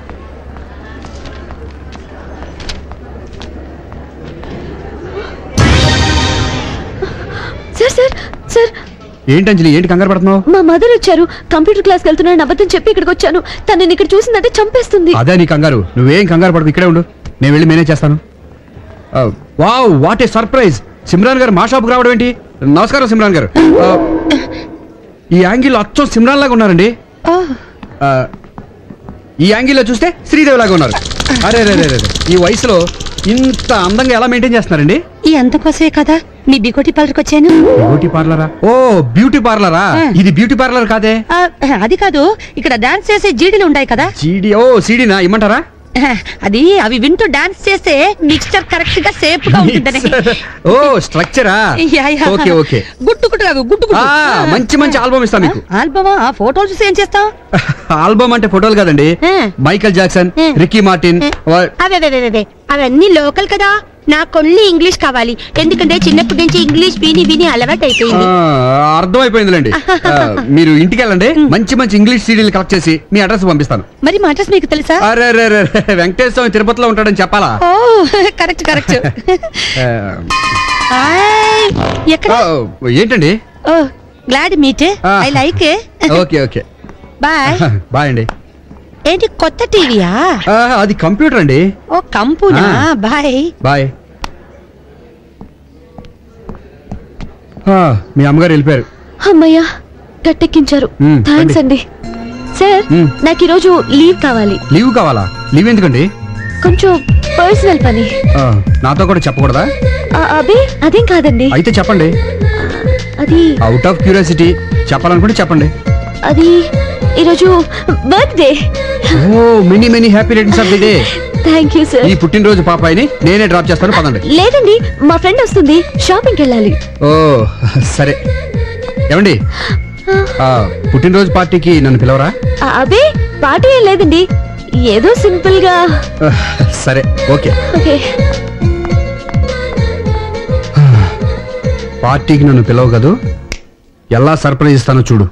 Sir sir sir. ఏంటి అంజలి, ఏంటి కంగారు పడుతున్నావు? మా మదర్ వచ్చారు, కంప్యూటర్ క్లాస్కి వెళ్తున్నాను అబద్ధం చెప్పి ఇక్కడికి వచ్చాను. తను ఇక్కడ చూసిందంటే చంపేస్తుంది. అదే నీ కంగారు, నువ్వేం కంగారు పడకు, ఇక్కడే ఉండు, నేను వెళ్ళి మేనేజ్ చేస్తాను. Wow, what a surprise. Simran గారు మా షాప్కి రావడం ఏంటి? నమస్కారం సిమ్రాన్ గారు. ఈ యాంగిల్ అచ్చం సిమ్రాన్ లాగా ఉన్నారండి. ఈ యాంగిల్లో చూస్తే శ్రీదేవి లాగా ఉన్నారు. అరే ఈ వయసులో ఇంత అందంగా ఎలా మెయింటైన్ చేస్తున్నారండి? ఈ అందం కోసమే కదా మీ బిగోటి పార్లర్కి వచ్చాను. బ్యూటీ పార్లరా? ఓ బ్యూటీ పార్లరా? ఇది బ్యూటీ పార్లర్ కాదే. అది కాదు, ఇక్కడ డాన్స్ చేసే జీడీలు ఉంటాయి కదా. జీడీ? ఓ సీడీనా, ఇమ్మంటారా? అది అవి వింటూ డాన్స్ చేస్తే మిక్స్చర్ కరెక్ట్ గా సేఫ్ గా ఉంటుందని. ఓ స్ట్రక్చరా? Okay okay. గుట్టు మంచి మంచి ఆల్బమ్ ఇస్తా మీకు. ఆల్బమా? ఫోటోలు చూసి ఏం చేస్తావు? ఆల్బమ్ అంటే ఫోటోలు కాదండి, మైకేల్ జాక్సన్, రికీ మార్టిన్. అవన్నీ లోకల్ కదా, నాకు ఓన్లీ ఇంగ్లీష్ కావాలి, ఎందుకంటే చిన్నప్పటి నుంచి ఇంగ్లీష్ విని విని అలవాటు అయిపోయింది. అర్థమైపోయిందిలేండి. మీరు ఇంటికి వెళ్ళండి, మంచి మంచి ఇంగ్లీష్ సీడీలు కలెక్ట్ చేసి మీ అడ్రస్ పంపిస్తాను. మరి మా అడ్రస్ మీకు తెలుసా? అరే వెంకటేశ్వర స్వామి తిరుపతిలో ఉంటాడని చెప్పాలా? Oh correct correct. ఎక్కడ? ఏంటండి? Oh glad meet, I like. Okay okay bye. Bye అండి. ఏంటి కొత్త టీవీయా? అది కంప్యూటర్ అండి. ఓ కంపునా? Bye bye. మీ అమ్మగారు వెళ్ళిపోయారు. అమ్మయ్యా గట్టెక్కించారు. థ్యాంక్స్ అండి. సార్ నాకు ఈరోజు లీవ్ కావాలి. లీవ్ కావాలా? లీవ్ ఎందుకండి? కొంచెం పర్సనల్ పని. నాతో కూడా చెప్పకూడదా? అదే అదేం కాదండి. అయితే చెప్పండి. అది అవుట్ ఆఫ్ క్యూరియాసిటీ చెప్పాలనుకుంటే చెప్పండి. అది ఈరోజు birthday. Oh many many happy returns of the day. Thank you sir. ఈ పుట్టినరోజు పాపాయిని నేనే డ్రాప్ చేస్తాను, పదండి. లేదండి, మా ఫ్రెండ్ వస్తుంది, షాపింగ్కి వెళ్ళాలి. ఓ సరే. ఏమండి, పుట్టినరోజు పార్టీకి నన్ను పిలవరా? అదే పార్టీ ఏం లేదండి, ఏదో సింపుల్ గా. సరే ఓకే. ఓకే. పార్టీకి నన్ను పిలవ కదూ, ఎలా సర్ప్రైజ్ ఇస్తానో చూడు.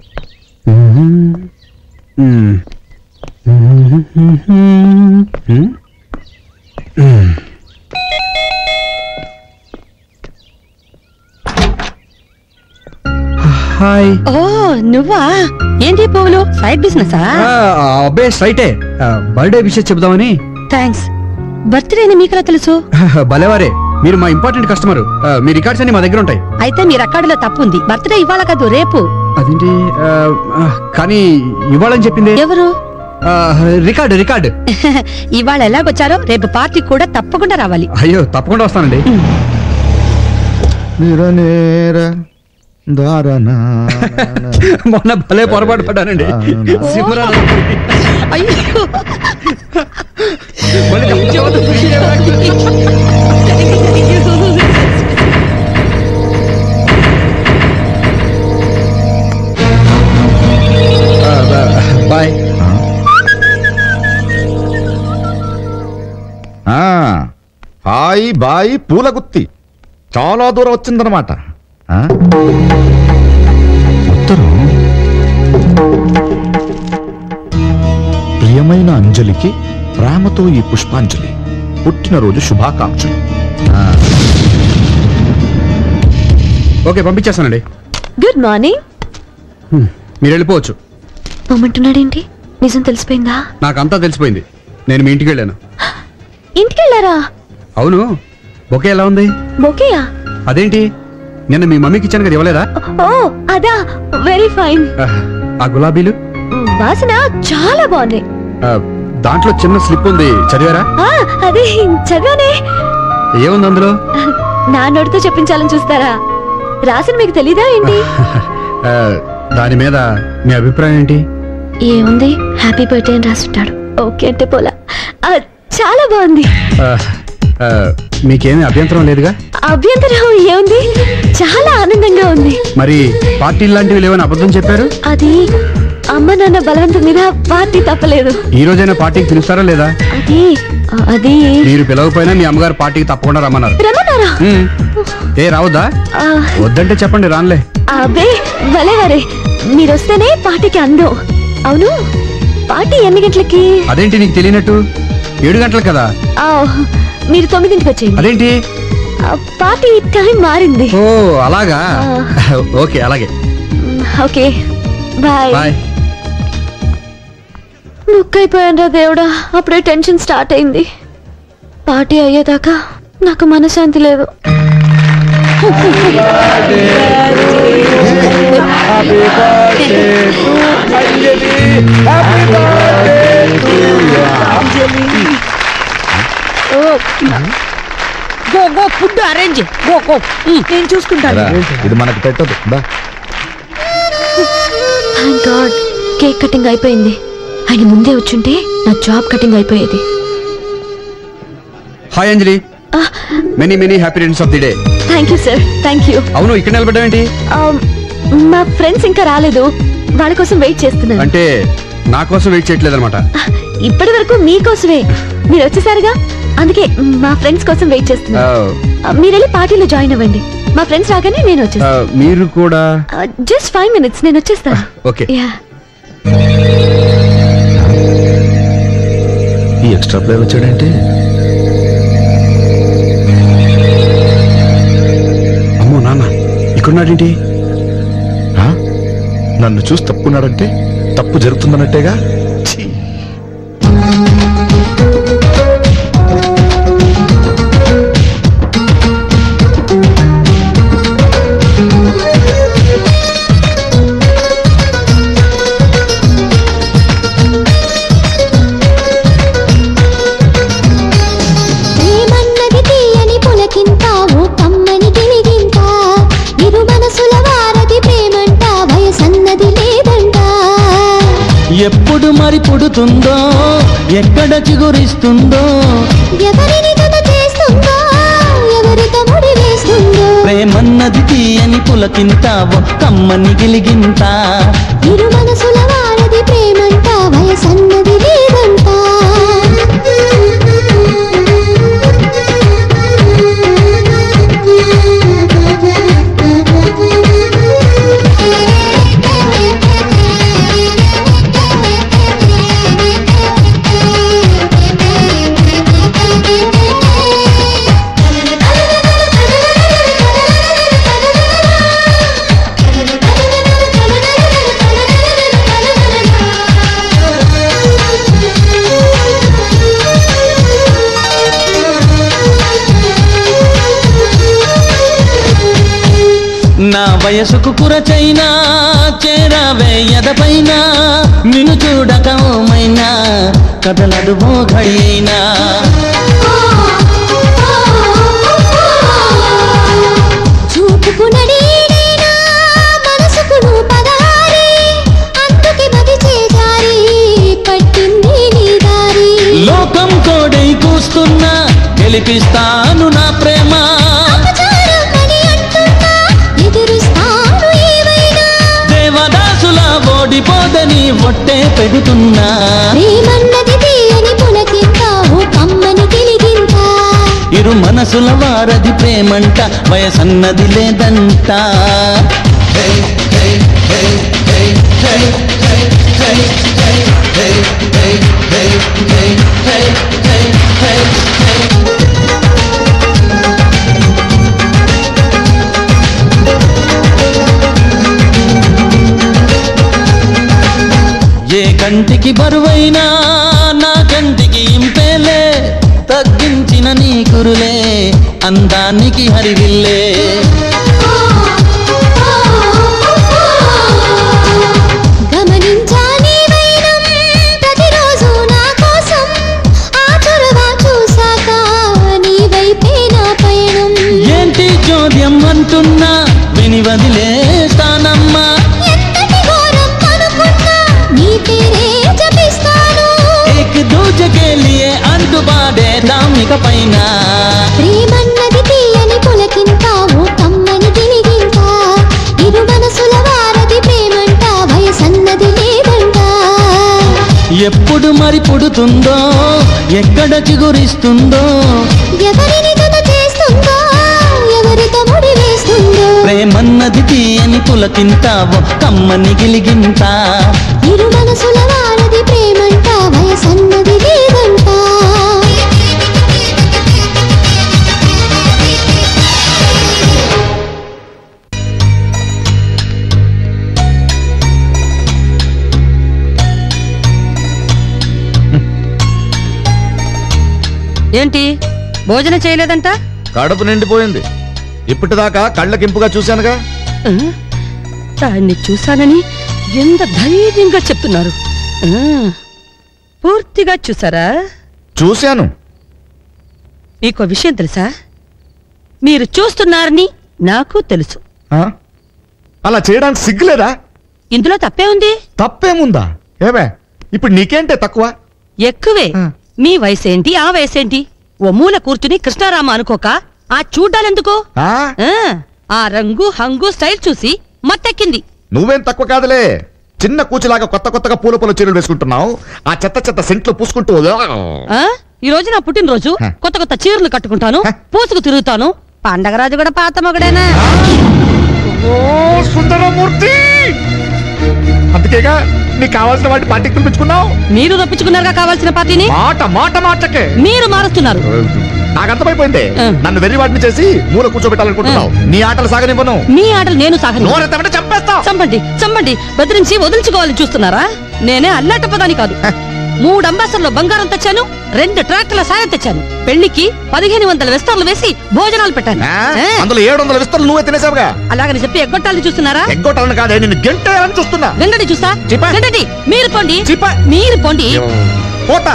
హాయ్. ఓ నువ్వా? ఏంటి పువ్వులు? Side business? అబ్బే సైటే. బర్త్డే విషయం చెబుదామని. థ్యాంక్స్. బర్త్డే అని మీకెలా తెలుసు? భలేవారే, మీరు మా ఇంపార్టెంట్ కస్టమర్. మీ రికార్డ్స్ అన్ని మా దగ్గర ఉంటాయి. అయితే మీ రికార్డులో తప్పు ఉంది. బర్త్డే ఇవాళ కాదు, రేపు. అదేంటి? కానీ ఇవ్వాలని చెప్పింది ఎవరు? రికార్డు. ఇవాళ ఎలాగొచ్చారో రేపు పార్టీ కూడా తప్పకుండా రావాలి. అయ్యో తప్పకుండా వస్తానండి. మొన్న భలే పొరపాటు పడ్డానండి. బాయ్. హాయ్ బాయ్ పూల గుత్తి చాలా దూరం వచ్చిందనమాట. ఉత్తరం. ప్రియమైన అంజలికి ప్రేమతో ఈ పుష్పాంజలి, పుట్టినరోజు శుభాకాంక్షలు. ఓకే పంపించేస్తానండి. Good morning. మీరు వెళ్ళిపోవచ్చు. పొమ్మంటున్నాడేంటి? నిజం తెలిసిపోయిందా? నాకంతా తెలిసిపోయింది. నేను మీ ఇంటికి వెళ్ళాను. ఇంటికెళ్ళారా? అవును. బొకే ఎలా ఉంది? బొకేయా? అదేంటి, నిన్న మీ మమ్మీకి ఇచ్చాను కదా, ఇవ్వలేదా? ఓ అదా, వెరీ ఫైన్. ఆ గులాబీలు వాసన చాలా బాగున్నాయి. దాంట్లో చిన్న స్లిప్ ఉంది, చదివారా? అదే చదివానే. ఏముంది అందులో? నా నోటితో చెప్పించాలని చూస్తారా? రాసిన మీకు తెలీదా ఏంటి? దాని మీద మీ అభిప్రాయం ఏంటి? ఏముంది, హ్యాపీ బర్త్డే అని రాసుంటాడు. ఓకే అంటే పోలా. చాలా బాగుంది. మీకేమీ అభ్యంతరం లేదుగా? అభ్యంతరం ఏముంది, చాలా ఆనందంగా ఉంది. మరి పార్టీ లాంటివి లేవని అబద్ధం చెప్పారు. అది అమ్మ నాన్న బలవంతం మీద పార్టీ తప్పలేదు. ఈ రోజైనా పార్టీకి పిలుస్తారా లేదా? అది మీరు పిలవకపోయినా మీ అమ్మగారు పార్టీకి తప్పకుండా రమ్మన్నారు. ఏ రావద్దా? వద్దంటే చెప్పండి, రానులే. అబ్బే భలేవారే, మీరొస్తేనే పార్టీకి అందం. అవును, పార్టీ ఎన్ని గంటలకి? అదేంటి నీకు తెలియనట్టు? 7 గంటలకు కదా. మీరు 9ంటికి వచ్చేయండి. అదేంటి? పార్టీ టైం మారింది. ఓ అలాగా. ఓకే అలాగే. Okay bye. బాయ్. బుక్ అయిపోయాను దేవుడా, అప్పుడే టెన్షన్ స్టార్ట్ అయింది. పార్టీ అయ్యేదాకా నాకు మనశ్శాంతి లేదు. Go food arrange. గో నేను చూసుకుంటాను. ఇది మనకు పెట్టదు. థాంక్ గాడ్, కేక్ కటింగ్ అయిపోయింది. ఆయన ముందే వచ్చుంటే నా జాబ్ కటింగ్ అయిపోయేది. Hi Anjali, many many happy returns of the day. Thank you sir. Thank you. అవును, ఇక్కడ నిలబడ్డావేంటి? మా ఫ్రెండ్స్ ఇంకా రాలేదు, వాళ్ళ కోసం వెయిట్ చేస్తున్నాను. అంటే నా కోసం వెయిట్ చేయట్లేదు అనమాట. ఇప్పటి వరకు మీకోసమే. మీరు వచ్చేసారుగా, అందుకే మా ఫ్రెండ్స్ కోసం వెయిట్ చేస్తున్నా. మీరు వెళ్ళి పార్టీలో జాయిన్ అవ్వండి. మా ఫ్రెండ్స్ రాగానే నేను వచ్చేస్తాను. మీరు కూడా జస్ట్ 5 minutes, నేను వచ్చేస్తాను. ఓకే. ఈ ఎక్స్ట్రా ప్లేయర్ వచ్చాడంటే అమ్మో నాన్న ఇక్కడున్నాడేంటి? నన్ను చూసి తప్పున్నాడంటే తప్పు జరుగుతుందన్నట్టేగా. ఎప్పుడు మరి పుడుతుందో, ఎక్కడ చిగురిస్తుందో, ఎవరిని జత చేస్తుందో, ఎవరితో ముడి వేస్తుందో, ప్రేమన్నది తీయని పులకింత, ఒక్కమ్మని గిలిగింత, ఇరు మనసుల వారది ప్రేమంట, వయసన్నది లేదంట. నా వయసుకు కురచైనా చేరావే ఎదపైన, నిన్ను చూడక ఓమైనా కదలదు ఓ ఘడియైనా. చూపుకు నడీడైనా మనసుకు పదారి, అందుకే మది చేజారి పట్టింది నీ దారి. లోకం తోడై కూస్తున్నా గెలిపిస్తాను నా ప్రేమ, దేవదాసుల ఓడిపోదని ఒట్టే పెడుతున్నా. ప్రేమన్నది తీయని పులకింత, ఓ కమ్మని గిలిగింత, ఇరు మనసుల వారది ప్రేమంట, వయసన్నది లేదంట. ఏ కంటికి బరువైనా నా కంటికి ఇంపేలే, తగ్గించిన నీ కురులే అందానికి హరివిల్లే. గమనించా నీ వైనం ప్రతిరోజు నా కోసం, ఆ చొరవ చూసాక నీ వైపే నా పయనం. ఏంటి చోద్యం అంటున్నా విని వదిలేస్తానమ్మా, ఎంతటి ఘోరం అనుకున్నా నీ పేరే జపిస్తాను. ఏక్ దూజకే లియే అంటూ పాడేద్దాం ఇక పైన. ప్రేమన్నది తీయని పులకింత, ఓ కమ్మని గిలిగింత, ఇరు మనసుల వారది ప్రేమంట, వయసన్నది లేదంట. ఎప్పుడు మరి పుడుతుందో, ఎక్కడ చిగురిస్తుందో, ఎవరిని జత చేస్తుందో, ఎవరితో ముడి వేస్తుందో, ప్రేమన్నది తీయని పులకింత, ఒక్కమ్మని గిలిగింత, ఇరు మనసుల వారది ప్రేమంట, వయసన్నది లేదంట. ఏంటి భోజనం చేయలేదంట? కడుపు నిండిపోయింది. ఇప్పటిదాకా కళ్ళకింపుగా చూశానుగా. దాన్ని చూశానని ఎంత ధైర్యంగా చెప్తున్నారు. పూర్తిగా చూసారా? చూశాను. మీకు విషయం తెలుసా? మీరు చూస్తున్నారని నాకు తెలుసు. అలా చేయడానికి సిగ్గులేదా? ఇందులో తప్పే ఉంది. తప్పేముందా? ఏమే ఇప్పుడు నీకేంటే తక్కువ? ఎక్కువే. మీ వయసేంటి, ఆ వయసేంటి? ఓ మూల కూర్చుని కృష్ణారామ అనుకోక ఆ చూడ్డాలెందుకు? ఆ రంగు హంగు స్టైల్ చూసి మత్తెక్కింది. నువ్వేం తక్కువ కాదులే. చిన్న కూచిలాగా కొత్తగా పూల చీరలు వేసుకుంటున్నావు. ఆ చెత్త సెంట్లు పూసుకుంటూ ఈ రోజు నా పుట్టినరోజు. కొత్త చీరలు కట్టుకుంటాను, పూసుకు తిరుగుతాను. పండగరాజు కూడా పాత మొగడేనా? సుందరమూర్తి, అందుకేగా నీకు కావాల్సిన వాటి పార్టీకి పిలిపించుకున్నావు. మీరు తప్పించుకున్నారుగా కావాల్సిన పార్టీని. మాటకే మీరు మారుస్తున్నారు. నాకు అర్థమైపోయింది. నన్ను వెర్రి వాటిని చేసి మూల కూర్చోబెట్టాలనుకుంటున్నావు. నీ ఆటలు సాగనివ్వను. మీ ఆటలు నేను సాగను. చంపేస్తా. చంపండి బెదిరించి వదిలించుకోవాలని చూస్తున్నారా? నేనే అల్లాటపదాని కాదు. 3 అంబాసర్లో బంగారం తెచ్చాను, 2 ట్రాక్టర్ల సాయం తెచ్చాను. పెళ్లికి 1500 విస్తరలు వేసి భోజనాలు పెట్టాను. అందులో 700 విస్తరలు నువ్వే తినేసావుగా. అలాగని చెప్పి ఎగ్గొట్టాలని చూస్తున్నారా? ఎగ్గొట్టాలని కాదే, నిన్ను గెంటేయాలని చూస్తున్నా. గంగడి చూస్తా. గంగడి మీరు పోండి. పోతా.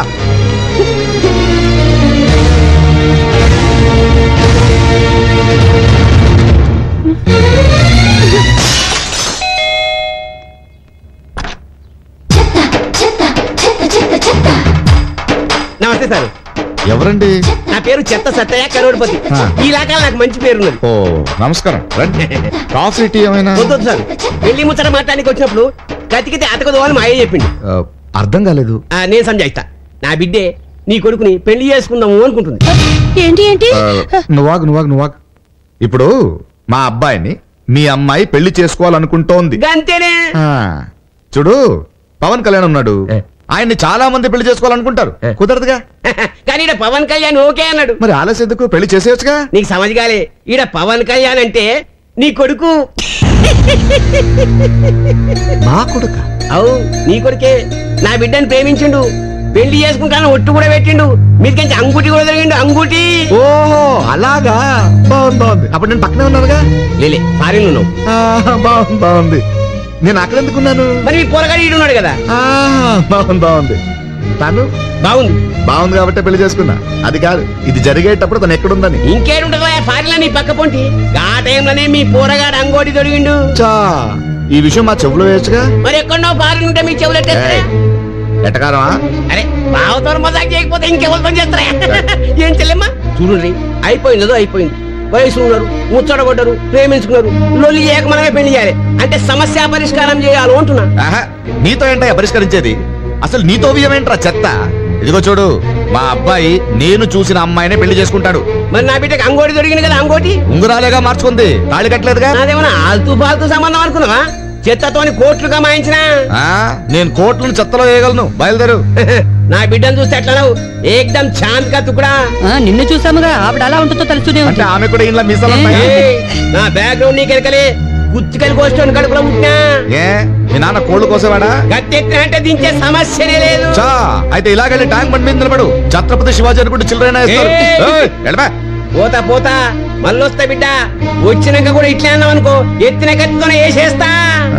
నమస్తే సార్. ఎవరండి? నా పేరు చెత్త సత్తయ్య కరోడ్పతి. ఈ లాకాల నాకు మంచి పేరు ఉన్నది. ఓ నమస్కారం. కాఫీ టీ ఏమైనా? వద్దు సార్. పెళ్లి ముచ్చట మాట్లాడానికి వచ్చినప్పుడు కతికితే అతకదు అని మా అయ్య చెప్పింది. అర్థం కాలేదు. నేను సంజాయిస్తా. నా బిడ్డే నీ కొడుకుని పెళ్లి చేసుకుందాము అనుకుంటుంది. ఏంటి? నువ్వాగు. ఇప్పుడు మా అబ్బాయిని మీ అమ్మాయి పెళ్లి చేసుకోవాలనుకుంటోంది. అంతేనే. చూడు, పవన్ కళ్యాణ్ ఉన్నాడు. ఆయన్ని చాలా మంది పెళ్లి చేసుకోవాలనుకుంటారు, కుదరదుగా. కానీ ఈడ పవన్ కళ్యాణ్ ఓకే అన్నాడు. మరి ఆలస్యం ఎందుకు? పెళ్లి చేసేయచ్చుగా. నీకు సమజ్గాలే. ఈడ పవన్ కళ్యాణ్ అంటే నీ కొడుకు. మా కొడుక? అవు నీ కొడుకే. నా బిడ్డని ప్రేమించిండు, పెళ్లి చేసుకుంటాను ఒట్టు కూడా పెట్టిండు, మీదికించి అంగుటి కూడా జరిగిండు. అంగుటి. ఓహో అలాగా. బాగుంది. అప్పుడు నేను పక్కనే ఉన్నానుగా. లేలే ఫారిన్ ఉన్నావు. బాగుంది. నేను అక్కడ ఎందుకున్నాను? మరి మీ పొరగాడు ఈడున్నాడు కదా. బాగుంది. తను బాగుంది కాబట్టి పెళ్లి చేసుకున్నా. అది కాదు, ఇది జరిగేటప్పుడు తను ఎక్కడుందని. ఇంకేడుంటదా ఫారిన్ లో నీ పక్క పొంటి. ఆ టైంలోనే మీ పోరగాడు అంగోటి దొరికిండు. ఈ విషయం మా చెవులో వేయచ్చుగా. మరి ఎక్కడో ఫారిన్ ఉంటే మీ చెవులు ఎట్టకారమా? అరే బావతో మజాక్ చేయకపోతే ఇంకెవరితో చేస్తారా? ఏం చెల్లెమ్మా చూడండి, అయిపోయింది. వయసు ఉన్నారు, ముచ్చడగొడ్డరు, ప్రేమించుకున్నారు, లొల్లి చేయక మనమే పెళ్లి చేయాలి అంటే సమస్య పరిష్కారం చేయాలి అంటున్నా. నీతో ఏంటో పరిష్కరించేది? అసలు నీతో బియ్యమేంట్రా చెత్త. ఇదిగో చూడు, మా అబ్బాయి నేను చూసిన అమ్మాయినే పెళ్లి చేసుకుంటాడు. మరి నా బిడ్డకి అంగోటి దొరికింది కదా. అంగోటి ఉంగురాలేగా మార్చుకుంది, తాళి కట్టలేదుగా. అదేమన్నా ఆల్తూ పాల్తూ సంబంధం అనుకున్నావా? చెత్తతోని కోట్లు కమాయించినా. నేను కోట్లను చెత్తలో వేయగలను. బయలుదేరు. నా బిడ్డను చూస్తే ఎట్లా ఏకదం చాంద్ కా తుకుడా. నిన్ను చూసాముగా, ఆవిడ అలా ఉంటుందో తెలుసునే అంటే ఆమె కూడా ఇంట్లో మిసలు. నా బ్యాక్గ్రౌండ్ నీకు ఎరకలే. గుచ్చికలు కోసుకొని కడుపులో పుట్టినా. మీ నాన్న కోళ్ళు కోసేవాడా? గట్టెత్తిన అంటే దించే సమస్యనే లేదు. అయితే ఇలాగెళ్ళి ట్యాంక్ బండి మీద నిలబడు. ఛత్రపతి శివాజీ అనుకుంటే చిల్లరైనా పోతా మళ్ళొస్తా బిడ్డ. వచ్చినాక కూడా ఇట్లా అన్నావు అనుకో, ఎత్తిన కత్తితోనే వేసేస్తా.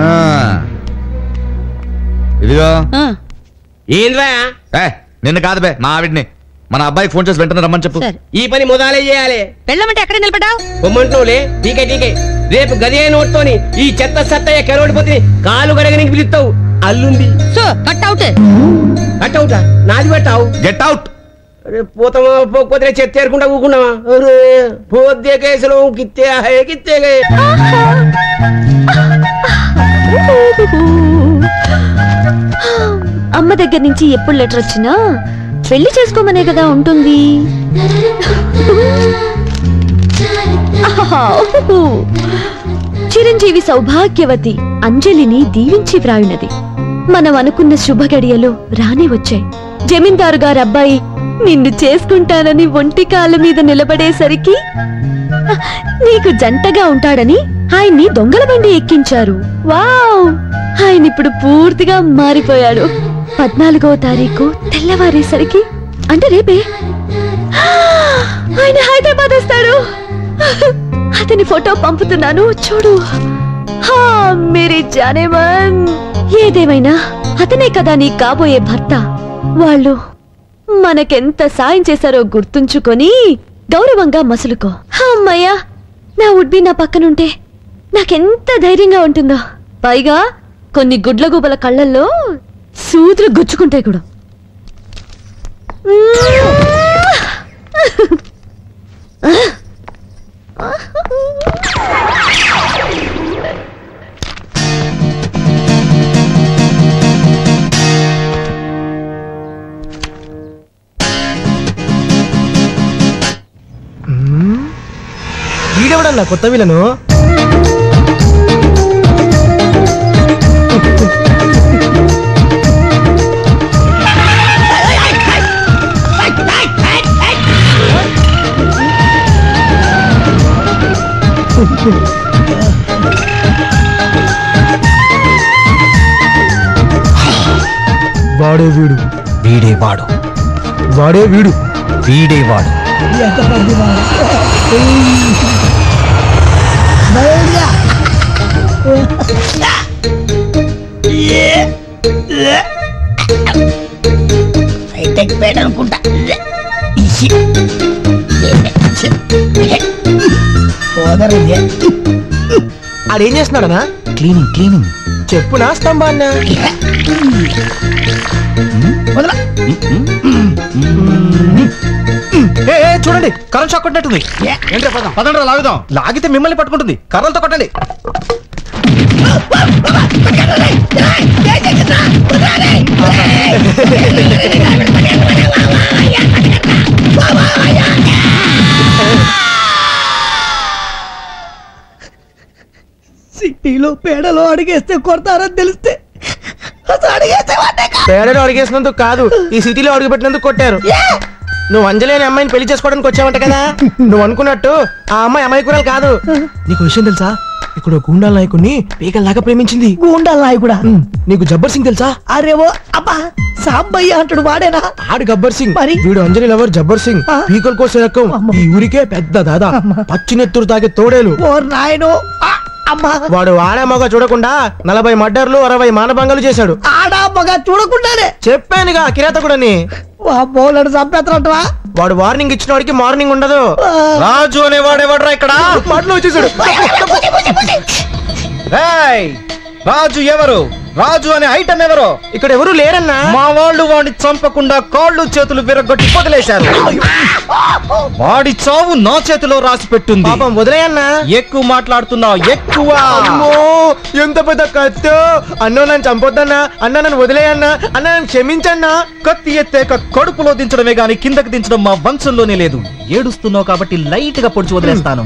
ఇదిగో ఏంద్రా? నిన్ను కాదు బే, మా ఆవిడ్ని. మన అబ్బాయికి ఫోన్ చేసి వెంటనే రమ్మని చెప్పు. ఈ పని మొదలే చేయాలి. పెళ్ళమంటే ఎక్కడ నిలబడ్డావు? పొమ్మంటున్నావులే. టీకే రేపు గదే నోట్తోని ఈ చెత్త సత్తయ్య కరోడిపోతే కాలు గడగనికి పిలుస్తావు. అల్లుంది. So cutout. కట్అవుటా? నాది పెట్టావు. Get out. అరే పోతామా పోతే చెత్త ఏరుకుంటా ఊకున్నావా? అరే పోతే కేసులో కిత్తే అమ్మ దగ్గర నుంచి ఎప్పుడు లెటర్ వచ్చినా పెళ్లి చేసుకోమనే కదా ఉంటుంది. చిరంజీవి సౌభాగ్యవతి అంజలిని దీవించి వ్రాయునది. మనం అనుకున్న శుభ గడియలో రానే వచ్చాయి. జమీందారు గారు అబ్బాయి నిన్ను చేసుకుంటానని ఒంటి కాళ్ళ మీద నిలబడేసరికి నీకు జంటగా ఉంటాడని ఆయన్ని దొంగల బండి ఎక్కించారు. వావ్! ఆయన ఇప్పుడు పూర్తిగా మారిపోయాడు. 14వ తారీఖు తెల్లవారేసరికి అంటే రేపే ఆయన హైదరాబాద్ వస్తాడు. అతని ఫోటో పంపుతున్నాను చూడు. మేరీ జానేమన్. ఏదేమైనా అతనే కదా నీ కాబోయే భర్త. వాళ్ళు మనకెంత సాయం చేశారో గుర్తుంచుకొని గౌరవంగా మసులుకో. అమ్మయ్యా, నా వుడ్బి నా పక్కనుంటే నాకెంత ధైర్యంగా ఉంటుందో. పైగా కొన్ని గుడ్లగూబల కళ్ళల్లో సూదులు గుచ్చుకుంటాయి కూడా. ఎవరన్నా కొత్త విలను? వాడే వీడు, వీడే వాడు, వాడే వీడు, వీడే వాడు. అనుకుంటా. ఆడేం చేస్తున్నాడనా? Cleaning cleaning. చెప్పునా స్తంభాన్నా? చూడండి, కరెంట్ షాక్ కొట్టినట్టుంది. పదండ్రా లాగుదాం. లాగితే మిమ్మల్ని పట్టుకుంటుంది. కర్రలతో కొట్టండి. సిటీలో పేడలో అడిగేస్తే కొడతారని తెలిస్తే పేడలో అడిగేసినందుకు కాదు, ఈ సిటీలో అడుగుపెట్టినందుకు కొట్టారు. నువ్వు అంజలి అనే అమ్మాయిని పెళ్లి చేసుకోవడానికి వచ్చావంట కదా. నువ్వు అనుకున్నట్టు ఆ అమ్మాయి అమాయకురాలు కాదు. నీకు విషయం తెలుసా? ఇక్కడ గూండాల నాయకుడిని పీకల్లాగా ప్రేమించింది. గూండాల నాయకుడా? నీకు జబ్బర్ సింగ్ తెలుసా? అరేవో అబ్బా, సాంబయ్య అంటాడు వాడేనా? ఆడు గబ్బర్ సింగ్. వీడు అంజలి లవర్ జబ్బర్ సింగ్. పీకల కోసం రకం ఈ ఊరికే పెద్ద దాదా. పచ్చినెత్తురు తాగే తోడేలు. వాడు ఆడా మగ చూడకుండా 40 మర్డర్లు 60 మానభంగాలు చేశాడు. ఆడా మగ చూడకుండానే చెప్పానుగా కిరాతకుడని. చంపేస్తారంటవా? వాడు వార్నింగ్ ఇచ్చిన వాడికి మార్నింగ్ ఉండదు. రాజు అనేవాడేవాడ్రా ఇక్కడ? మాటలు వచ్చేసాడు. రాజు ఎవరు? రాజు అనే ఐటమ్ ఎవరు? ఇక్కడ ఎవరు లేరన్నా. మా వాళ్ళు వాడిని చంపకుండా కాళ్ళు చేతులు విరగొట్టి వదిలేశారు. వాడి చావు నా చేతిలో రాసి పెట్టుంది. పాపం వదిలేయన్నా. ఎక్కువ మాట్లాడుతున్నావు, ఎక్కువ. ఎంత పెద్ద కత్తి. అన్నో నన్ను చంపొద్దన్నా. అన్న నన్ను వదిలేయన్నా. అన్న నన్ను క్షమించన్నా. కత్తి ఎత్తాక కడుపులో దించడమే గాని కిందకి దించడం మా వంశంలోనే లేదు. ఏడుస్తున్నావు కాబట్టి లైట్ గా పొడిచి వదిలేస్తాను.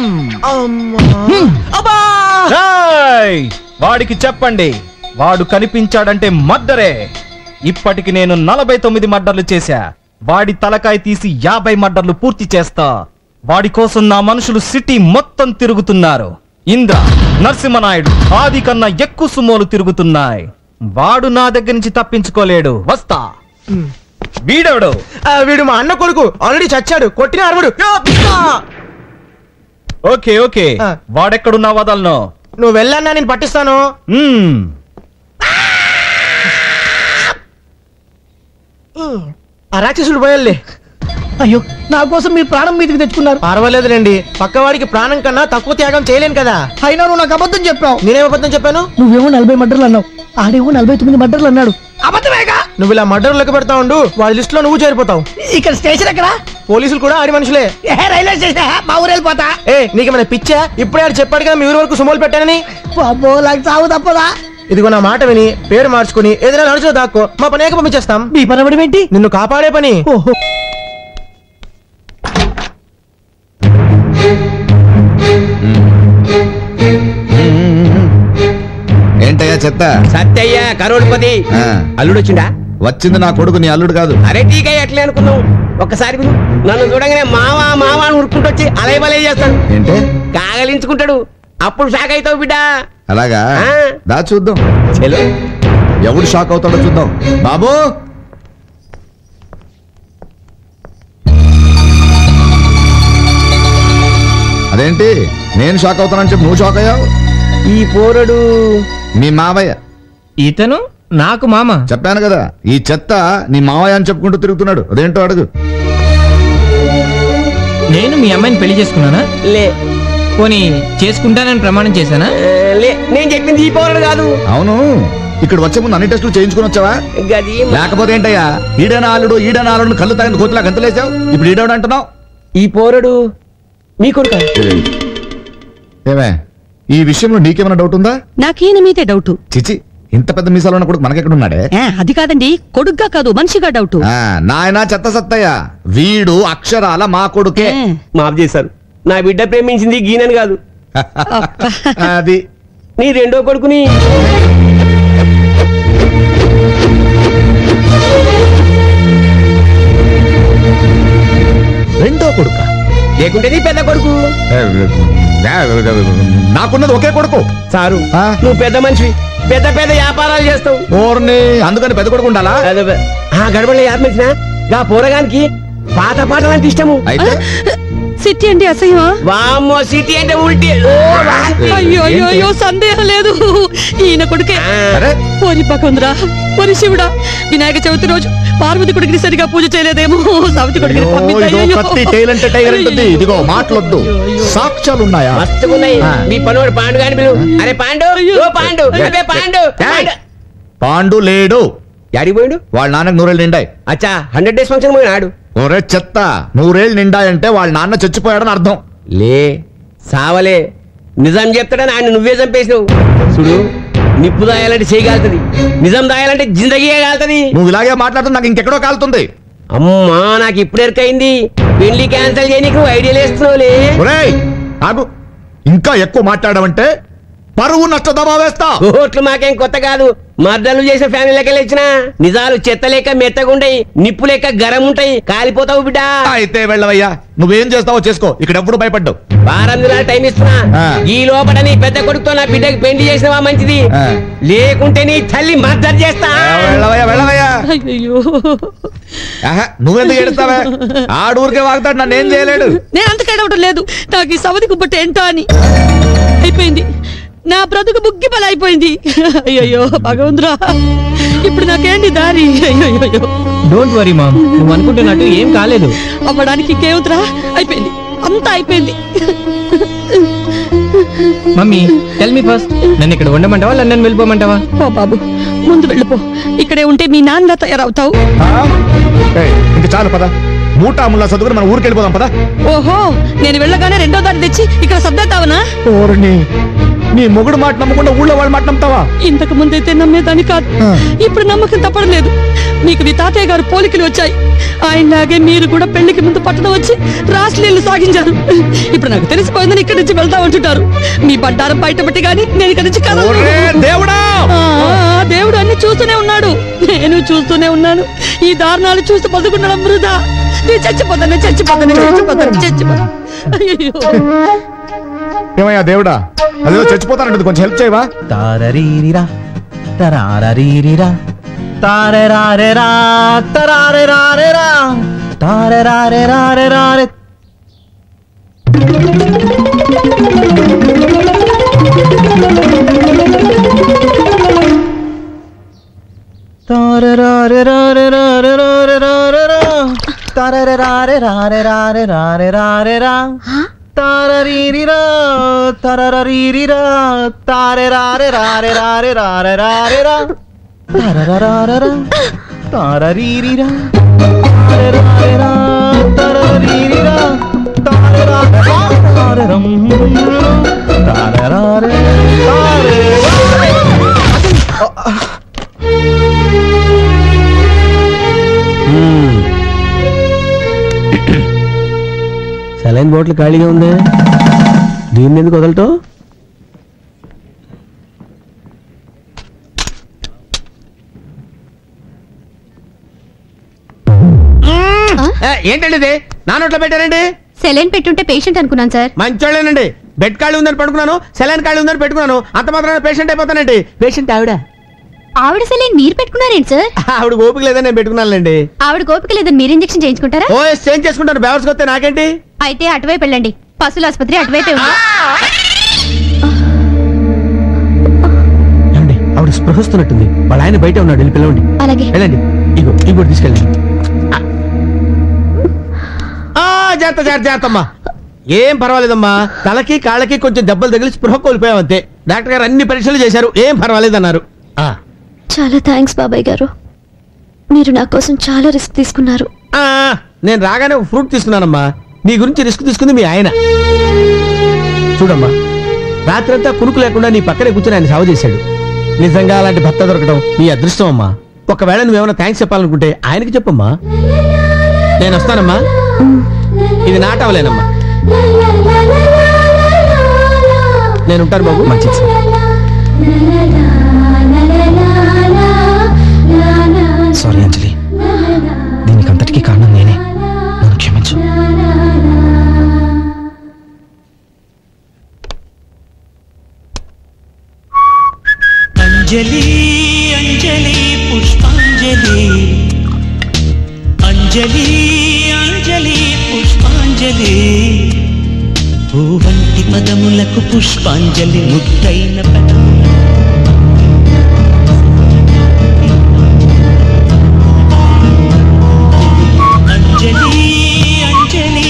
వాడికి చెప్పండి, వాడు కనిపించాడంటే మర్డరే. ఇప్పటికి నేను 49 మర్డర్లు చేశా. వాడి తలకాయ తీసి 50 మర్డర్లు పూర్తి చేస్తా. వాడి కోసం నా మనుషులు సిటీ మొత్తం తిరుగుతున్నారు. ఇంద్ర, నరసింహనాయుడు, ఆది కన్నా ఎక్కువ సుమోలు తిరుగుతున్నాయి. వాడు నా దగ్గర నుంచి తప్పించుకోలేడు. వస్తా. వీడెవడు? వీడు మా అన్న కొడుకు. ఆల్రెడీ చచ్చాడు. కొట్టిన అరవడు. ఓకే ఓకే, వాడెక్కడున్నా వదలను. నువ్వు వెళ్ళన్నా నేను పట్టిస్తాను. ఆ రాక్షసుడు పోయాలే. అయ్యో, నా కోసం మీరు ప్రాణం మీదకి తెచ్చుకున్నారు. పర్వాలేదులేండి, పక్కవాడికి ప్రాణం కన్నా తక్కువ త్యాగం చేయలేను కదా. అయినా నువ్వు నాకు అబద్ధం చెప్పావు. నేనేం అబద్ధం చెప్పాను? నువ్వేమో 40 మర్డర్లు అన్నావు, ఆడేమో 49 మర్డర్లు అన్నాడు. అబద్ధమేగా? నువ్వు ఇలా మర్డర్ లెక్క పెడతా ఉండు, వాడి లిస్ట్ లో నువ్వు చేరిపోతావు. ఇక్కడ స్టేషన్ ఎక్కడ? పోలీసులు కూడా ఆడి మనుషులే. Railway station. మా ఊరు వెళ్ళిపోతా. నీకేమైనా పిచ్చా? ఇప్పుడే ఆడు చెప్పాడు కదా మీ ఊరి వరకు సుమోలు పెట్టానని. బాబో, నాకు చావు తప్పదా? ఇదిగో నా మాట విని పేరు మార్చుకుని ఏదైనా నడుచో దాక్కో, మా పని పంపించేస్తాం. మీ పని అవ్వడం ఏంటి? నిన్ను కాపాడే పని. ఓహో. ఏంటయ్యా చెత్త? సత్యయ్య కరోడ్పతి. అల్లుడు వచ్చిందా? వచ్చింది నా కొడుకు, నీ అల్లుడు కాదు. అరే టీకయ్య ఎట్లే అనుకున్నావు? ఒక్కసారి విను. నన్ను చూడగానే మావా మావా అని ఉరుక్కుంటూ వచ్చి అలై బలై చేస్తాడు. ఏంటే? కాగలించుకుంటాడు. అప్పుడు షాక్ అవుతావు బిడ్డ. అలాగా? దా చూద్దాం. ఎవడు షాక్ అవుతాడో చూద్దాం. బాబు, అదేంటి నేను షాక్ అవుతానని చెప్పి నువ్వు షాక్ అయ్యావు? ఈ పోరడు మీ మావయ్య. ఇతను నాకు మామ. చెప్పాను కదా, ఈ చెత్త నీ మావయ్య అని చెప్పుకుంటూ తిరుగుతున్నాడు. అదేంటో అడుగు. నేను మీ అమ్మాయిని పెళ్లి చేసుకున్నానా? లే. పోనీ చేసుకుంటానని ప్రమాణం చేశానా? లే, నేను చెప్పింది ఈ పోరడు కాదు. అవును, ఇక్కడ వచ్చే ముందు అన్ని టెస్టులు చేయించుకుని వచ్చావా? లేకపోతే ఏంటయ్యా, ఈడనాలుడు ఈడనాలుడు కళ్ళు తాగిన కోతులా గంతులేసావు. ఇప్పుడు ఈడవడు అంటున్నావు. ఈ పోరడు మీ కొడుకు. ఏమే, ఈ విషయంలో నీకేమైనా డౌట్ ఉందా? నాకేన మీదే డౌట్. చిచి, ఇంత పెద్ద మీసాలు ఉన్న కొడుకు మనకెక్కడున్నాడే? అది కాదండి, కొడుగ్గా కాదు మనిషిగా డౌట్. నాయనా చెత్త సత్తయ్య, వీడు అక్షరాల మా కొడుకే. మాఫ్ చేశారు. నా బిడ్డ ప్రేమించింది గీనని కాదు, అది నీ రెండో కొడుకుని. రెండో కొడుక లేకుంటే నీ పెద్ద కొడుకు. నాకున్నది ఒకే కొడుకు. సారు నువ్వు పెద్ద మనిషి, పెద్ద పెద్ద వ్యాపారాలు చేస్తావు. ఓర్ని అందుకని పెద్ద కొడుకు ఉండాలా? గడబడలే ఆత్మచ్చినా గా పోరగానికి పాత పాటలు అంటే ఇష్టము. అయితే సిటీ అంటే అసహ్యమా? వామ్మో సిటీ అంటే ఉల్టీ. అయ్యో అయ్యో అయ్యో సందేహం లేదు, ఈయన కొడుకే. ఓరి పకంద్రా, ఓరి శివుడా, వినాయక చవితి రోజు పార్వతి కొడుకుని సరిగా పూజ చేయలేదేమో, సవితి కొడుకుని ఇదిగో మాటలొద్దు, సాక్ష్యాలు ఉన్నాయా? మస్తుకున్నాయి. మీ పనుడు పాండు గాని పిలువు. అరే పాండు, ఓ పాండు, అదే పాండు. పాండు లేడు. యాడికి పోయిండు? వాళ్ళ నాన్నకు 100 ఏళ్ళు నిండాయి. అచ్చా 100 days ఫంక్షన్ పోయినాడు. ఒరే చెత్త, 100 ఏళ్ళు నిండాయంటే వాళ్ళ నాన్న చచ్చిపోయాడని అర్థం. లే సావలే, నిజం చెప్తాడని ఆయన నువ్వే చంపేసినావు. చూడు, నిప్పు దాయాలంటే చేయగలుగుతుంది, నిజం దాయాలంటే జిందగీ కాలుతుంది. నువ్వు ఇలాగే మాట్లాడుతూ నాకు ఇంకెక్కడో కాలుతుంది. అమ్మా నాకు ఇప్పుడు ఎరకైంది, పెళ్లి క్యాన్సిల్ చేయనీకి నువ్వు ఐడియాలు వేస్తున్నావులే. ఆగు, ఇంకా ఎక్కువ మాట్లాడమంటే పరువు నష్ట దబా వేస్తా. ఓట్లు మాకేం కొత్త కాదు, మర్డర్లు చేసే ఫ్యామిలీ లెక్క లేచిన నిజాలు చెత్త లేక మెత్తగుంటాయి, నిప్పు లేక గరం ఉంటాయి, కాలిపోతావు బిడ్డ. అయితే వెళ్ళవయ్యా, నువ్వేం చేస్తావో చేసుకో, ఇక్కడ ఎప్పుడు భయపడ్డావు. వారం దినాలు టైం ఇస్తున్నా, ఈ లోపల నీ పెద్ద కొడుకుతో నా బిడ్డకి పెళ్లి చేసినవా మంచిది, లేకుంటే నీ తల్లి మర్డర్ చేస్తా. వెళ్ళవయ్యా. నువ్వెందుకు ఏడుస్తావా? ఆడూరికే వాగుతాడు, నన్ను ఏం చేయలేడు. నేను అంతకేడవటం లేదు, నాకు ఈ సవతి కుబ్బట్టు ఏంటా అని అయిపోయింది, నా బ్రతుకు బుగ్గి బల అయిపోయింది. అయ్యో భగవంతురా, ఇప్పుడు నాకేంటి దారి? అయ్యో డోంట్ వరీ మామ్, నువ్వు అనుకుంటున్నట్టు ఏం కాలేదు. అవ్వడానికి ఇంకేముతురా, అయిపోయింది, అంతా అయిపోయింది. మమ్మీ టెల్ మీ ఫస్ట్, నన్ను ఇక్కడ ఉండమంటావా లండన్ వెళ్ళిపోమంటావా? ఓ బాబు ముందు వెళ్ళిపో, ఇక్కడే ఉంటే మీ నాన్న తయారవుతావు. ఇంకా చాలు పద, మూటా ముల్లా చదువుకుని మనం ఊరికి వెళ్ళిపోదాం పద. ఓహో, నేను వెళ్ళగానే రెండో దారి తెచ్చి ఇక్కడ సర్దేతావనా? నీ మొగుడు మాట నమ్మకుండా ఊళ్ళో వాళ్ళ మాట నమ్ముతావా? ఇంతకు ముందైతే నమ్మేదాన్ని కాదు, ఇప్పుడు నమ్మకం తప్పడం లేదు. మీకు మీ తాతయ్య గారు పోలికలు వచ్చాయి, ఆయనలాగే మీరు కూడా పెళ్లికి ముందు పట్టణం వచ్చి రాసలీలు సాగించారు. ఇప్పుడు నాకు తెలిసిపోయిందని ఇక్కడి నుంచి వెళ్తా ఉంటుంటారు. మీ బండారం బయటపట్టి గాని నేను ఇక్కడి నుంచి దేవుడు అన్ని చూస్తూనే ఉన్నాడు, నేను చూస్తూనే ఉన్నాను. ఈ దారుణాలు చూస్తూ బతుకుండడం వృధా. నేను చచ్చిపోతాను. ఏమయ్యా దేవుడా, అదేదో చచ్చిపోతానంటుంది, కొంచెం హెల్ప్ చేయవా? తారరీరిరా తరారరీరిరా తారరారెరా తరారెరారెరా తారరారెరారెరారె తారరారెరారెరారెరారెరారెరా తారరారెరారెరారెరారెరారెరా తారరీరిరా తరరీరిరా తారెరారెరారెరారెరారెరారెరా తారరారెరా తారరీరిరా తారెరారెరా తరరీరిరా తారెరారెరారెరం తారెరారె సెలైన్ బాటిల్ ఖాళీగా ఉంది, దీన్ని ఎందుకు వదలటం? ఏంటండి ఇది నా నోట్లో పెట్టారండి? సెలైన్ పెట్టుంటే పేషెంట్ అనుకున్నాను సార్. మంచోళ్ళేనండి, బెడ్ ఖాళీ ఉందని పడుకున్నాను, సెలైన్ ఖాళీ ఉందని పెట్టుకున్నాను, అంత మాత్రాన పేషెంట్ అయిపోతానండి. పేషెంట్ ఆవిడ ఆవిడ సెలైన్ మీరు పెట్టుకున్నారేంటి సార్? ఆవిడ ఓపిక లేదని నేను పెట్టుకున్నానండి. ఆవిడ ఓపిక లేదని మీరు ఇంజెక్షన్ చేయించుకుంటారా? ఓ చేంజ్ చేసుకుంటాను, బెవర్స్ వస్తే నాకేంటి? అయితే అటువైపు వెళ్ళండి, పశువుల ఆసుపత్రి అటువైపే ఉంది. ఆవిడ స్పృహస్తున్నట్టుంది, వాళ్ళ ఆయన బయట ఉన్నాడు, వెళ్ళి పిలవండి. అలాగే వెళ్ళండి, ఇగో ఇగో తీసుకెళ్ళండి. జాగ్రత్త జాగ్రత్త జాగ్రత్తమ్మా, ఏం పర్వాలేదమ్మా, తలకి కాళ్ళకి కొంచెం దెబ్బలు తగిలి స్పృహ కోల్పోయామంతే. డాక్టర్ గారు అన్ని పరీక్షలు చేశారు, ఏం పర్వాలేదన్నారు. చాలా థ్యాంక్స్ బాబాయ్ గారు, మీరు నా కోసం చాలా రిస్క్ తీసుకున్నారు. నేను రాగానే ఒక ఫ్రూట్ తీసుకున్నానమ్మా, నీ గురించి రిస్క్ తీసుకుంది మీ ఆయన. చూడమ్మా, రాత్రంతా కునుకు లేకుండా నీ పక్కనే కూర్చొని ఆయన సేవ చేశాడు. నిజంగా అలాంటి భర్త దొరకడం నీ అదృష్టం అమ్మా. ఒకవేళ నువ్వేమైనా థ్యాంక్స్ చెప్పాలనుకుంటే ఆయనకి చెప్పమ్మా. నేను వస్తానమ్మా, ఇది నాటవలేనమ్మా. నేను ఉంటాను బాబు. మంచిది సార్. సారీ అంజలి, దీనికి అంతటికీ కారణం నేనే. నన్ను క్షమించు. అంజలి అంజలి పుష్పాంజలి, అంజలి అంజలి పుష్పాంజలి, పూవంటి పదములకు పుష్పాంజలి, ముద్దైన పదములకు అంజలి అంజలి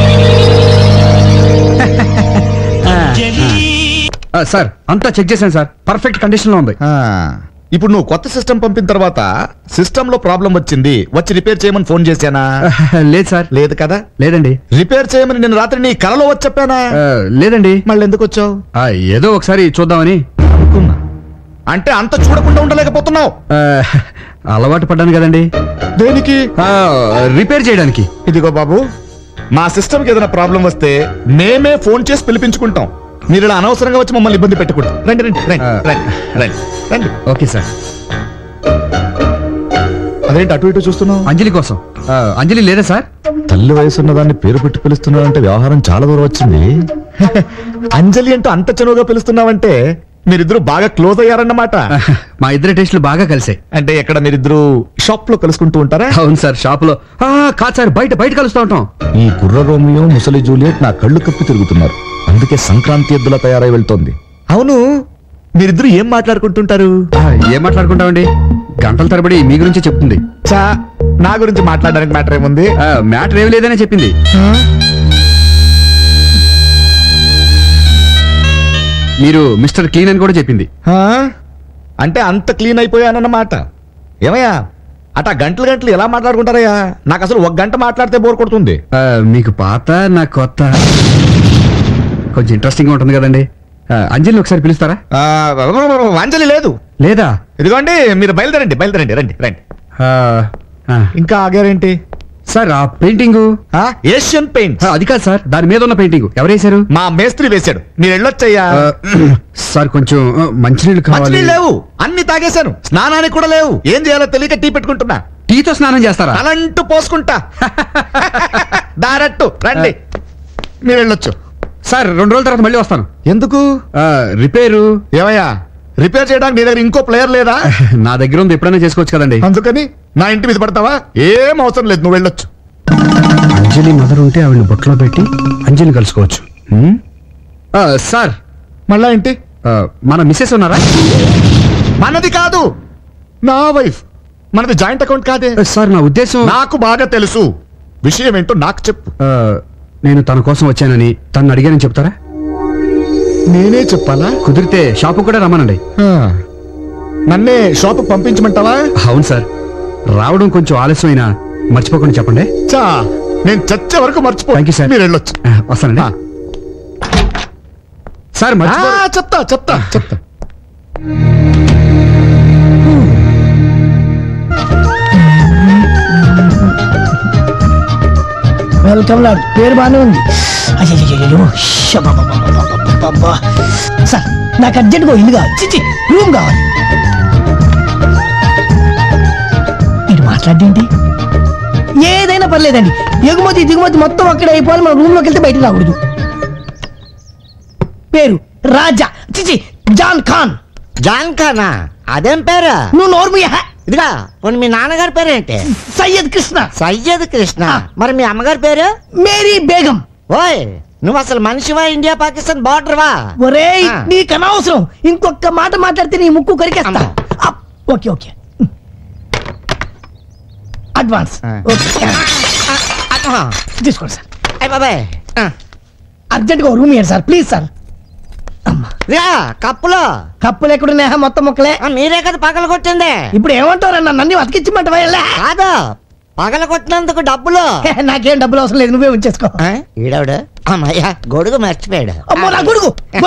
అంజలి. సార్ అంతా చెక్ చేశాను సార్, పర్ఫెక్ట్ కండిషన్ లో ఉంది. ఇప్పుడు నువ్వు కొత్త సిస్టమ్ పంపిన తర్వాత సిస్టమ్ లో ప్రాబ్లం వచ్చింది, వచ్చి రిపేర్ చేయమని ఫోన్ చేశానా? లేదు సార్. లేదు కదా? లేదండి. రిపేర్ చేయమని నేను రాత్రి నీ కలలో వచ్చి చెప్పానా? లేదండి. మళ్ళీ ఎందుకు వచ్చావు? ఏదో ఒకసారి చూద్దామని. అంటే అంత చూడకుండా ఉండలేకపోతున్నావు? అలవాటు పడ్డాను కదండి. దేనికి? రిపేర్ చేయడానికి. ఇదిగో బాబు, మా సిస్టమ్ కి ఏదైనా ప్రాబ్లం వస్తే మేమే ఫోన్ చేసి పిలిపించుకుంటాం. మీరు ఇలా అనవసరంగా వచ్చి మమ్మల్ని ఇబ్బంది పెట్టుకుంటాం. రండి రండి రండి రండి రండి. Okay sir. అదేంటి అటు ఇటు చూస్తున్నావు? అంజలి కోసం. అంజలి లేదా సార్? తల్లి వయసున్న దాన్ని పేరు పెట్టి పిలుస్తున్నావంటే వ్యవహారం చాలా దూరం వచ్చింది. అంజలి అంటూ అంత చనువుగా పిలుస్తున్నావంటే మీరిద్దరు బాగా క్లోజ్ అయ్యారన్నమాట. మా ఇద్దరి టేస్ట్లు బాగా కలిసాయి. అంటే ఎక్కడ మీరిద్దరు షాప్ లో కలుసుకుంటూ ఉంటారా? అవును సార్, షాప్ లో. కాదు సార్, బయట బయట కలుస్తూ ఉంటాం. ఈ కుర్ర రోమియో ముసలి జూలియట్ నా కళ్ళు కప్పి తిరుగుతున్నారు, అందుకే సంక్రాంతి ఎద్దులా తయారై వెళ్తోంది. అవును, మీరిద్దరు ఏం మాట్లాడుకుంటుంటారు? ఏం మాట్లాడుకుంటామండి, గంటల తరబడి మీ గురించి చెప్తుంది. చా, నా గురించి మాట్లాడడానికి మ్యాటర్ ఏముంది? మ్యాటర్ ఏమి లేదనే చెప్పింది. మీరు మిస్టర్ క్లీన్ అని కూడా చెప్పింది. అంటే అంత క్లీన్ అయిపోయానన్నమాట. ఏమయ్యా అట గంటలు గంటలు ఎలా మాట్లాడుకుంటారయ్యా? నాకు అసలు ఒక గంట మాట్లాడితే బోర్ కొడుతుంది. మీకు పాత, నాకు కొత్త, కొంచెం ఇంట్రెస్టింగ్ గా ఉంటుంది కదండి. అంజలి ఒకసారి పిలుస్తారా? అంజలి లేదు. లేదా? ఇదిగోండి, మీరు బయలుదేరండి బయలుదేరండి, రండి రండి. ఇంకా ఆగారేంటి సార్? ఆ పెయింటింగ్ ఏషియన్ పెయింట్. అది కాదు సార్, దాని మీద ఉన్న పెయింటింగ్ ఎవరు వేశారు? మా మేస్త్రి వేశాడు. మీరు వెళ్ళొచ్చయ్యా. సార్ కొంచెం మంచినీళ్ళు కావాలి. మంచినీళ్ళు లేవు, అన్ని తాగేశాను. స్నానానికి కూడా లేవు. ఏం చేయాలో తెలియక టీ పెట్టుకుంటున్నా. టీతో స్నానం చేస్తారా? అలాంటూ పోసుకుంటా. దారట్టు రండి, మీరు వెళ్ళొచ్చు. సార్ 2 రోజుల తర్వాత మళ్ళీ వస్తాను. ఎందుకు? రిపేరు. ఏమయ్యా, రిపేర్ చేయడానికి నీ దగ్గర ఇంకో ప్లేయర్ లేదా? నా దగ్గర ఉంది, ఎప్పుడైనా చేసుకోవచ్చు కదండి. అందుకని నా ఇంటి మీద పడతావా? ఏం అవసరం లేదు, నువ్వు వెళ్ళొచ్చు. అంజలి మదర్ ఉంటే ఆవిడని బొట్లో పెట్టి అంజలిని కలుసుకోవచ్చు. సార్ మళ్ళా ఏంటి? మన మిస్సెస్ ఉన్నారా? మనది కాదు, నా వైఫ్. మనది జాయింట్ అకౌంట్ కాదే. సార్ నా ఉద్దేశం. నాకు బాగా తెలుసు, విషయం ఏంటో నాకు చెప్పు. నేను తన కోసం వచ్చానని తను అడిగానని చెప్తారా? నేనే చెప్పాలా? కుదిరితే షాపు కూడా రమ్మనండి. నన్నే షాపు పంపించమంటావా? అవును సార్, రావడం కొంచెం ఆలస్యమైనా మర్చిపోకుండా చెప్పండి. నేను చచ్చే వరకు మర్చిపో. మీరు వెళ్ళొచ్చు. వస్తానండి సార్. చెప్తా చెప్తా చెప్తా. వెల్కమ్ లాడ్, పేరు బాగానే ఉంది. సార్ నాకు అర్జెంట్గా ఇల్లు కావాలి, చిచ్చి రూమ్ కావాలి. మీరు మాట్లాడేంటి? ఏదైనా పర్లేదండి, ఎగుమతి దిగుమతి మొత్తం అక్కడే అయిపోవాలి. మన రూమ్ లోకి వెళ్తే బయటకు రాకూడదు. పేరు రాజా, చిచి జాన్ ఖాన్. జాన్ ఖానా? అదేం పేరు? నువ్వు నోర్మియా. ఇదిగా మీ నాన్నగారి పేరేంటి? సయ్యద్ కృష్ణ. సయ్యద్ కృష్ణ. మరి మీ అమ్మగారి పేరు? మేరీ బేగం. ఓయ్, నువ్వు అసలు మనిషివా, ఇండియా పాకిస్తాన్ బార్డర్ వా? ఒరే నీకు అనవసరం, ఇంకొక మాట మాట్లాడితే నీ ముక్కు కొరికేస్తా. ఓకే ఓకే, అడ్వాన్స్ తీసుకోండి సార్. బాబాయ్ అర్జెంట్గా రూమ్ ఇయ్యండి సార్, ప్లీజ్ సార్. కప్పులు ఎక్కడున్నాయా? మొత్తం మొక్కలే. మీరే కదా పగల కొట్టింది. ఇప్పుడు ఏమంటారన్నా, నన్ను అతికిచ్చిమంటవా? కాదు, పగల కొట్టినందుకు డబ్బులు. నాకేం డబ్బులు అవసరం లేదు, నువ్వే ఉంచేసుకో. ఈడవుడు అమ్మయ్యా గొడుగు మర్చిపోయాడు. అమ్మో నా గొడుగు,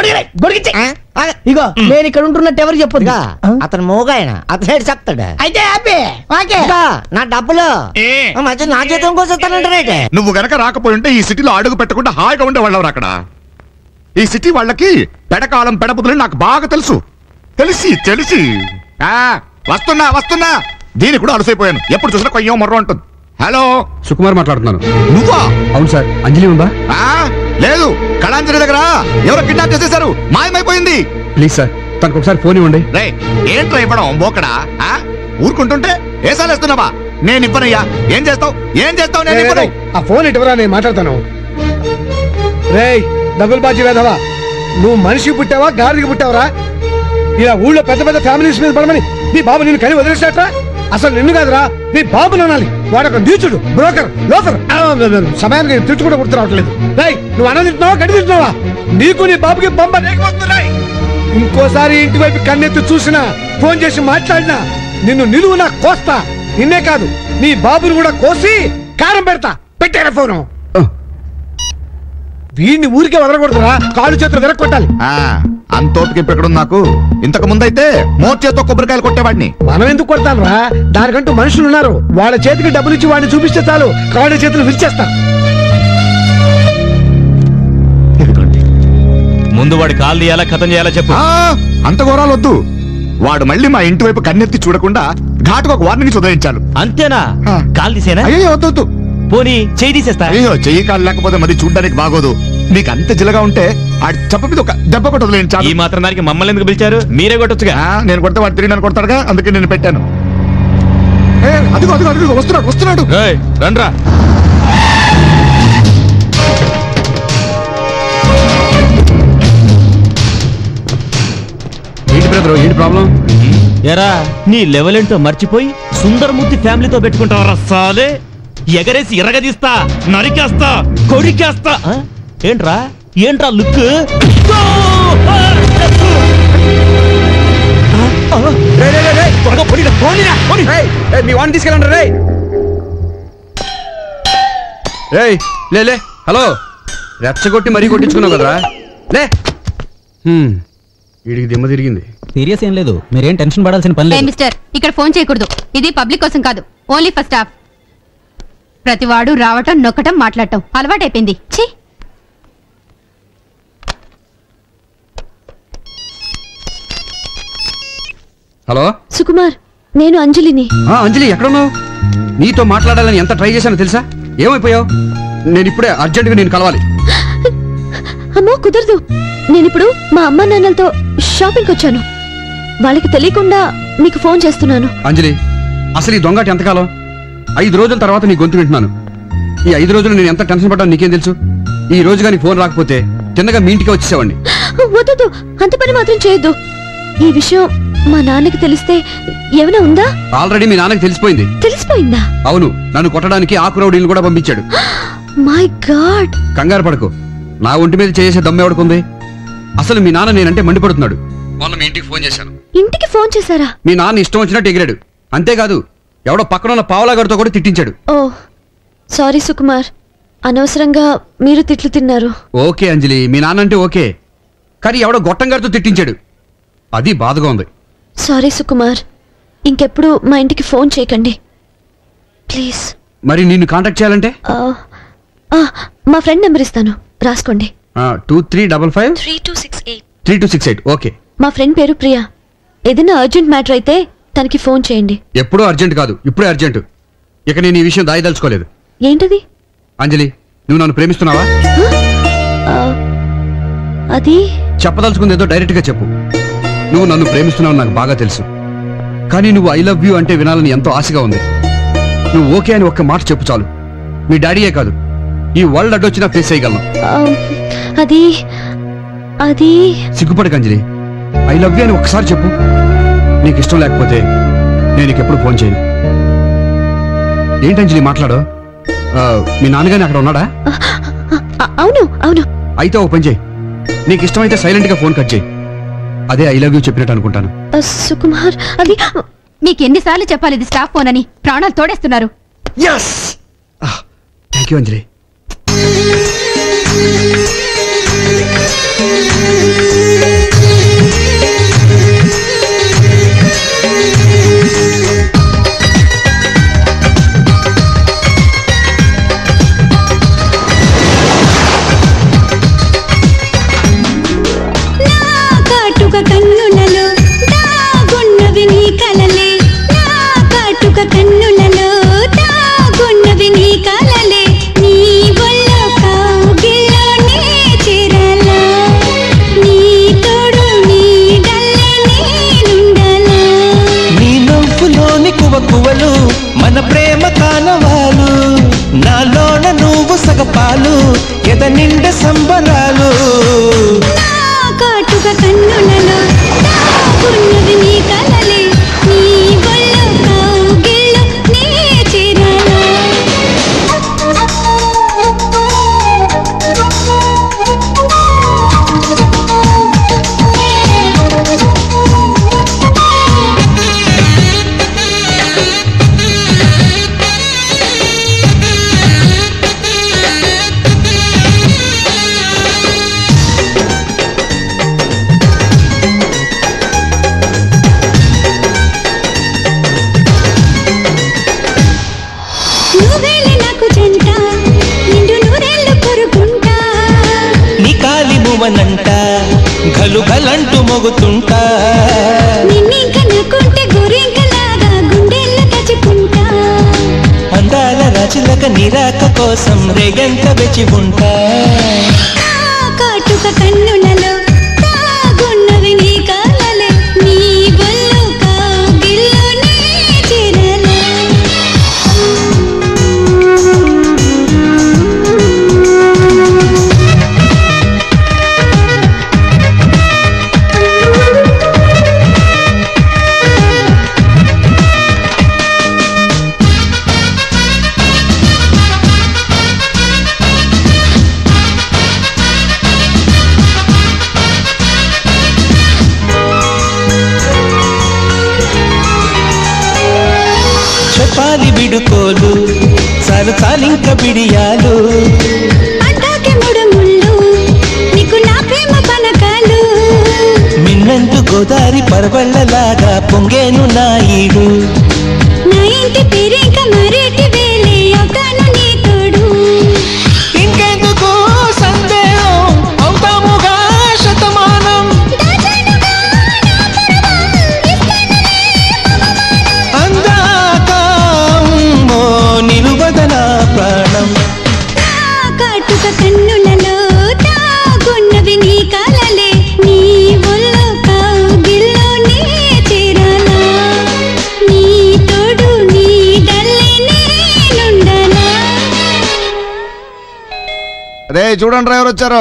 ఇగో నేను ఇక్కడ ఉంటున్నట్టు ఎవరు చెప్పదు. అతను మూగాయన, అతను చెప్తాడు. అయితే హ్యాపీ. నా డబ్బులు మధ్య నా జీతం కోసం. నువ్వు గనక రాకపోయి ఉంటే ఈ సిటీలో అడుగు పెట్టకుండా హాయిగా ఉండేవాళ్ళవరు. అక్కడ ఈ సిటీ వాళ్ళకి పెడకాలం పెడబుదులని నాకు బాగా తెలుసు. తెలిసి వస్తున్నా దీనికి కూడా అలసైపోయాను. ఎప్పుడు చూసినా కొయ్యం మొర్ర ఉంటుంది. హలో, సుకుమార్ మాట్లాడుతున్నాను. నువ్వా? అవును సార్. అంజలి ఉందా? లేదు, కళాంజలి దగ్గర ఎవరో కిడ్నాప్ చేసేశారు, మాయమైపోయింది. ప్లీజ్ సార్, తనకు ఒకసారి ఫోన్ ఇవ్వండి. ఏంట్రా ఇవ్వడం బోకడా? ఊరుకుంటుంటే ఏసాలేస్తున్నావా? నేను ఇవ్వనయ్యా. ఏం చేస్తావు? నేను ఇవ్వను. ఆ ఫోన్ ఇటువరా, నేను మాట్లాడతాను. రేయ్ డబుల్ బాజీ వేదవా, నువ్వు మనిషికి పుట్టావా గాడికి పుట్టావరా? ఇలా ఊళ్ళో పెద్ద పెద్ద ఫ్యామిలీస్ మీద పడమని నీ బాబు నిన్ను కని వదిలేసినట్రా? అసలు నిన్ను కాదురా, నీ బాబుని అనాలి. వాడొక నీచుడు, బ్రోకర్, లోఫర్. సమయానికి తిట్టు కూడా గుర్తు రావట్లేదు. రేయ్, నువ్వు అన్నం తింటున్నావా గడి తింటున్నావా? నీకు నీ బాబుకి బొమ్మ లేకపోతున్నాయి. ఇంకోసారి ఇంటి వైపు కన్నెత్తి చూసినా, ఫోన్ చేసి మాట్లాడినా నిన్ను నిలువునా కోస్తా. నిన్నే కాదు, నీ బాబుని కూడా కోసి కారం పెడతా. పెట్టారా ఫోను? వీడిని ఊరికే వదలకూడదురా, కాళ్ళు చేతులు విరక్కొట్టాలి. అంతోపికి ఇప్పుడు నాకు. ఇంతకు ముందైతే మోచేతో కొబ్బరికాయలు కొట్టేవాడిని. మనం ఎందుకు కొడతాం రా? దానికంటూ మనుషులు ఉన్నారు. వాళ్ళ చేతికి డబ్బులు ఇచ్చి వాడిని చూపిస్తే చాలు, కాళ్ళు చేతులు విరిచేస్తారు. ముందు వాడి కాలు తీయాలా కథం చేయాలా చెప్పు. అంత ఘోరాలు వద్దు. వాడు మళ్ళీ మా ఇంటి వైపు కన్నెత్తి చూడకుండా ఘాటుకు ఒక వార్నింగ్ ఉదయించాలి. అంతేనా? కాలు తీసేనా? అయ్యో వద్దు. పోనీ చెయ్యి తీసేస్తా. అయ్యో, చెయ్యి కాలు లేకపోతే మరి చూడడానికి బాగోదు. నీకు అంత జిల్లగా ఉంటే ఆ చెప్ప మీద ఒక దెబ్బ కొట్టి వదిలేయించాలి. ఈ మాత్రం దానికి మమ్మల్ని ఎందుకు పిలిచారు? మీరే కొట్టొచ్చుగా. నేను కొడితే వాడు తిరిగి నన్ను కొడతాడుగా, అందుకే నేను పెట్టాను. అదిగో వస్తున్నాడు. రండ్రా. ఏంటి బ్రదర్, ఏంటి ప్రాబ్లం? ఎరా, నీ లెవెల్ ఏంటో మర్చిపోయి సుందరమూర్తి ఫ్యామిలీతో పెట్టుకుంటావరా సాలే. ఎగరేసి ఎరగదీస్తా, నరికేస్తా, కొరికేస్తా. ఏంట్రా లుక్? మీ వాడిని తీసుకెళ్ళండి. లే హలో, రెచ్చగొట్టి మరీ కొట్టించుకున్నావు కదరా. లే, వీడికి దిమ్మ తిరిగింది. సీరియస్ ఏం లేదు, మీరేం టెన్షన్ పడాల్సిన పని లేదు. మిస్టర్, ఇక్కడ ఫోన్ చేయకూడదు. ఇది పబ్లిక్ కోసం కాదు, ఓన్లీ ఫర్ స్టాఫ్. ప్రతివాడు రావటం, నొక్కటం, మాట్లాడటం అలవాటైపోయింది. ఛీ! హలో సుకుమార్, నేను అంజలిని. అంజలి, ఎక్కడున్నావు? నీతో మాట్లాడాలని ఎంత ట్రై చేశానో తెలుసా? ఏమైపోయావు? నేను ఇప్పుడే అర్జెంటుగా నేను కలవాలి. అమ్మో, కుదరదు. నేనిప్పుడు మా అమ్మ నాన్నలతో షాపింగ్కి వచ్చాను. వాళ్ళకి తెలియకుండా మీకు ఫోన్ చేస్తున్నాను. అంజలి, అసలు ఈ దొంగటి ఎంతకాలం? 5 రోజుల తర్వాత నీ గొంతు వింటున్నాను. ఈ 5 రోజులు నేను ఎంత టెన్షన్ పడ్డాను నీకేం తెలుసు? ఈ రోజు కానీ ఫోన్ రాకపోతే తిన్నగా మీ ఇంటికి వచ్చేసేవాడిని. వద్దు, అంత పని మాత్రం చేయొద్దు. ఈ విషయం మా నాన్నకి తెలిస్తే ఏమైనా ఉందా? ఆల్రెడీ మీ నాన్నకి తెలిసిపోయింది. తెలిసిపోయిందా? అవును, నన్ను కొట్టడానికి ఆకురౌడీలు కూడా పంపించాడు. My god! కంగారు పడకు, నా ఒంటి మీద చేసే దమ్మెవడుకుంది. అసలు మీ నాన్న నేనంటే మండిపడుతున్నాడు. మొన్న మీ ఇంటికి ఫోన్ చేశాను. ఇంటికి ఫోన్ చేశారా? మీ నాన్న ఇష్టం వచ్చినట్టు ఎగిరాడు. అంతేకాదు, ఎవడో పక్కన పావలాగారితో కూడా తిట్టించాడు. ఓ సారీ సుకుమార్, అనవసరంగా మీరు తిట్లు తిన్నారు. ఓకే అంజలి, మీ నాన్న అంటే ఓకే, కానీ ఎవడో గొట్టంగారితో తిట్టించాడు. అది బాధగా ఉంది. సారీ సుకుమార్, ఇంకెప్పుడు మా ఇంటికి ఫోన్ చేయకండి ప్లీజ్. మరి నిన్ను కాంటాక్ట్ చేయాలంటే? మా ఫ్రెండ్ నెంబర్ ఇస్తాను, రాసుకోండి. 23553268. ఓకే. మా ఫ్రెండ్ పేరు ప్రియా. ఏదైనా అర్జెంట్ మ్యాటర్ అయితే తనకి ఫోన్ చేయండి. ఎప్పుడూ అర్జెంట్ కాదు, ఇప్పుడే అర్జెంట్. ఇక నేను ఈ విషయం దాయదలుచుకోలేదు. ఏంటది? అంజలి, నువ్వు నన్ను ప్రేమిస్తున్నావా? అది చెప్పదలుచుకుంది ఏదో డైరెక్ట్ గా చెప్పు. నువ్వు నన్ను ప్రేమిస్తున్నావు నాకు బాగా తెలుసు, కానీ నువ్వు ఐ లవ్ యూ అంటే వినాలని ఎంతో ఆశగా ఉంది. నువ్వు ఓకే అని ఒక్క మాట చెప్పు చాలు. మీ డాడీయే కాదు, ఈ వరల్డ్ అడ్డొచ్చినా ఫేస్ చేయగలను. అది అది సిగ్గుపడకు అంజలి, ఐ లవ్ యూ అని ఒక్కసారి చెప్పు. నీకు ఇష్టం లేకపోతే నేను ఎప్పుడు ఫోన్ చేయను. ఏంటంజలి మాట్లాడు? మీ నాన్నగాని అక్కడ ఉన్నాడా? అవును అవును. అయితే ఒక పని చేయి, నీకు ఇష్టమైతే సైలెంట్ గా ఫోన్ కట్ చేయి. అదే ఐ లవ్ యూ చెప్పినట్టు అనుకుంటాను. సుకుమార్, అది మీకు ఎన్నిసార్లు చెప్పాలి ఇది స్టాఫ్ ఫోన్ అని? ప్రాణాలు తోడేస్తున్నారు. థ్యాంక్ యూ అంజలి. నవ్వనంట గలు గలంటూ మొగుతుంటా అందాల రచలక నిరాక కోసం రేగంత వెచి ఉంటా కాటుక కన్నులలో తాగున్నవి నీ కాలలే నీ బొల్లు కౌగిల్లో నీ చిరలే చెప్పాలి బిడుకోలు చాలు చాలింక బిడియాలు అడ్డాకి ముడు ముళ్ళు నీకు నా ప్రేమ పనకాలు మిన్నంటూ గోదారి పరవళ్ళలాగా పొంగేను నా ఈడు నా ఇంటి పేరేక మరేటి వేలే అవుతాను నీ తోడు ఇంకెందుకు సందేహం అవుతాముగా శతమానం అందాక నిలువదన ప్రాణం కాటుక కన్నులలో తాగున్నవి నీ కాలలే నీ ఒళ్ళు కౌగిల్లో నీ చిరలా నీ తోడు నీ డల్లే నేనుండనా రే చూడండి డ్రైవర్ వచ్చారు.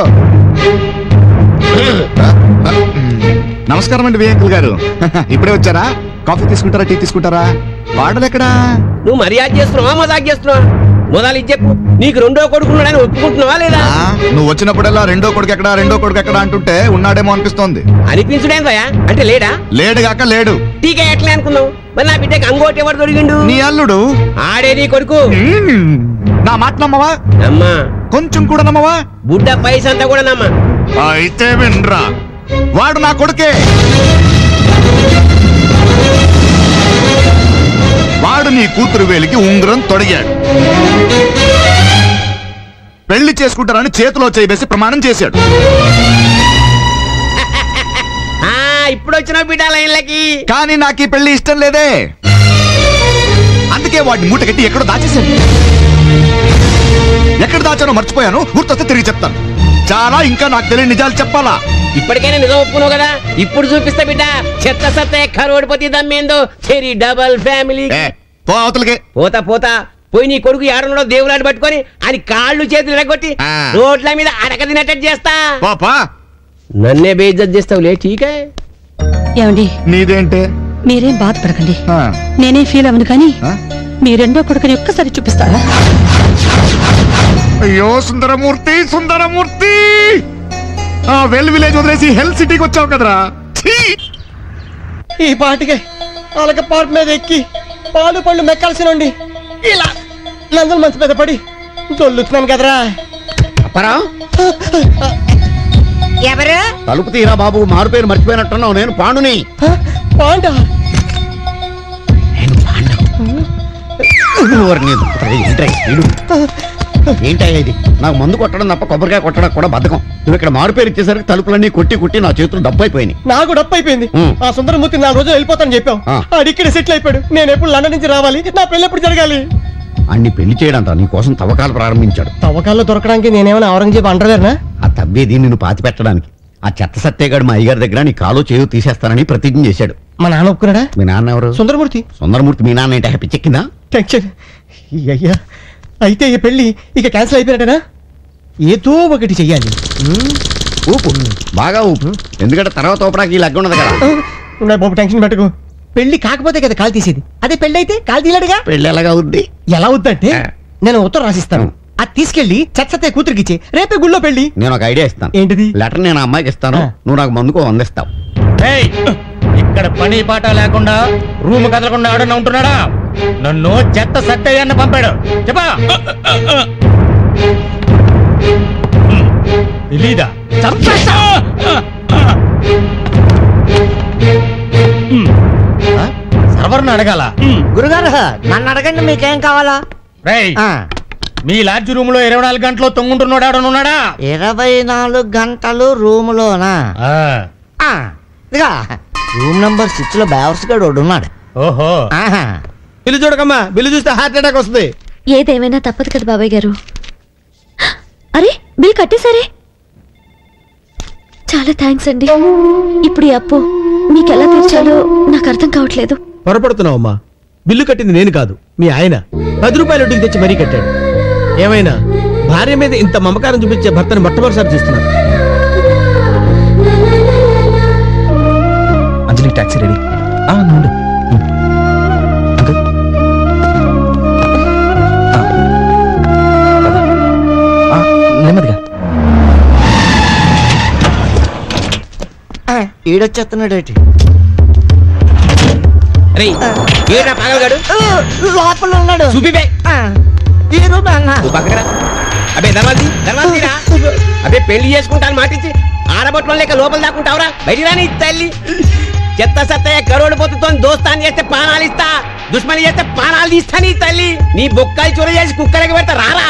నమస్కారం అండి వియంకుల్ గారు. ఇప్పుడే వచ్చారా? కాఫీ తీసుకుంటారా, టీ తీసుకుంటారా? వాడలు ఎక్కడా? నువ్వు మర్యాద చేస్తున్నావా మజాక్ చేస్తున్నావా? మొదలు ఇది చెప్పు, నీకు రెండో కొడుకున్నాడని ఒప్పుకుంటున్నావా లేదా? నువ్వు వచ్చినప్పుడల్లా రెండో కొడుకు ఎక్కడా అంటుంటే ఉన్నాడేమో అనిపిస్తోంది. అనిపించుడేం భయ అంటే లేడా? లేడుగాక లేడు. టీకే ఎట్లే అనుకున్నావు? మరి నా బిడ్డకి అంగోటి ఎవరు దొరికిండు? నీ అల్లుడు. ఆడే నీ కొడుకు. నా మాట నమ్మవా? నమ్మా. కొంచెం కూడా నమ్మవా? బుడ్డ పైసంతా కూడా నమ్మా. అయితే వినరా, వాడు నా కొడుకే. వాడు నీ కూతురు వేలికి ఉంగరం తొడిగాడు. పెళ్లి చేసుకుంటారని చేతిలో చేయవేసి ప్రమాణం చేశాడు. ఇప్పుడు వచ్చిన బిడ్డ లైన్లకి. కానీ నాకు ఈ పెళ్లి ఇష్టం లేదే. అందుకే వాడిని మూట కట్టి ఎక్కడో దాచేశాను. ఎక్కడ దాచానో మర్చిపోయాను, గుర్తొస్తే తిరిగి చెప్తాను. చాలా ఇంకా నాకు తెలియని నిజాలు చెప్పాలా? ఇప్పటికైనా నిజం ఒప్పుకున్నావు కదా, ఇప్పుడు చూపిస్తా బిడ్డ. చెత్త సత్త కరోడ్పతి దమ్మేందో చెరి డబల్ ఫ్యామిలీ. పోతా పోతా పోయి నీ కొడుకు ఏడనలో దేవులాడి పట్టుకొని అని కాళ్ళు చేతులు ఎరగొట్టి రోడ్ల మీద అడక తినట్టు చేస్తా. నన్నే బేఇజ్జత్ చేస్తావులే. ఠీకే. ఏమండి, నీదేంటే? మీరేం బాధపడకండి, నేనేం ఫీల్ అవ్వను. కానీ మీ రెండో కొడుకుని ఒక్కసారి చూపిస్తారా? అయ్యో సుందరమూర్తి, సుందరమూర్తి, ఆ వెల్ విలేజ్ వదిలేసి హెల్ సిటీకి వచ్చావు కదరా. ఈ పాటికే వాళ్ళకి పార్క్ మీద ఎక్కి పాలు పళ్ళు మెక్కాల్సినండి ఇలా నందులు మంచి మీద పడి దొల్లుతున్నాను కదరా. ఎవరు? తలుపు తీరా బాబు, మారు పేరు మర్చిపోయినట్టున్నావు. నేను పాండుని. పాండ? ఏంటయ్యా ఇది? నాకు మందు కొట్టడం తప్ప కొబ్బరికాయ కొట్టడం కూడా బద్ధకం. నువ్వు ఇక్కడ మారు పేరు ఇచ్చేసరికి తలుపులన్నీ కొట్టి కొట్టి నా చేతులు డబ్బు అయిపోయినాయి. నాకు డప్పు అయిపోయింది. ఆ సుందరమూర్తి 4 రోజులు వెళ్ళిపోతాను చెప్పావు. ఆడు ఇక్కడ సెటిల్ అయిపోయాడు. నేను ఎప్పుడు లండన్ నుంచి రావాలి? నా పెళ్లి ఎప్పుడు జరగాలి? అన్ని పెళ్లి చేయడంట నీ కోసం తవ్వకాలు ప్రారంభించాడు. తవ్వకాల్లో దొరకడానికి నేనేమైనా ఔరంగజేబు అంటలేనా? ఆ తవ్వేది నిన్ను పాతి పెట్టడానికి. ఆ చెత్త సత్తేగాడు మా అయ్యగారి దగ్గర నీ కాలో చేయు తీసేస్తానని ప్రతిజ్ఞ చేశాడు. మా నాన్న ఒప్పుకున్నాడా? మీ నాన్న ఎవరు? సుందరమూర్తి. సుందరమూర్తి మీ నాన్న ఏంటి? పిచ్చెక్కిందా? టెన్షన్. అయ్యా, అయితే ఈ పెళ్లి ఇక క్యాన్సిల్ అయిపోయినట్టేనా? ఏదో ఒకటి చెయ్యాలి. ఊపు, బాగా ఊపు. ఎందుకంటే తర్వాత ఊపడానికి ఈ లగ్గ ఉన్నది కదా. బాబు టెన్షన్ పెట్టుకో. పెళ్లి కాకపోతే కదా కాలు తీసేది. అదే పెళ్లి అయితే కాలు తీయలేడుగా. పెళ్లి ఎలాగా అవుద్ది? ఎలా అవుద్దంటే, నేను ఉత్తరం రాసిస్తాను, అది తీసుకెళ్లి చచ్చతే కూతురికిచ్చి రేపే గుళ్ళో పెళ్లి. నేను ఒక ఐడియా ఇస్తాను. ఏంటిది? లెటర్ నేను అమ్మాయికి ఇస్తాను, నువ్వు నాకు మందుకు అందిస్తావు. ఇక్కడ పని పాట లేకుండా రూమ్ కదలకుండా ఆడనే ఉంటున్నాడా? నన్ను చెత్త సత్తయ్యన్న పంపాడు. చెప్పా తెలీదా? సర్వర్ని అడగాల. గురుగారు నన్ను అడగండి, మీకేం కావాలా? మీ లాడ్జ్ రూమ్ లో 24 గంటలు తొంగుంటున్నాడా? 24 గంటలు రూమ్ లోనా? రూమ్ నంబర్ 6 లో బ్యావర్స్ గడు ఉన్నాడు. ఓహో, బిల్లు చూడకమ్మా, బిల్లు చూస్తే హార్ట్ అటాక్ వస్తుంది. ఏదేమైనా తప్పదు కదా బాబాయ్ గారు. అరే బిల్ కట్టేసరే, చాలా థ్యాంక్స్ అండి. ఇప్పుడు ఈ అప్పు మీకు ఎలా తీర్చాలో నాకు అర్థం కావట్లేదు. పొరపడుతున్నావమ్మా, బిల్లు కట్టింది నేను కాదు, మీ ఆయన 10 రూపాయలు వడ్డీకి తెచ్చి మరీ కట్టాడు. ఏమైనా భార్య మీద ఇంత మమకారం చూపించే భర్తను మొట్టమొదటిసారి చూస్తున్నాను. Anjali taxi ready. నుండి అంకుల్, నెమ్మదిగా. ఈడొచ్చేస్తున్నాడు ఏంటి? లోపల ఉన్నాడు. ఈ రూమ్ అబ్బే పెళ్లి చేసుకుంటాను మాటించి ఆడబొట్లో లేక లోపల దాక్కుంటావురా? బయటికి రాని తల్లి. చెత్త సత్తయ్య కరోడు పొత్తుతో దోస్తాన్ని చేస్తే పానాలు ఇస్తా, దుష్మని చేస్తే పానాలు తీస్తా. నీ తల్లి నీ బొక్కలు చొర చేసి కుక్కలకి పెడతా రారా.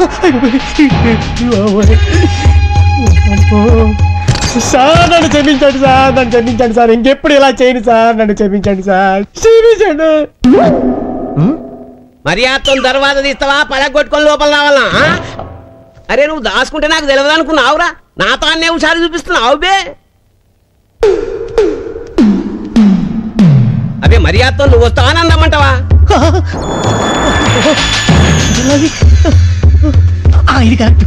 సార్ నన్ను క్షమించండి సార్, నన్ను క్షమించండి సార్. ఇంకెప్పుడు ఇలా చేయను సార్, నన్ను క్షమించండి సార్, క్షమించండి. మర్యాదతో దర్వాజా తీస్తావా పడగొట్టుకొని లోపల రావాలా? అరే నువ్వు దాచుకుంటే నాకు తెలియదు అనుకున్నావురా? నాతో అన్నే హుషారు చూపిస్తున్నావు బే. అదే మర్యాదతో నువ్వు వస్తావా అందమంటావా? ఇది కరెక్ట్.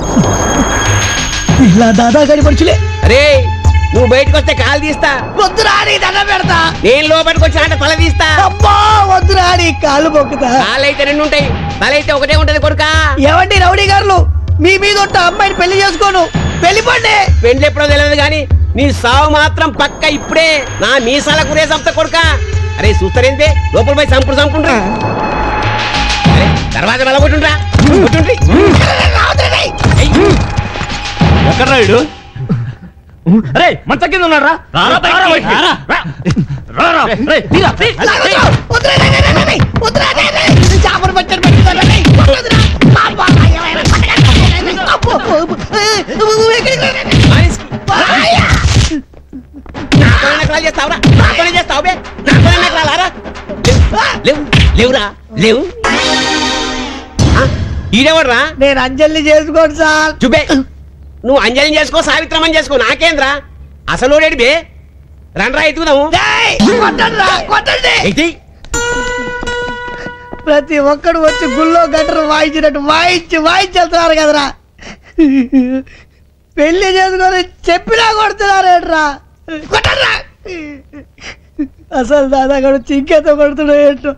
ఇలా దాదాగారి మనుషులే. అరే నువ్వు బయటకు వస్తే కాలు తీస్తా. వద్దురా నీ దండం పెడతా. నేను లోపలికి వచ్చి అంటే తల తీస్తా. అబ్బా వద్దురా నీ కాళ్ళు మొక్కుతా. కాళ్ళు అయితే 2 ఉంటాయి, తల అయితే ఒకటే ఉంటది కొడుకా. ఏమండి రౌడీ గారు, మీ మీద ఉన్న అమ్మాయిని పెళ్లి చేసుకోను. వెళ్ళిపోండి. పెళ్లి ఎప్పుడో తెలియదు కానీ నీ సావు మాత్రం పక్క ఇప్పుడే. నా మీసాల కురే చంపుతా కొడుకా. అరే చూస్తారేంటే లోపల పోయి చంపుకుంటా. తర్వాత వెళ్ళగొట్టుండ్రా. ఎక్కడ రాయుడు? అరే మంచ కింద ఉన్నాడు. లేవు ఈడెవడ్రా? నేను అంజలిని చేసుకోండి సార్. చూపే నువ్వు అంజలిని చేసుకో, సావిత్రమని చేసుకో, నాకేంద్రా? అసలు బే రండ్రా ఎత్తుకుదాము. ప్రతి ఒక్కడు వచ్చి గుళ్ళో గంటలు వాయించినట్టు వాయించి వెళ్తున్నారు కదరా. పెళ్లి చేసుకొని చెప్పినా కొడుతున్నారేట్రా. అసలు దాదాగడు చింకేతో కొడుతున్నా ఏంటో.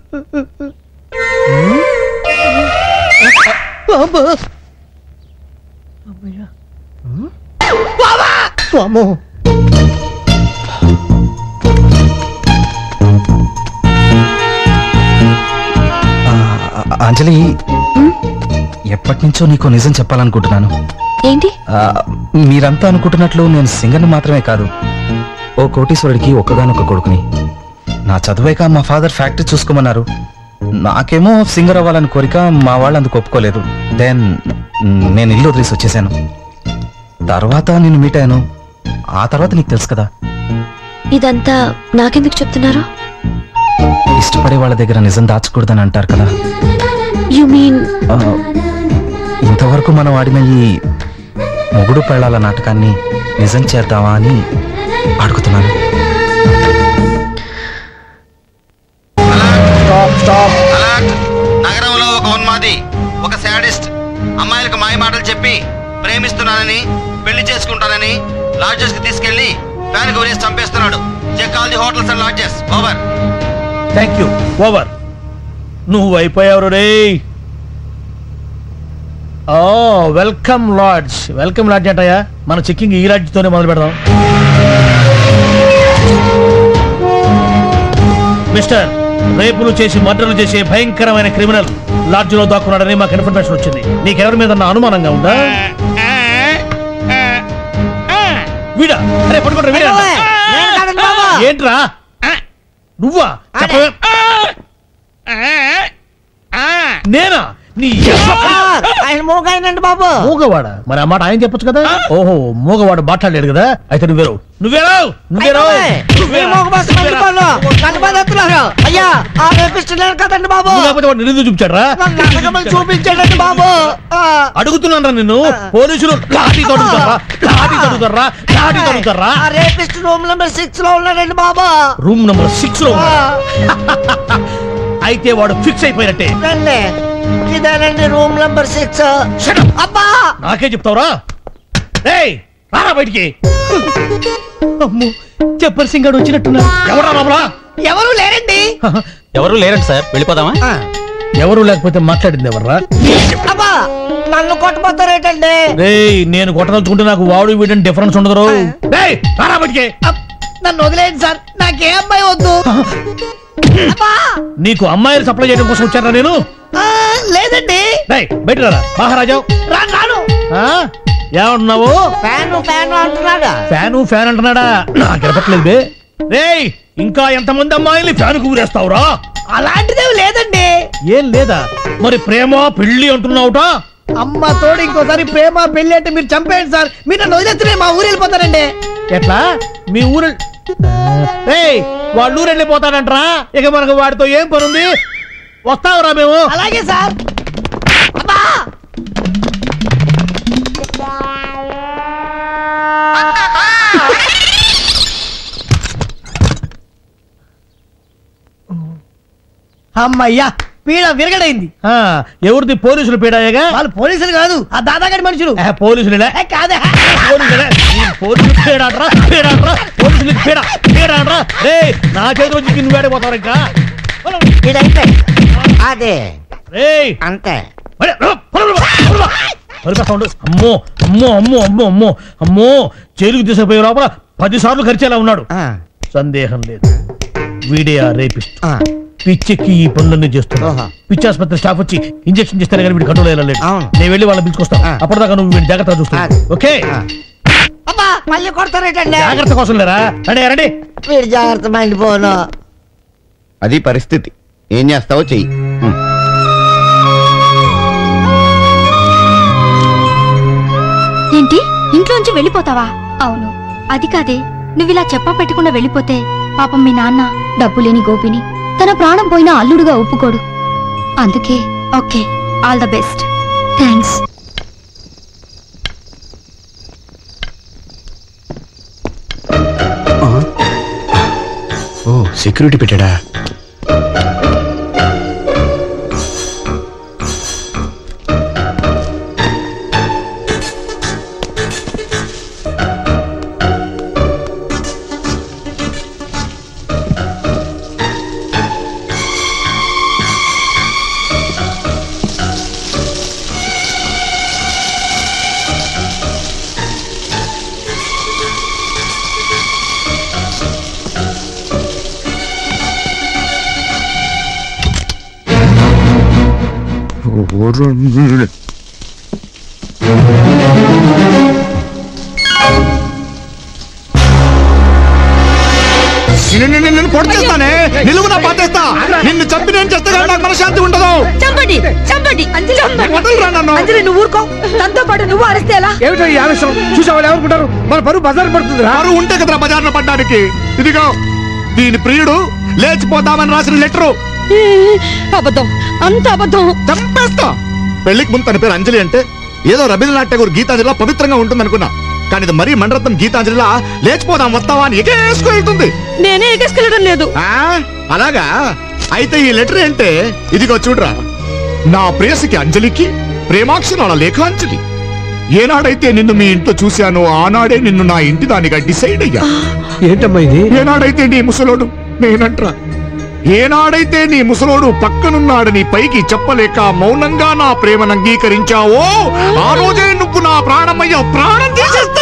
అంజలి, ఎప్పటి నుంచో నీకు నిజం చెప్పాలనుకుంటున్నాను. ఏంటి? మీరంతా అనుకుంటున్నట్లు నేను సింగర్ని మాత్రమే కాదు, ఓ కోటీశ్వరుడికి ఒక్కగానొక్క కొడుకుని. నా చదువేక మా ఫాదర్ ఫ్యాక్టరీ చూసుకోమన్నారు. నాకేమో సింగర్ అవ్వాలని కోరిక, మా వాళ్ళు అందుకు ఒప్పుకోలేదు. దెన్ నేను ఇల్లు వదిలేసి వచ్చేసాను. తర్వాత నేను మీట్ అయ్యాను. ఆ తర్వాత నీకు తెలుసు కదా. ఇదంతా నాకెందుకు చెప్తున్నారు? ఇష్టపడే వాళ్ళ దగ్గర నిజం దాచకూడదని అంటారు కదా. యు మీన్ ఇంతవరకు మనం ఆడిన ఈ మొగుడు పెళ్ళాల నాటకాన్ని నిజం చేద్దామా అని అడుగుతున్నాను. నగరంలో ఒక ఉన్మాది, ఒక శాడిస్ట్ అమ్మాయిలకు మాయ మాటలు చెప్పి ప్రేమిస్తున్నానని, పెళ్లి చేసుకుంటానని లాడ్జెస్ కి తీసుకెళ్లి ఫ్యాన్ కు వేసి చంపేస్తున్నాడు. Check all the hotels and lodges. Over. Thank you. Over. నువ్వు అయిపోయావు రే. Welcome lodge. వెల్కమ్ లాడ్జ్ అంటయ్యా. మన చెక్కింగ్ ఈ లాడ్జ్తోనే మొదలు పెడదాం. మిస్టర్, రేపులు చేసి మర్డర్లు చేసే భయంకరమైన క్రిమినల్ లాడ్జ్ లో దాక్కున్నాడని మాకు ఇన్ఫర్మేషన్ వచ్చింది. నీకెవరి మీద అనుమానంగా ఉందా? వీడా? అరే పట్టుకుంటా. వీడా? ఏంట్రా నువ్వా? నేనా? ఆయన మూగాయనండి బాబు. మూగవాడా? మరి ఆ మాట ఆయన చెప్పొచ్చు కదా. ఓహో, మూగవాడు మాట్లాడలేడు కదా. అయితే నువ్వేరు. అయ్యా ఆ రేపిస్తున్నాడు కదండి బాబు. నిన్ను చూపించాడు చూపించాడండి బాబు. అడుగుతున్నాను నిన్ను. పోలీసులు రేపిస్ట్ రూమ్ నెంబర్ 6 లో ఉన్నాడండి బాబు. రూమ్ నెంబర్ 6 లో. అయితే వాడు ఫిక్స్ అయిపోయినట్టే. ఇదేనండి రూమ్ నెంబర్ 6. అబ్బా నాకే చెప్తావురా? రారా బయటికి. అమ్మో, చెప్పర్ సింగ్ గారు వచ్చినట్టున్నా. ఎవరా బాబురా? ఎవరు లేరండి. ఎవరు లేరండి సార్, వెళ్ళిపోదామా? ఎవరు లేకపోతే మాట్లాడింది ఎవర్రా? అబ్బా నన్ను కొట్టబోతారేటండి. నేను కొట్టదలుచుకుంటే నాకు వాడు వీడని డిఫరెన్స్ ఉండదు. రారా బయటికి. నన్ను వదిలేయండి సార్, నాకే అమ్మాయి వద్దు. నీకు అమ్మాయిలు సప్లై చేయడం కోసం వచ్చారా నేను? లేదండి. బయట రారా మహారాజా. రాను. ఏమంటున్నావు? ఫ్యాన్ అంటున్నాడా? ఫ్యాన్ అంటున్నాడా? నాకు ఎరపట్లేదు. ఇంకా ఎంతమంది అమ్మాయిల్ని ఫ్యాన్ ఊరేస్తావురా? అలాంటిదేవి లేదండి. ఏం లేదా? మరి ప్రేమ పెళ్లి అంటున్నావుట? అమ్మ తోడు ఇంకోసారి ప్రేమ పెళ్లి అంటే మీరు చంపేయండి సార్. మీరు నన్ను వదిలేస్తే మా ఊరు వెళ్ళిపోతానండి. ఎట్లా? మీ ఊరు వాళ్ళు ఊరు వెళ్ళిపోతాడంటరా? ఇక మనకు వాడితో ఏం పనుంది? వస్తావురా మేము? అలాగే సార్. అమ్మయ్యా, పీడ విరగడైంది. ఎవరిది? పోలీసులు పీడాయేగా. వాళ్ళు పోలీసులు కాదు, ఆ దాదాగడి మనుషులు. పోలీసులే కాదే. నా చేతిలో చికెన్ వేడిపోతారు ఇంకా. అదే అంతే. అమ్మో అమ్మో అమ్మో అమ్మో అమ్మో అమ్మో, జైలుకు తీసుకుపోయే లోపల 10 సార్లు ఖర్చేలా ఉన్నాడు. సందేహం లేదు వీడే ఆ రేపిస్ట్. పిచ్చెక్కి ఈ పనులన్నీ చేస్తున్నా. పిచ్చి ఆసుపత్రి స్టాఫ్ వచ్చి ఇంజెక్షన్ చేస్తాను కానీ వీడు కంట్రోల్ అయ్యలేదు. నేను వెళ్ళి వాళ్ళని పిలుచుకొస్తాను. అప్పటిదాకా నువ్వు వీడిని జాగ్రత్తగా చూస్తాను. ఓకే? మళ్ళీ కొడతారేటండి. జాగ్రత్త కోసం లేరా? రండి. వీడు జాగ్రత్త మైండ్ పోను. అది పరిస్థితి. ఏం చేస్తావో చెయ్యి. ఏంటి, ఇంట్లోంచి వెళ్ళిపోతావా? అవును. అది కాదే, నువ్విలా చెప్పా పెట్టకుండా వెళ్ళిపోతే పాపం మీ నాన్న డబ్బు లేని గోపిని తన ప్రాణం పోయినా అల్లుడుగా ఒప్పుకోడు. అందుకే okay, all the best. Thanks. ఓ, సెక్యూరిటీ పెట్టాడా? నిన్ను పొడిచేస్తానే, నిలువునా పాటేస్తా. నిన్ను చంపి నేను చేస్తే నాకు మనశ్శాంతి ఉండదు. చంపండి. నువ్వు ఊరుకో. తనతో పాటు నువ్వు అరెస్ట్ ఎలా? ఏమిటో ఈ ఆవేశం? చూసే వాళ్ళు ఎవరుకుంటారు? మన పరువు బజార్ పడుతుంది. పరువు ఉంటే కదరా బజార్లో పడ్డానికి. ఇదిగో దీని ప్రియుడు లేచిపోతామని రాసిన లెటరు. అబద్ధం, అంత అబద్ధం. చంపేస్తా. పెళ్లికి ముందు తన పేరు అంజలి అంటే ఏదో రవీంద్రనాథ్ ఠాగూర్ గీతాంజలిలా పవిత్రంగా ఉంటుంది అనుకున్నా. కానీ ఇది మరీ మండరత్నం గీతాంజలిలా లేచిపోదాం వస్తావా అని ఎగేసుకెళ్తుంది. నేనే ఎగేసుకెళ్ళడం లేదు. అలాగా? అయితే ఈ లెటర్ ఏంటే? ఇదిగో చూడరా. నా ప్రేయసికి అంజలికి ప్రేమాక్షరాల లేఖాంజలి. ఏనాడైతే నిన్ను మీ ఇంట్లో చూశానో ఆనాడే నిన్ను నా ఇంటి దానిగా డిసైడ్ అయ్యా. ఏంటమ్మా ఇది? ఏనాడైతే నీ ముసలోడు నేనంట్రా, ఏనాడైతే నీ ముసలోడు పక్కనున్నాడని పైకి చెప్పలేక మౌనంగా నా ప్రేమను అంగీకరించావో ఆ రోజే నువ్వు నా ప్రాణమయ్యా. ప్రాణం తీసేస్తా.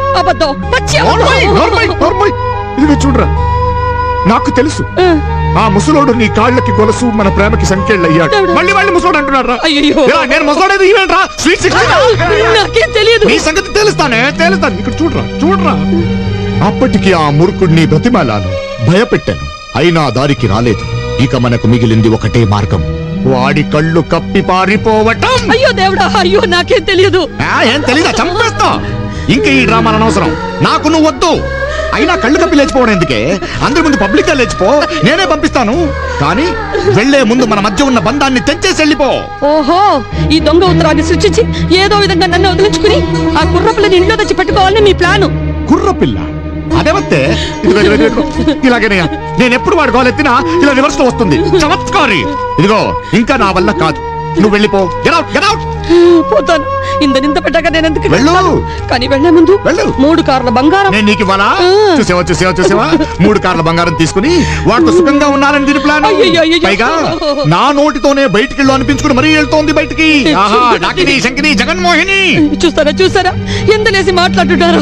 ఇదిగో చూడరా, నాకు తెలుసు ఆ ముసలోడు నీ కాళ్ళకి కొలసు, మన ప్రేమకి సంకెళ్ళయ్యాడు. మళ్ళీ ముసలోడు అంటున్నాడు. నేను ముసలోడేది ఈవెంట్రా. నీ సంగతి తెలుస్తాను. ఇక్కడ చూడరా. అప్పటికి ఆ మూర్ఖుడిని బ్రతిమాలాను, భయపెట్టాను. అయినా దారికి రాలేదు. ఇక మనకు మిగిలింది ఒకటే మార్గం. వాడి కళ్ళు కప్పి పారిపోవటం. అయ్యో దేవుడా, అయ్యో నాకేం తెలియదు. ఏం తెలీదా? చంపేస్తా. ఇంకా ఈ డ్రామాలు అనవసరం. నాకు నువ్వు వద్దు. అయినా కళ్ళు కప్పి లేచిపోవడం ఎందుకే? అందరి ముందు పబ్లిక్ గా లేచిపో, నేనే పంపిస్తాను. కానీ వెళ్లే ముందు మన మధ్య ఉన్న బంధాన్ని తెంచేసి వెళ్ళిపో. ఓహో, ఈ దొంగ ఉత్తరాన్ని సృష్టించి ఏదో విధంగా నన్ను వదిలించుకుని ఆ కుర్రపిల్లని ఇంట్లో తెచ్చి పెట్టుకోవాలని మీ ప్లాను. కుర్రపిల్ల అదేవత్తే? ఇలాగేనయ్యా, నేను ఎప్పుడు వాడు గోల్ ఎత్తినా ఇలా రివర్స్ లో వస్తుంది. చమత్కారి. ఇదిగో ఇంకా నా వల్ల కాదు, నువ్వు వెళ్ళిపో. పోతాను. ఇంత పెట్టాక నేను ఎందుకు వెళ్ళు. కానీ వెళ్లే ముందు 3 కార్ల బంగారం నేను నీకు ఇవ్వాలా? చూసావా 3 కార్ల బంగారం తీసుకుని వాటితో సుఖంగా ఉన్నారని దీని ప్లాన్. పైగా నా నోటితోనే బయటికి వెళ్ళు అనిపించుకుని మరీ వెళ్తోంది బయటికి. డాకిని శంకిని జగన్మోహిని. చూసారా ఎంతలేసి మాట్లాడుతున్నారో.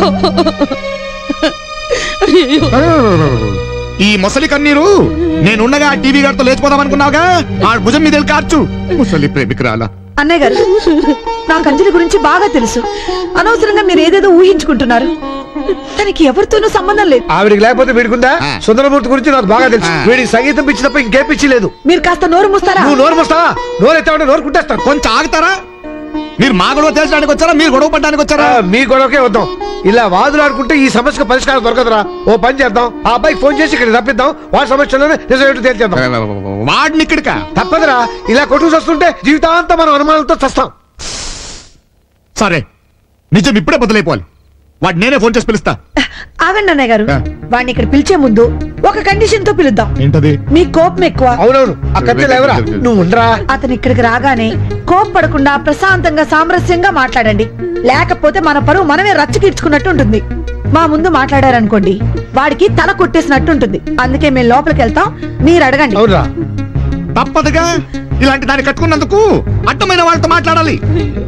ఈ ముసలి కన్నీరు నేనుండగా టీవీ గారితో లేచిపోదాం అనుకున్నావుగా, ఆ భుజం మీద కార్చు. ముసలి ప్రేమికురాలా. అన్నయ్య గారు, నాకు అంజలి గురించి బాగా తెలుసు. అనవసరంగా మీరు ఏదేదో ఊహించుకుంటున్నారు. తనకి ఎవరితోనూ సంబంధం లేదు. ఆవిడికి లేకపోతే వీడికుందా? సుందరమూర్తి గురించి నాకు బాగా తెలుసు. వీడికి సంగీతం పిచ్చి తప్ప ఇంకే పిచ్చి లేదు. మీరు కాస్త నోరు మూస్తారా? నువ్వు నోరు మూస్తావా? నోరు ఎత్తావంటే నోరు కుట్టేస్తాను. కొంచెం ఆగుతారా? మీరు మా గొడవ తేల్చడానికి వచ్చారా, మీరు గొడవ పడడానికి వచ్చారా? మీ గొడవకే వద్దాం. ఇలా వాదులాడుకుంటే ఈ సమస్యకు పరిష్కారం దొరకదురా. ఓ పని చేద్దాం, ఆ అబ్బాయికి ఫోన్ చేసి ఇక్కడ రప్పిద్దాం. వాడి సమస్యలోనే నిజం తేల్చేద్దాం. వాడిని ఇక్కడికా? తప్పదురా. ఇలా కొట్టుకు వస్తుంటే జీవితాంతం మనం అనుమానాలతో చస్తాం. సరే, నిజం ఇప్పుడే బదులైపోవాలి. వాడు నేనే ఫోన్ చేసి పిలుస్తా. ఆగండి అన్నయ్య గారు, వాడిని ఇక్కడ పిలిచే ముందు ఒక కండిషన్ తో పిలుద్దాం. ఏంటది? మీ కోపం ఎక్కువ. అవునవును, అక్కడికి లేవరా. నువ్వు ఉండరా. అతను ఇక్కడికి రాగానే కోపపడకుండా ప్రశాంతంగా సామరస్యంగా మాట్లాడండి. లేకపోతే మన పరువు మనమే రచ్చకీడ్చుకున్నట్టు ఉంటుంది. మా ముందు మాట్లాడారనుకోండి, వాడికి తల కొట్టేసినట్టు ఉంటుంది. అందుకే మేము లోపలికి వెళ్తాం, మీరు అడగండి. తప్పదుగా. ఇలాంటి దాన్ని కట్టుకున్నందుకు అడ్డమైన వాళ్ళతో మాట్లాడాలి.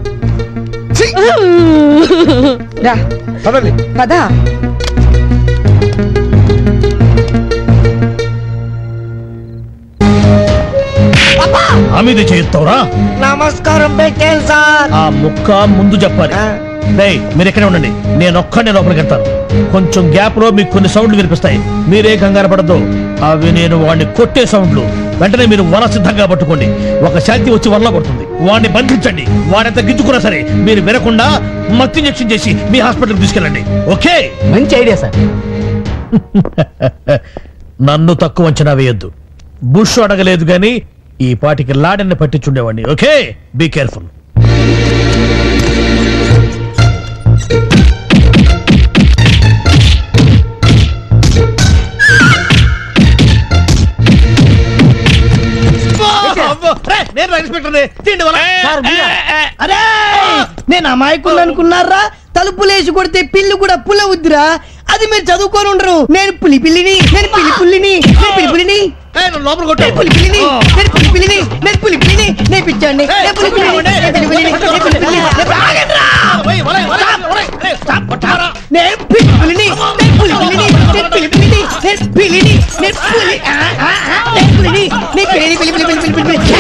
రా పదా. మీద చేస్తావురా? నమస్కారం పెట్టేను సార్. ఆ ముక్క ముందు చెప్పాలి. మీరు ఎక్కడే ఉండండి, నేను ఒక్కడే లోపలికి వెళ్తాను. కొంచెం గ్యాప్ లో మీకు కొన్ని సౌండ్లు వినిపిస్తాయి. మీరే కంగారు పడద్దు, అవి నేను వాడిని కొట్టే సౌండ్లు. వెంటనే మీరు వల సిద్ధంగా పట్టుకోండి. ఒక శాంతి వచ్చి వల్ల పడుతుంది, వాడిని బంధించండి. వాడంత గిచ్చుకున్నా సరే మీరు వినకుండా మత్తు ఇంజెక్షన్ చేసి మీ హాస్పిటల్కి తీసుకెళ్ళండి. ఓకే? మంచి ఐడియా సార్. నన్ను తక్కువ అంచనా వేయొద్దు. బుష్ అడగలేదు గాని ఈ పాటికి లాడన్ని పట్టించుండేవాడిని. Okay, be careful. నేను అమాయకులు అనుకున్నారా? తలుపులేసి కొడితే పిల్లు కూడా పుల్ల ఉద్దిరా. అది మీరు చదువుకొని ఉండరు. నేను పులి పిల్లిని, నేను పిల్లి పుల్లిని, నేను పిల్లి పులిని, నేను పులి పిల్లిని, నేను పులి పిల్లిని, నేను పులి పిల్లిని, నేను పిచ్చండి, నేను పులి పిల్లిని, నేను పిల్లి పిల్లిని, నేను పులి పిల్లిని, నేను పిల్లి పులిని, నేను పులి పిల్లిని, నేను పిల్లి పిల్లిని, నేను పిల్లిని, నేను పులి, నేను పులిని, నేను పిల్లి పిల్లి పిల్లి పిల్లి పిల్లి పిల్లి.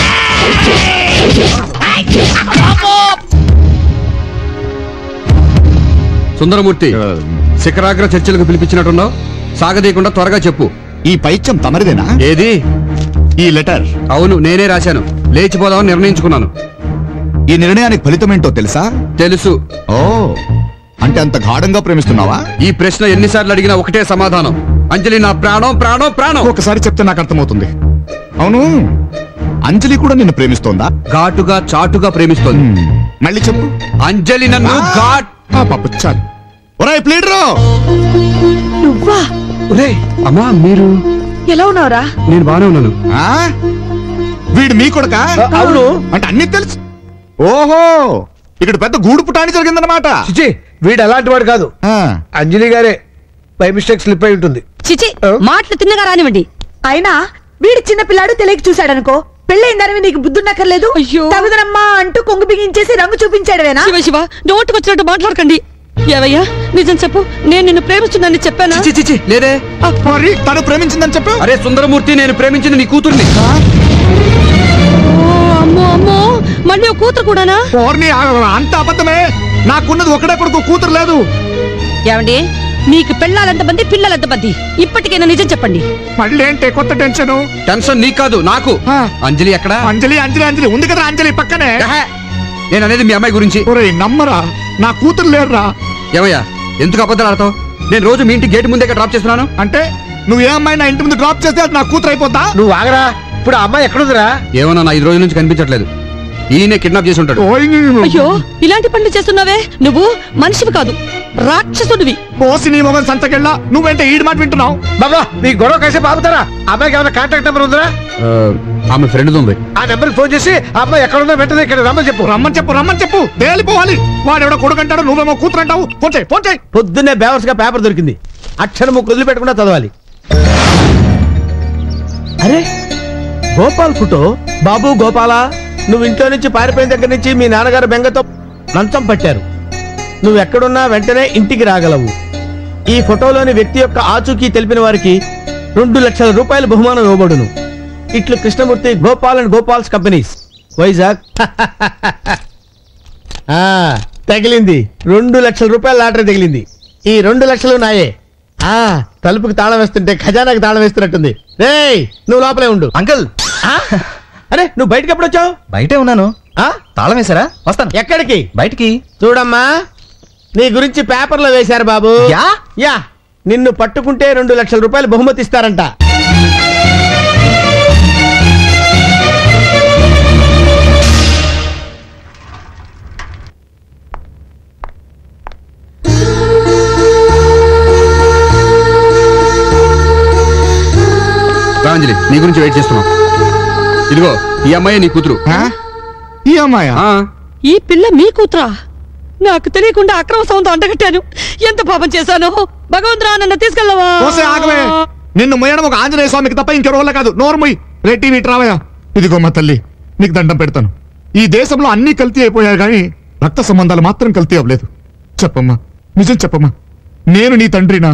సుందరమూర్తి, శిఖరాగ్ర చర్చలకు పిలిపించినట్టున్నావు. సాగదీయకుండా త్వరగా చెప్పు. ఈ పైత్యం తమరిదేనా? ఏది? ఈ లెటర్. అవును, నేనే రాశాను. లేచిపోదామని నిర్ణయించుకున్నాను. ఈ నిర్ణయానికి ఫలితం ఏంటో తెలుసా? తెలుసు. ఓ, అంటే అంత గాఢంగా ప్రేమిస్తున్నావా? ఈ ప్రశ్న ఎన్నిసార్లు అడిగినా ఒకటే సమాధానం. అంజలి నా ప్రాణం, ప్రాణం, ప్రాణం. ఒకసారి చెప్తే నాకు అర్థమవుతుంది. అవును, అంజలి కూడా నిన్ను ప్రేమిస్తోందా? ఘాటుగా, చాటుగా ప్రేమిస్తోంది. మళ్ళీ చెప్పు. అంజలి నన్ను ఘాట్. చాలు. ఒరేయ్ ప్లీడరు, నువ్వా? ఒరేయ్ అమ్మా, మీరు ఎలా ఉన్నావురా? నేను బానే ఉన్నాను. వీడు మీ కొడుకా? అవును. అంటే అన్ని తెలుసు. ఓహో, ఇక్కడ పెద్ద గూడు పుటాని జరిగిందన్నమాట. చిచి, వీడు అలాంటి వాడు కాదు. అంజలి గారే బై మిస్టేక్ స్లిప్ అయి ఉంటుంది. చిచి, మాటలు తిన్నగా రానివ్వండి. అయినా వీడి చిన్న పిల్లాడు తెలియక చూశాడనుకో. పెళ్ళైందనివి నీకు బుద్ధున్నక్కర్లేదు. తగుదనమ్మా అంటూ కొంగు బిగించేసి రంగు చూపించాడువేనా? శివ శివ, నోటుకొచ్చినట్టు మాట్లాడకండి. ఏవయ్యా, నిజం చెప్పు. నేను నిన్ను ప్రేమిస్తున్నానని చెప్పానా? లేదే. మరి తను ప్రేమించిందని చెప్పు. అరే సుందరమూర్తి, నేను ప్రేమించింది నీ కూతుర్ని. అమ్మో అమ్మో, మళ్ళీ ఒక కూతురు కూడానా? అంత అబద్ధమే. నాకున్నది ఒకడే కొడుకు, కూతురు లేదు. ఏమండి, మీకు పెళ్ళాలంతమంది పిల్లలంతమంది ఇప్పటికైనా నిజం చెప్పండి. మళ్ళీ ఏంటి కొత్త టెన్షన్? టెన్షన్ నీకు కాదు నాకు. అంజలి ఎక్కడ? అంజలి అంజలి అంజలి ఉంది కదా, అంజలి పక్కనే. నేను అనేది మీ అమ్మాయి గురించి. నమ్మరా, నా కూతురు లేరురా. ఏమయ్యా ఎందుకు అబద్ధాలు ఆడతావు? నేను రోజు మీ ఇంటి గేట్ ముందే డ్రాప్ చేస్తున్నాను. అంటే నువ్వు ఏ అమ్మాయి నా ఇంటి ముందు డ్రాప్ చేస్తే అది నా కూతురు అయిపోతా? నువ్వు ఆగరా, ఇప్పుడు ఆ అమ్మాయి ఎక్కడుందిరా? ఏమన్నా నా 5 రోజుల నుంచి కనిపించట్లేదు. ఈయనే కిడ్నాప్ చేసి ఉంటాడు. అయ్యో ఇలాంటి పనులు చేస్తున్నావే, నువ్వు మనిషివి కాదు రాక్షసుడివి. పోసి నీ మొగం సంతకెళ్ళా, నువ్వేంటే ఈడి మాట వింటున్నావు? బాబా నీ గొడవ కలిసి బాగుతారా? అమ్మాయికి ఏమైనా కాంటాక్ట్ నెంబర్ ఉందా? ఆమె ఫ్రెండ్ ఉంది. ఆ నెంబర్ ఫోన్ చేసి ఆ అమ్మాయి ఎక్కడుందో వెంటనే ఇక్కడ రమ్మని చెప్పు. రమ్మని చెప్పు తేలిపోవాలి. వాడెవడో కొడుకు అంటాడు, నువ్వేమో కూతురు అంటావు. ఫోన్ చేయి. పొద్దున్నే బేవర్స్ గా పేపర్ దొరికింది, అక్షరం ముక్కు వదిలిపెట్టకుండా చదవాలి. అరే గోపాల్ ఫోటో. బాబు గోపాలా, నువ్వు ఇంట్లో నుంచి పారిపోయిన దగ్గర నుంచి మీ నాన్నగారు బెంగతో లంచం పట్టారు. నువ్వు ఎక్కడున్నా వెంటనే ఇంటికి రాగలవు. ఈ ఫోటోలోని వ్యక్తి యొక్క ఆచూకీ తెలిపిన వారికి 2 లక్షల రూపాయల బహుమానం ఇవ్వబడును. ఇట్లు కృష్ణమూర్తి, గోపాల్ అండ్ గోపాల్స్ కంపెనీస్, వైజాగ్. తగిలింది 2 లక్షల రూపాయల లాటరీ తగిలింది. ఈ 2 లక్షలు నాయే. తలుపుకి తాళం వేస్తుంటే ఖజానాకి తాళం వేస్తున్నట్టుంది. రేయ్ నువ్వు లోపలే ఉండు. అంకుల్ అరే నువ్వు బయటకి ఎప్పుడు వచ్చావు? బయటే ఉన్నాను. తాళం వేశారా? వస్తాను. ఎక్కడికి? బయటికి. చూడమ్మా, నీ గురించి పేపర్లో వేశారు బాబు. యా నిన్ను పట్టుకుంటే 2 లక్షల రూపాయలు బహుమతి ఇస్తారంట. అంజలి నీ గురించి వెయిట్ చేస్తున్నావు. ఇదిగో ఈ అమ్మాయి నీ కూతురు. ఈ అమ్మాయి? ఈ పిల్ల మీ కూతురా? నాకు తెలియకుండా అక్రమ సౌందర్యం అంటగట్టాను. ఎంత పాపం చేశాను. భగవంతురా నన్ను తీసుకెళ్ళవా? నిన్ను మొయ్యడం ఒక ఆంజనేయ స్వామికి తప్ప ఇంకెవరి వల్ల కాదు. నోర్మై రెట్టి వీట్రావయ్యా. ఇదిగో మా తల్లి, నీకు దండం పెడతాను. ఈ దేశంలో అన్ని కల్తీ అయిపోయాయి కానీ రక్త సంబంధాలు మాత్రం కల్తీ అవ్వలేదు. చెప్పమ్మా, నిజం చెప్పమ్మా, నేను నీ తండ్రినా?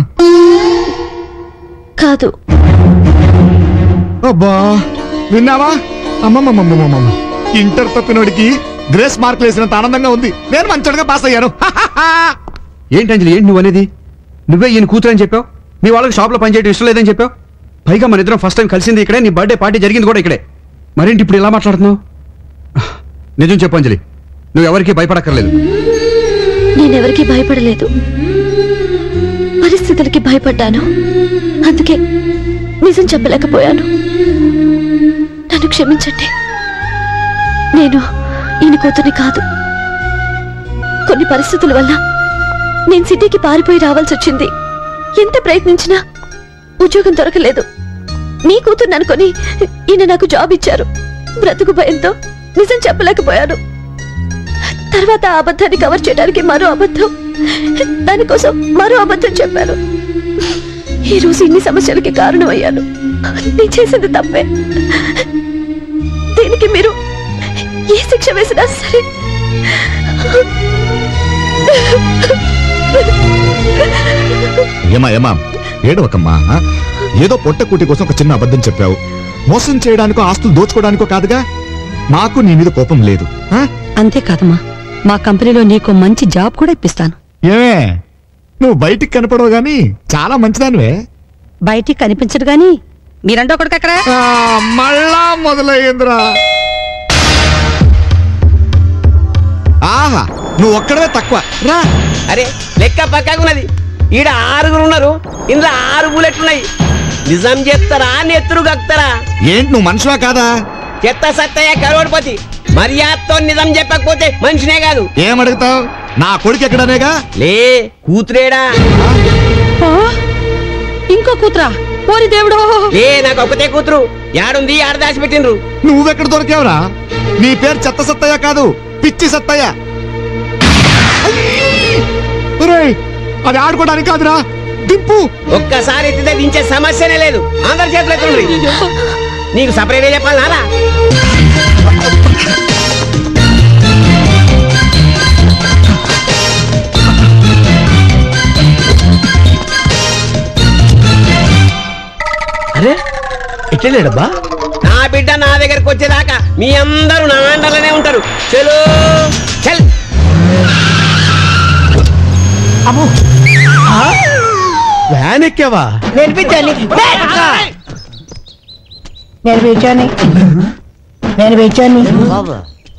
కాదు. అబ్బా విన్నావా? అమ్మమ్మమ్మమ్మమ్మ, ఇంటర్ తప్పినోడికి గ్రేస్ మార్కులు వేసినంత ఆనందంగా ఉంది. నేను మంచిగా పాస్ అయ్యాను. ఏంటి అంజలి, ఏంటి నువ్వు అనేది? నువ్వే ఈయన కూతురు అని చెప్పావు. నీ వాళ్ళకి షాప్లో పనిచేయడం ఇష్టం లేదని చెప్పావు. పైగా మన ఇద్దరం ఫస్ట్ టైం కలిసింది ఇక్కడే, నీ బర్త్డే పార్టీ జరిగింది కూడా ఇక్కడే. మరేంటి ఇప్పుడు ఇలా మాట్లాడుతున్నావు? నిజం చెప్పు అంజలి, నువ్వు ఎవరికి భయపడక్కర్లేదు. నేనెవరికి భయపడలేదు, పరిస్థితులకి భయపడ్డాను. అందుకే నిజం చెప్పలేకపోయాను. నన్ను క్షమించండి. నేను ఈయన కూతుర్ని కాదు. కొన్ని పరిస్థితుల వల్ల నేను సిటీకి పారిపోయి రావాల్సి వచ్చింది. ఎంత ప్రయత్నించినా ఉద్యోగం దొరకలేదు. మీ కూతుర్ని అనుకొని ఈయన నాకు జాబ్ ఇచ్చారు. బ్రతుకు భయంతో నిజం చెప్పలేకపోయాను. తర్వాత ఆ అబద్ధాన్ని కవర్ చేయడానికి మరో అబద్ధం, దానికోసం మరో అబద్ధం చెప్పాను. ఈ రోజు ఇన్ని సమస్యలకి కారణమయ్యాను. నేను చేసింది తప్పే. దీనికి మీరు ఏ శిక్ష వేసినా సరే. ఏమా ఏడవకమ్మా. ఏదో పొట్టకూటి కోసం ఒక చిన్న అబద్ధం చెప్పావు. మోసం చేయడానికో ఆస్తులు దోచుకోవడానికో కాదుగా. మాకు నీ మీద కోపం లేదు. అంతేకాదమ్మా, మా కంపెనీలో నీకు మంచి జాబ్ కూడా ఇప్పిస్తాను. ఏమే నువ్వు బయటికి కనపడవు గాని చాలా మంచిదానివే. బయటికి కనిపించడు గాని మీరంటో కొడుకు అక్కడ మళ్ళా మొదలయ్యిందిరా. ఆహా నువ్వు ఒక్కడవే తక్కువ రా. అరే లెక్క పక్కకున్నది. ఈడ 6 ఉన్నారు, ఇందులో 6 బుల్లెట్లున్నాయి. నిజం చెప్తారా నెత్తురు గక్తారా? ఏంటి నువ్వు మనుషువా కాదా? చెత్త సత్తయ్య కరోడ్పతి. మర్యాదతో నిజం చెప్పకపోతే మనిషినే కాదు. ఏమడుగుతావు? నా కొడుకు ఎక్కడనేగా. లే కూతురేడా? ఇంకో కూతురా? పోరి దేవుడు. లే నాకు ఒకతే కూతురు. యాడుంది, యాడ దాచి పెట్టిండ్రు. నువ్వెక్కడ దొరికావురా? నీ పేరు చెత్త సత్తయ్య కాదు, పిచ్చి సత్తయ్య. అది ఆడుకోవడానికి కాదురా, దింపు. ఒక్కసారి ఎత్తితే దించే సమస్యనే లేదు. అందరి చేతులు ఎత్తుండ్రి. నీకు సపరేట్ చెప్పాలనా? అరే ఎట్లేడబ్బా? నా బిడ్డ నా దగ్గరకు వచ్చేదాకా మీ అందరూ నా అండలోనే ఉంటారు. చలో చల్. అమ్మో వ్యాన్ ఎక్కావా? నేర్పించండి నేర్పించండి నేర్పించండి బాబా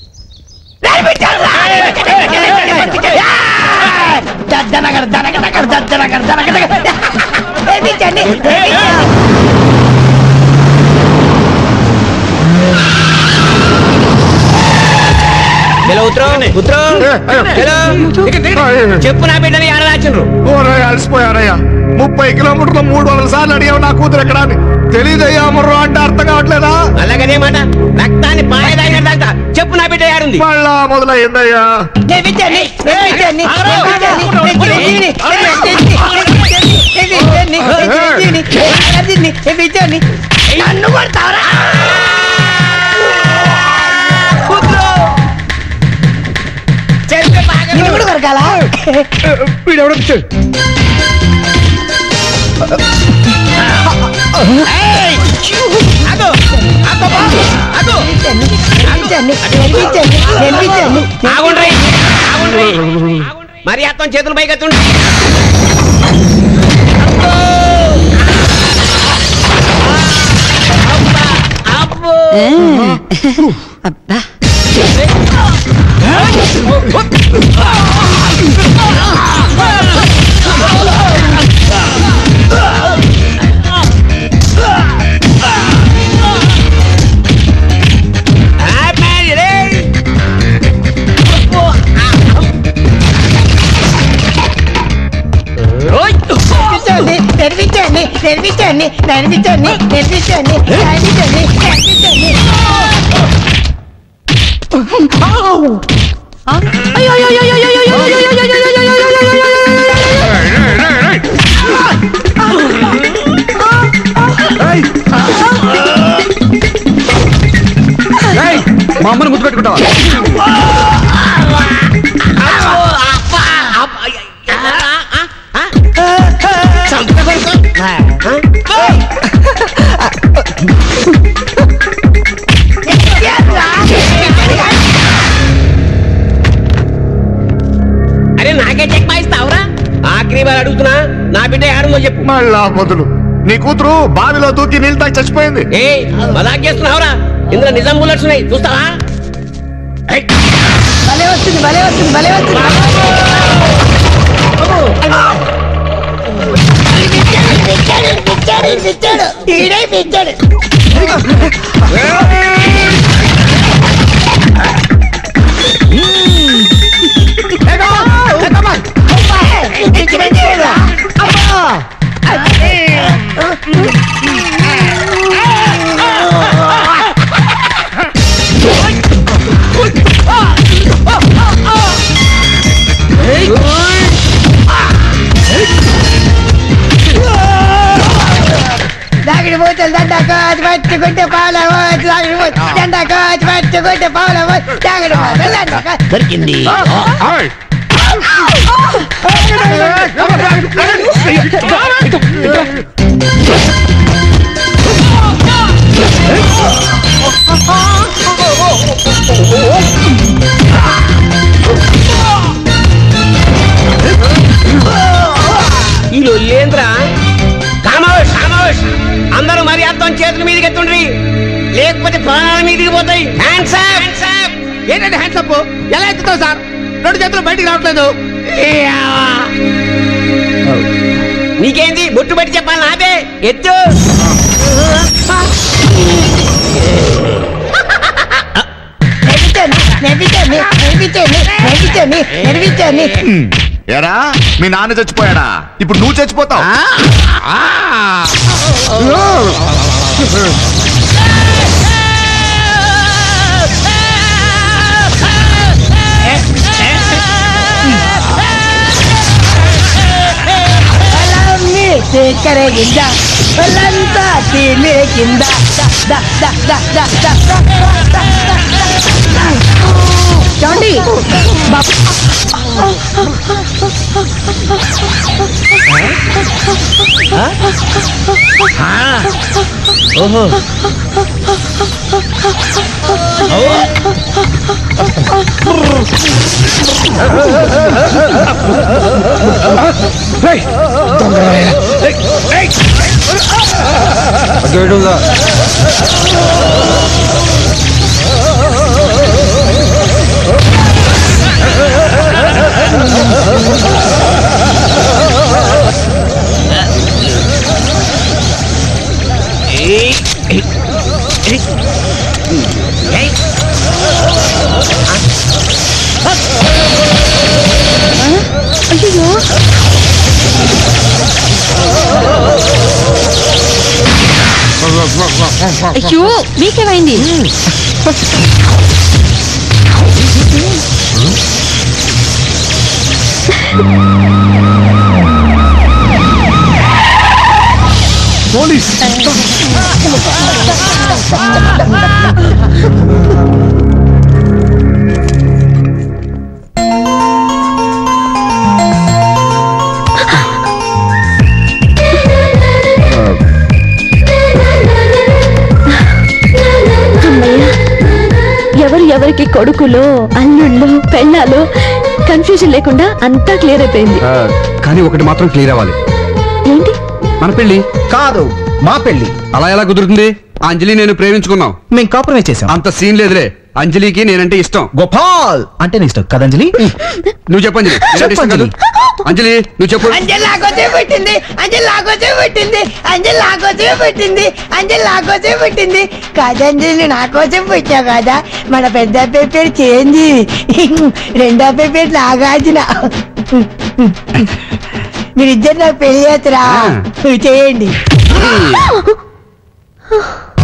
చెప్పు నా బిడ్డని ఆడరాచిండ్రు. అలసిపోయారయ్యా. 30 కిలోమీటర్లు 300 సార్లు అడిగావు నా కూతురు ఎక్కడ అని. తెలియదయ్యా ముర్రో అంటే అర్థం కావట్లేదా? అలాగనే మాట రక్తాన్ని పాయదాగినట్టు చెప్పు నా బిడ్డ ఆడుంది. మళ్ళా మొదలయ్యిందయ్యా. నన్ను కొడతావరా? వీడెవడో మరి అతను చేతులు పైకెత్తుండి. అబ్బా నేర్పించండి నేర్పించండి నేర్పించండి నేర్పించండి నేర్పించండి నేర్పించండి. మా అమ్మని ముద్దు పెట్టుకుంటావా? అరే నాకే చెక్ మాయిస్తావురా? ఆఖరి వారు అడుగుతున్నా నా బిడ్డ ఆడుందో చెప్పు. మళ్ళా మొదలు. నీ కూతురు బావిలో దూకి నీళ్ళు తాగి చచ్చిపోయింది. ఏ మజాక్ చేస్తున్నావురా? ఇందులో నిజం బుల్లెట్స్ ఉన్నాయి చూస్తావా? భలే వస్తుంది భలే వస్తుంది భలే వస్తుంది. ఈడే పిచ్చాడు. దాగిడి పోతే దండకు అది పట్టుకుంటే పాల దాగిడి పోతే దండకు అది పట్టుకుంటే పాల దాగిడి పోతే దండకు దొరికింది. ఈ లొల్లేంద్రా? కామోష్ కామోష్ అందరూ మరి అర్థం చేతుల మీదకి ఎత్తుండ్రి, లేకపోతే ప్రాణాల మీదకి పోతాయి. Hands up. ఏంటంటే హ్యాండ్స్ అప్? ఎలా ఎత్తుతావు సార్? 2 చేతులు బయటికి రావట్లేదు. నీకేంది బొట్టు పెట్టి చెప్పాలి నాదే ఎత్తు. ఎరా మీ నాన్న చచ్చిపోయాడా? ఇప్పుడు నువ్వు చచ్చిపోతావు. కింద వాళ్ళంతా తినే కింద చూడండి ఓహో అయ్యో మీకేమైంది? పోలీస్ ఎవరికి కొడుకులు అల్లుళ్ళు పెళ్ళాలు కన్ఫ్యూజన్ లేకుండా అంతా క్లియర్ అయిపోయింది. కానీ ఒకటి మాత్రం క్లియర్ అవ్వాలి. ఏంటి? మన పెళ్లి కాదు, మా పెళ్లి. అలా ఎలా కుదురుతుంది? అంజలి నేను ప్రేమించుకున్నాం, మేము కాంప్రమైజ్ చేసాం. అంత సీన్ లేదులే. అంజలికి నేనంటే ఇష్టం. గోపాల్ అంటే నీ ఇష్టం కదా అంజలి? నువ్వు చెప్పు అంజలి, నేనంటే ఇష్టం కాదు. అంజలి నువ్వు చెప్పు. అంజలి లాగోసే పెట్టింది, అంజలి లాగోసే పెట్టింది, అంజలి లాగోసే పెట్టింది, అంజలి లాగోసే పెట్టింది. కాదంజలి నా కోసం పెట్టావు కదా. మన పెద్ద అబ్బాయి పేరు చేంది, రెండో అబ్బాయి పేరు నాగార్జున. మీరిద్దరు నాకు పెళ్లి చేస్తారా? చేయండి.